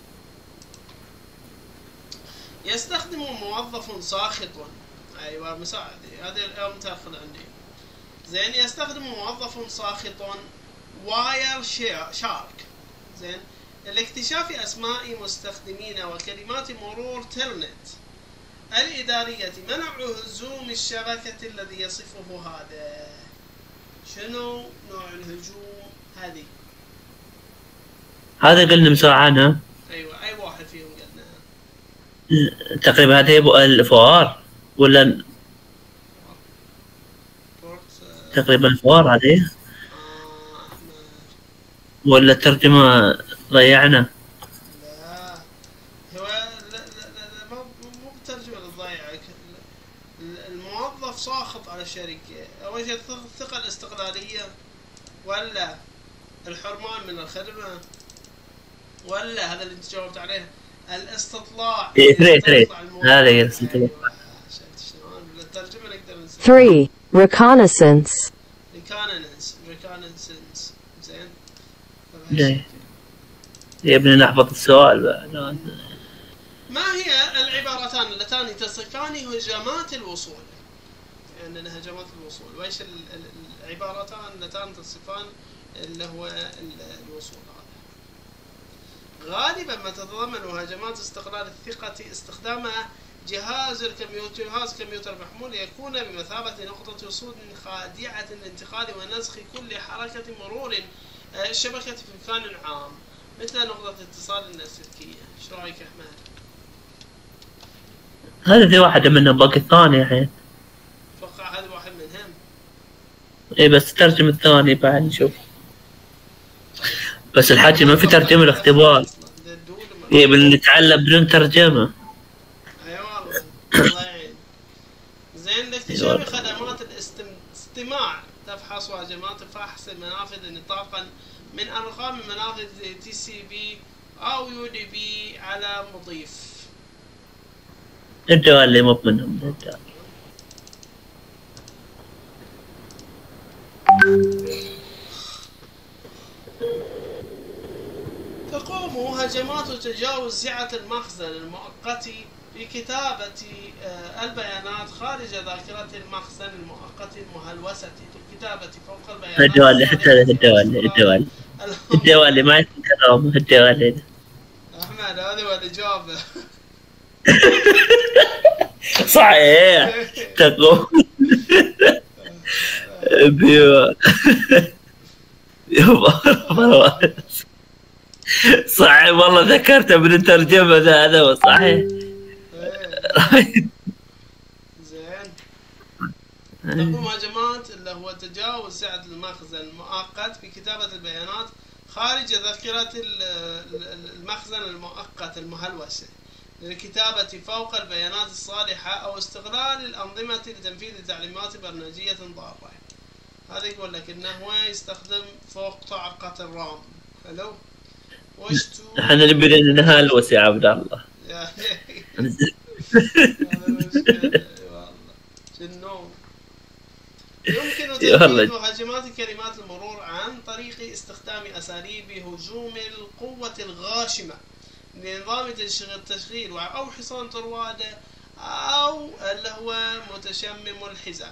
يستخدم موظف ساخط. أيوة مساعدة هذه اليوم تأخذ عندي. زين. يستخدم موظف ساخط واير شارك. زين. لاكتشاف أسماء مستخدمين وكلمات مرور تلنت الإدارية منع هجوم الشبكة الذي يصفه هذا. شنو نوع الهجوم هذه؟ هذا قلنا مساء عنها. أيوة. أي واحد فيهم قلنا؟ تقريبا هذه الفوار ولا تقريبا الفوار هذه ولا الترجمة ضيعنا. لا هو مو بالترجمة اللي تضيعك. الموظف ساخط على الشركة. أول شيء الثقة الاستقلالية، ولا الحرمان من الخدمة، ولا هذا اللي انت جاوبت عليه الاستطلاع. تريد هذا هي الاستطلاع. شفت شلون بالترجمة نقدر نسوي 3. Reconnaissance. reconnaissance. زين. جاي يا ابني نحفظ السؤال بقى. ما هي العبارتان اللتان تصفان هجمات الوصول؟ يعني هجمات الوصول، وايش العبارتان اللتان تصفان اللي هو الوصول هذا؟ غالبا ما تتضمن هجمات استقلال الثقة استخدامها جهاز كمبيوتر محمول يكون بمثابة نقطة وصول خادعة للانتقال ونسخ كل حركة مرور الشبكة في مكان عام، مثل نقطة اتصال اللاسلكية. ايش رايك يا احمد؟ هذه في واحدة منهم، باقي الثانية الحين. اتوقع هذا واحد منهم. اي بس ترجم الثاني بعد نشوف. بس الحكي ما في ترجمة الاختبار. اي بنتعلم بدون ترجمة. اي والله الله يعين. زين. لاكتشاف خدمات الاستماع تفحص هجمات فحص المنافذ نطاقا من ارقام منافذ TCP او UDP على مضيف. الجوال اللي مو منهم الجوال. تقوم هجمات تجاوز سعة المخزن المؤقت بكتابة البيانات خارج ذاكرة المخزن المؤقت المهلوسة للكتابة فوق البيانات. الجوال حتى الجوال اللي ما يكون كلام الجوال. أحمد هذه هو الإجابة. صحيح. تقوم صحيح والله ذكرته من الترجمة هذا هو صحيح. زين. تقوم هجمات اللي هو تجاوز سعة المخزن المؤقت بكتابة البيانات خارج ذاكرة المخزن المؤقت المهلوسة للكتابة فوق البيانات الصالحة أو استغلال الأنظمة لتنفيذ تعليمات برمجية ضارة. هذا يقول لك إنه هو يستخدم فوق طاقة الرام. حلو. احنا نبي نهلوس يا عبد الله. يمكن تنفيذ هجمات كلمات المرور عن طريق استخدام أساليب هجوم القوة الغاشمة لنظام التشغيل أو حصان طروادة أو اللي هو متشمم الحزام.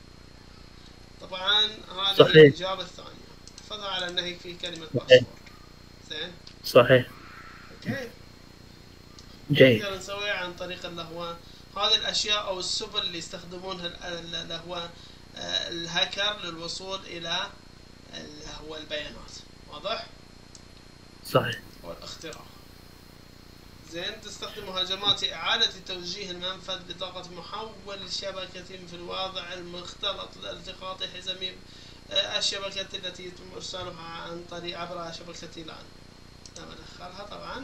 طبعا هذه الإجابة الثانية. احفظها على أنه في كلمة باسورد. زين. صحيح. اوكي. جيد. نقدر نسويها عن طريق اللي هو هذه الأشياء أو السبل اللي يستخدمونها اللي هو الهاكر للوصول إلى اللي هو البيانات. واضح؟ صحيح. والاختراق. زين. تستخدم هجمات إعادة توجيه المنفذ بطاقة محول شبكة في الوضع المختلط لالتقاط حزم الشبكة التي يتم إرسالها عن طريق عبر شبكة لان. لما ندخلها طبعا.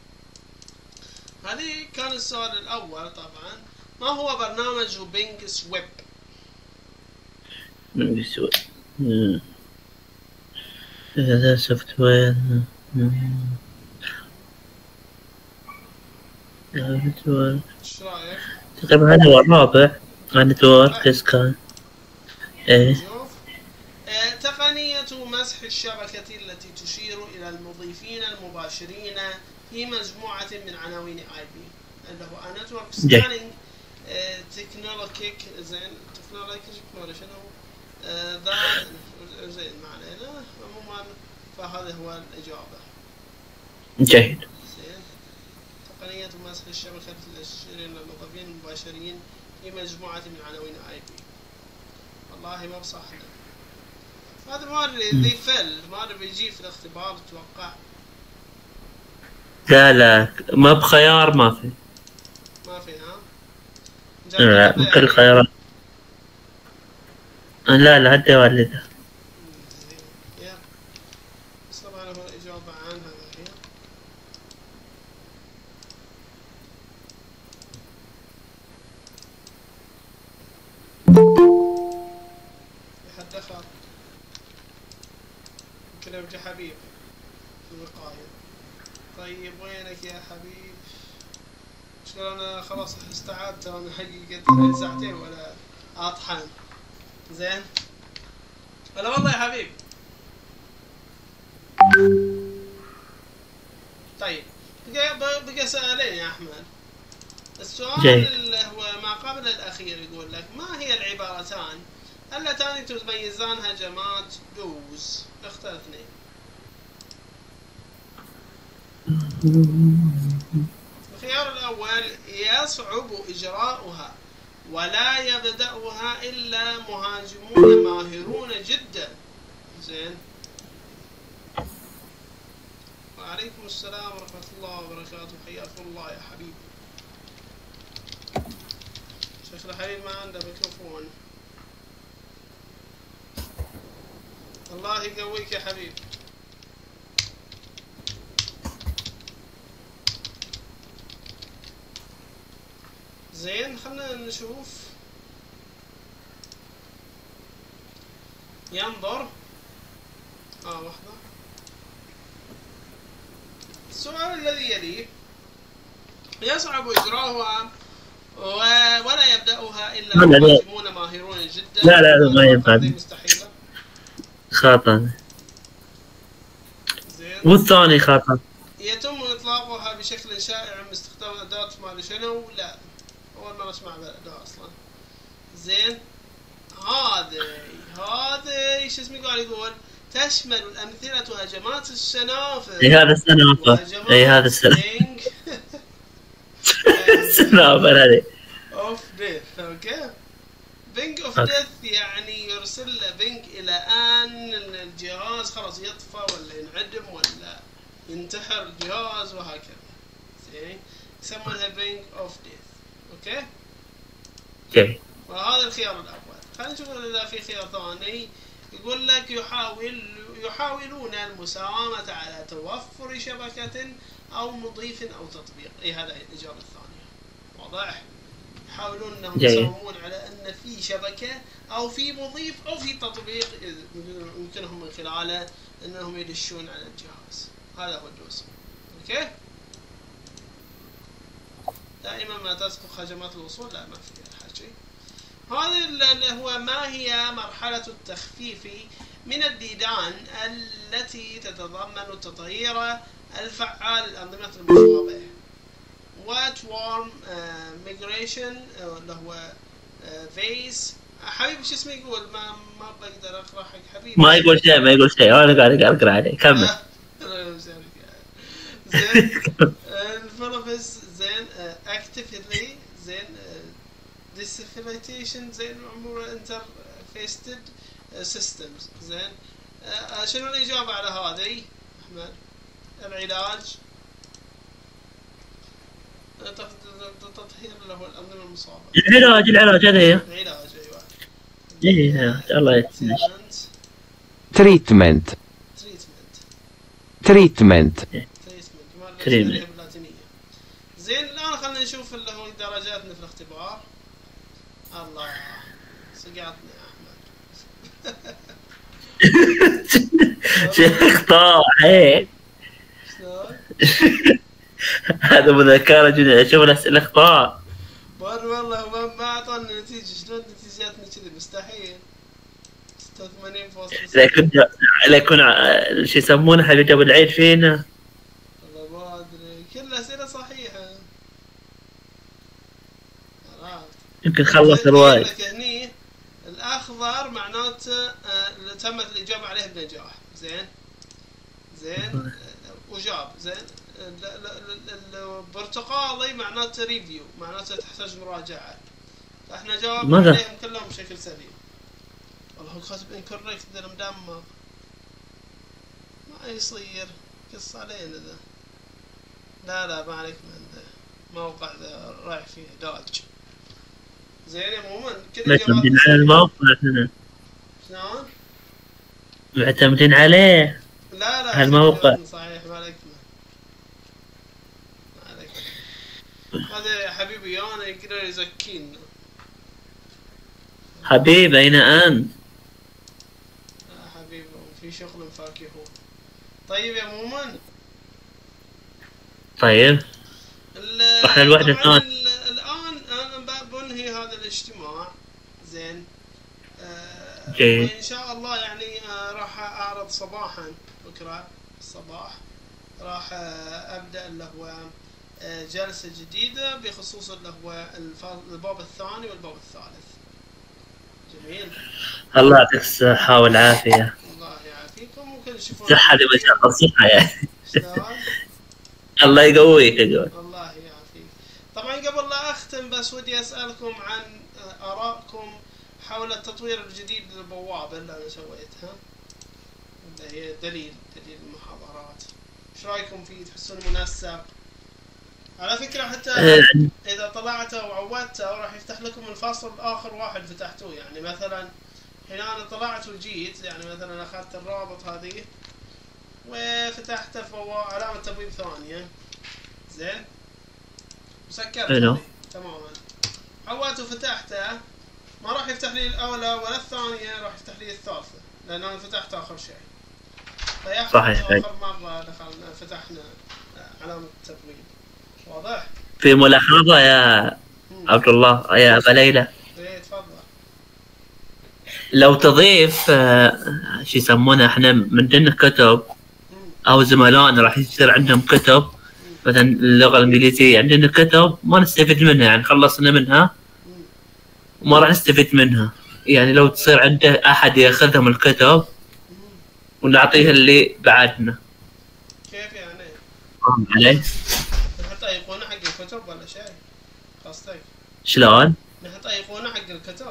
هذه كان السؤال الأول. طبعا ما هو برنامج بينج سويب؟ هذا سوفت وير. ايش رايك؟ تقريبا هذا هو الرابع. نتورك سكان. تقنية مسح الشبكة التي تشير إلى المضيفين المباشرين في مجموعة من عناوين IP اللي هو نتورك سكانينج تكنولوجيك. زين. تكنولوجيك ولا شنو؟ ذا زين ما علينا. عموما فهذا هو الإجابة. جيد. زين. تقنية مسح الشبكة التي تشير إلى المضيفين المباشرين في مجموعة من عناوين IP. والله ما بصح. هذا ما اللي فل ما بيجي في الاختبار اتوقع. لا ما بخيار ما في. ما في ها؟ لا بكل خيارات. لا هدي والده. يا بس طبعا هو الإجابة عن هذا هي. يا حبيب في الوقاية. طيب وينك يا حبيب؟ مشكلة انا خلاص استعدت انا حقيقة ساعتين ولا اطحن. زين هلا والله يا حبيب. طيب بقى سؤالين يا احمد. السؤال جيد. اللي هو ما قبل الاخير يقول لك ما هي العبارتان اللتان تميزان هجمات دوز؟ اختار اثنين. الخيار الأول يصعب إجراؤها ولا يبدأها إلا مهاجمون ماهرون جدا. زين. وعليكم السلام ورحمة الله وبركاته، حياكم الله يا حبيبي. شيخ الحبيب ما عنده ميكروفون. الله يقويك يا حبيب. زين خلنا نشوف. ينظر لحظة. السؤال الذي يليه يصعب إجراؤها ولا يبدأها إلا مهاجمون ماهرون جدا. لا ما ينفع، مستحيلة. خطأ. زين. والثاني خطأ. يتم إطلاقها بشكل شائع باستخدام أداة ما شنو؟ لا أول مرة أسمع بالأداة أصلا. زين. هذه شو اسمه يقول تشمل الأمثلة هجمات السنافر. اي هذا السنافر. اي هذا السنافر. السنافر هذه. اوف ديث. اوكي. بينج اوف ديث يعني يرسل له بينج الى ان الجهاز خلاص يطفى ولا ينعدم ولا ينتحر الجهاز وهكذا. زين يسمونها بينج اوف ديث. اوكي. اوكي. وهذا الخيار الاول. خلينا نشوف اذا في خيار ثاني. يقول لك يحاولون المساومة على توفر شبكة أو مضيف أو تطبيق. أي هذا الإجابة الثانية. واضح؟ يحاولون أنهم يساومون على أن في شبكة أو في مضيف أو في تطبيق يمكنهم من خلاله أنهم يدشون على الجهاز. هذا هو الدوس. أوكي؟ دائما ما تسبق هجمات الوصول لا ما في حكي. هذا اللي هو ما هي مرحلة التخفيف من الديدان التي تتضمن تطهير الفعال الأنظمة المصابة. What worm migration اللي هو فيس. حبيبي شو اسمه يقول ما بقدر أقرأ حق حبيبي. ما يقول شيء أنا قاعد أقرأ عليه. كمل. زين. الفلوفس زين actively زين disfiliation زين عموما interfaced systems. زين شنو الإجابة على هذه أحمد؟ العلاج تطهير اللي هو الأنظمة المصابة. العلاج هذا هي. العلاج أيوة. إيه الله يسلمك. treatment زين الآن خلينا نشوف اللي هو درجاتنا في الاختبار. الله سقعتني يا أحمد. شيخ طاحين. شلون؟ هذا مذكرة جدا. شوف الأسئلة اخطاء. والله ما أعطاني نتيجة. شلون نتيجاتنا كذي؟ مستحيل. 86.6. لكن شو يسمونه حبيبي أبو العيد فينا. والله ما أدري. كل الأسئلة صحيحة. يمكن خلص الرواية. هني الأخضر معناته تمت الإجابة عليه بنجاح. زين وجاب. زين البرتقالي معناته ريفيو معناته تحتاج مراجعة. فاحنا جاوبنا عليهم كلهم بشكل سليم. والله هو كاتب انكوريكت ذا مدمر. ما يصير قص علينا ذا. لا ما عليك من ذا موقع ذا رايح فيه داج. زين عموما كذا معتمدين على الموقع احنا. شلون؟ معتمدين عليه. لا الموقع صحيح ما عليك. هذا حبيبي انا يقدر يزكينا. حبيبي اين انت؟ حبيبي في شغل مفاكهون. طيب يا مؤمن. طيب رحنا الوحدة طبعا الثانية. الآن أنا بنهي هذا الاجتماع. زين. جيد. وإن شاء الله يعني راح أعرض صباحا بكرة الصباح راح أبدأ اللي هو جلسة جديدة بخصوص اللي هو الباب الثاني والباب الثالث. جميل. الله يعطيك الصحة والعافية. الله يعافيكم وكل شوفون صحة لمن شاء الصحة يعني. شلون؟ الله يقويك يقول. الله يعافيك. طبعا قبل لا أختم بس ودي أسألكم عن آرائكم حول التطوير الجديد للبوابة اللي أنا سويتها، اللي هي دليل المحاضرات. ايش رايكم فيه؟ تحسون مناسب؟ على فكرة حتى إذا طلعته وعودته راح يفتح لكم الفصل آخر واحد فتحتوه. يعني مثلا هنا أنا طلعت وجيت، يعني مثلا أخذت الرابط هذه وفتحته فهو علامة تبويب ثانية. زين. وسكرته تماما. عودت وفتحته ما راح يفتح لي الأولى ولا الثانية، راح يفتح لي الثالثة لأن أنا فتحت آخر شيء. صحيح. آخر مرة دخلنا فتحنا علامة التبويب. واضح؟ في ملاحظة يا عبد الله يا أبا ليلى. إيه تفضل. لو تضيف شو يسمونه احنا من عندنا كتب او زملائنا راح يصير عندهم كتب مثلا اللغة الانجليزية، عندنا كتب ما نستفيد منها يعني خلصنا منها وما راح نستفيد منها. يعني لو تصير عنده احد ياخذهم الكتب ونعطيه اللي بعدنا. كيف يعني؟ فاهم علي؟ نحط أيقونة حق الكتب ولا شيء؟ قصدك؟ شلون؟ نحط أيقونة حق الكتب؟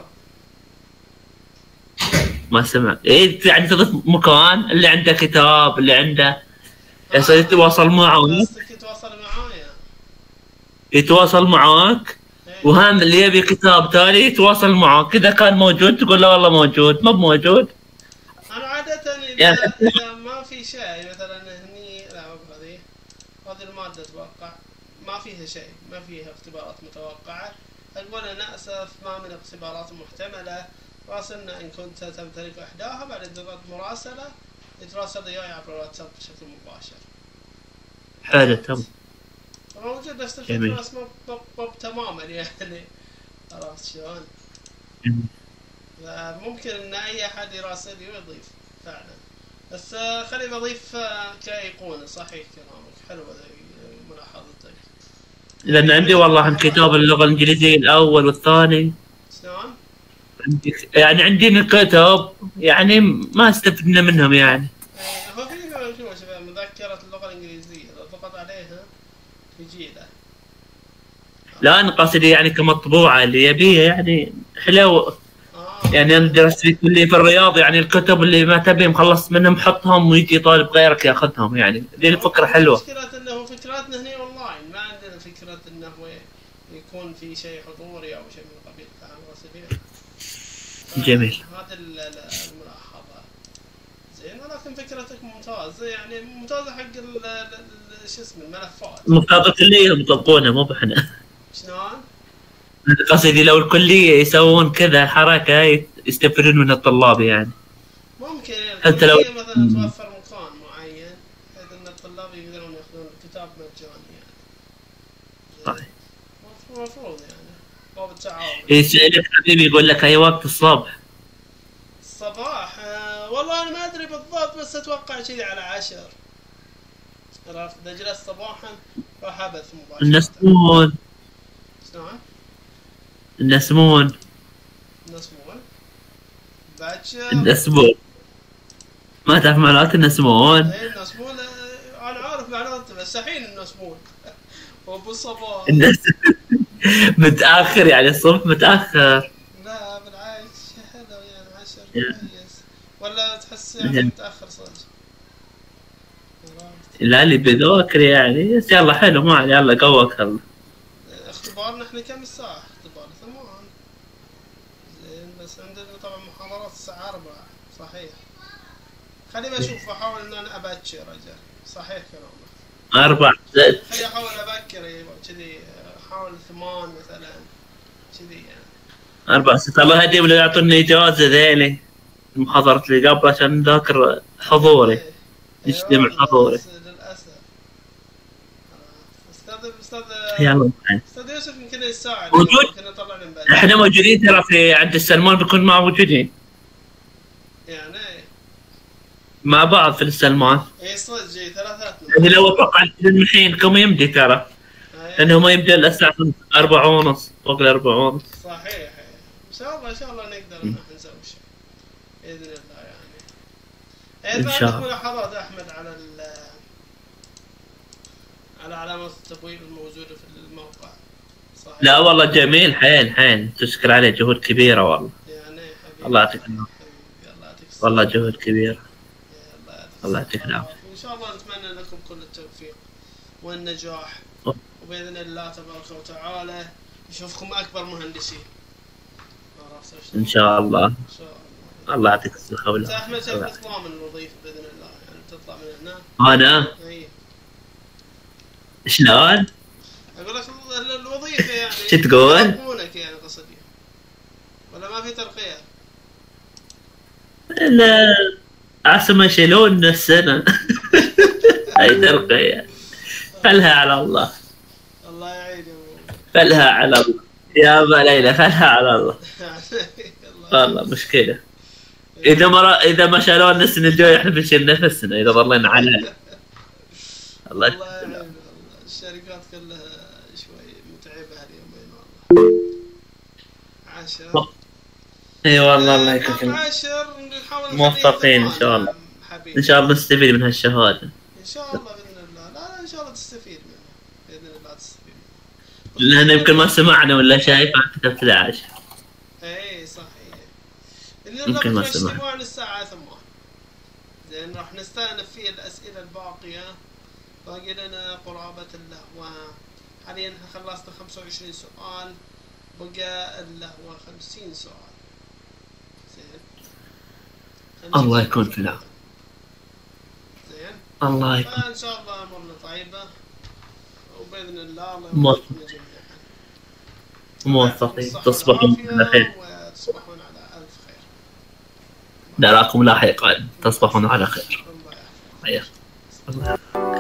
ما سمعت. ايه يعني تضيف مكان اللي عنده كتاب اللي عنده يصير يتواصل معه. قصدك يتواصل معايا؟ يتواصل معاك وهم اللي يبي كتاب تالي يتواصل معك. اذا كان موجود تقول له والله موجود، ما بموجود. انا عادة اذا ما في شيء مثلا هني لا هذه المادة اتوقع ما فيها شيء، ما فيها اختبارات متوقعة، اقول انا اسف ما من اختبارات محتملة، راسلنا ان كنت تمتلك احداها، بعد ضغط مراسلة يتراسل وياي عبر الواتساب بشكل مباشر. حلو تمام. موجود نفس الفكرة بس مو تماما يعني. عرفت شلون؟ ممكن ان اي احد يراسلني ويضيف فعلا، بس خليني بضيف كايقونة. صحيح كلامك، حلوة ملاحظتك. لان عندي والله عن كتاب اللغة الانجليزية الاول والثاني. شلون؟ يعني عندنا كتب يعني ما استفدنا منهم يعني. هو في شوف مذكرة اللغة الانجليزية اذا ضغط عليها تجي له. لا انا قصدي يعني كمطبوعة اللي يبيها يعني حلو. يعني انا درست في كلية في الرياض، يعني الكتب اللي ما تبي مخلص منهم حطهم ويجي طالب غيرك ياخذهم. يعني ذي الفكرة حلوة. مشكلة انه فكرتنا هنا اونلاين، ما عندنا فكرة انه يكون في شيء حضوري او شيء من قبيل الراسلين. جميل. هذا الملاحظة. زين، ولكن فكرتك ممتازة، يعني ممتازة حق شو اسمه الملفات. المفترض الكلية يطبقونها مو بحنا. شلون؟ قصدي لو الكلية يسوون كذا حركة يستفيدون من الطلاب يعني. ممكن حتى لو مثلا توفر مكان معين بحيث ان الطلاب يقدرون ياخذون الكتاب مجاني يعني. صحيح. المفروض يعني باب التعاون. يسألك حبيبي يقول لك اي وقت الصبح؟ الصباح والله انا ما ادري بالضبط، بس اتوقع كذي على 10. عرفت؟ اذا جلست صباحا راح ابث مباشرة. النسمون. شلون؟ النسمون. باكر. النسمون. ما تعرف معنات النسمون؟ اي النسمون انا عارف معناته بس الحين النسمون وابو الصباح. متأخر يعني الصبح متأخر. لا بالعكس حلو يعني 10 كويس، ولا تحس يعني متأخر صدق؟ لا اللي بذوكر يعني بس يلا حلو ما علي يلا قوك الله. اختبارنا احنا كم الساعة؟ اختبار 8. زين بس عندنا طبعا محاضرات الساعة 4. صحيح. خليني اشوف احاول ان انا ابكر اجل. صحيح كلامك. 4 خليني احاول ابكر ايوه كذي، احاول 8 مثلا كذي يعني. 4 6 الله يهديهم لو يعطوني اجازة ذيلي المحاضرة اللي قبل عشان نذاكر حضوري. يجتمع حضوري. للاسف. استاذ يلا استاذ يوسف يمكن يساعد. موجود. يمكن يطلع لنا بعد. احنا موجودين ترى في عند السلمان، بيكون معه موجودين يعني مع بعض في السلمان. اي صدق جاي ثلاثاتنا. يعني لو اتوقع من الحين كم يمدي ترى، لانه ما يبدا الا الساعه 4:30 فوق 4:30. صحيح. ان شاء الله نقدر ان احنا نسوي شيء باذن الله يعني. إن اذا شاء عندك الله. ملاحظات احمد على علامات التبويب الموجوده في الموقع؟ صحيح. لا والله جميل، حيل تشكر عليه، جهود كبيره والله. يعني حبيبي. الله يعطيك العافيه. حبيبي الله يعطيك الصحة. والله جهود كبيره. الله يعطيك يعطيك العافيه. وان شاء الله نتمنى لكم كل التوفيق والنجاح، وباذن الله تبارك وتعالى نشوفكم اكبر مهندسين. عرفت ان شاء الله. ان شاء الله. الله يعطيك الصحه انت احمد كيف والعافيه. تطلع من الوظيفه باذن الله؟ يعني تطلع من هنا؟ انا اي شلون؟ اقول لك الوظيفه يعني شو تقول؟ يرقونك يعني قصدي، ولا ما في ترقيه؟ لا عسى ما يشيلون السنه. اي ترقيه، فلها على الله. الله يعين يا ابو. فلها على الله يا ابا ليلى، فلها على الله. الله والله مشكله. اذا ما شالونا السنه الجايه احنا بنشيل نفسنا اذا ظلينا على الله. الله يعين والله. الشركات كلها شوي متعبه هاليومين والله. 10 اي والله الله يكفيك. 10 نحاول موفقين ان شاء الله. حبيبي. ان شاء الله نستفيد من هالشهاده. ان شاء الله باذن الله. لا ان شاء الله تستفيد منها باذن الله تستفيد منها. لان يمكن ما سمعنا ولا شايف كتبت 11. اي صحيح. يمكن ما سمعنا. سمعنا. الاجتماع للساعة 8. زين راح نستأنف فيه الأسئلة الباقية. باقي لنا قرابة اللهوة. حاليا خلصنا 25 سؤال. بقى اللهوة 50 سؤال. زين. الله يكون في العون. زين. الله يكون فإن شاء الله أمورنا طيبة. وبإذن الله الله موفق. يوفقنا جميعا. موفقين، الصحة تصبحون والعافية على خير. وتصبحون على ألف خير. نراكم لاحقا، تصبحون على خير. الله يحفظك. حياك الله.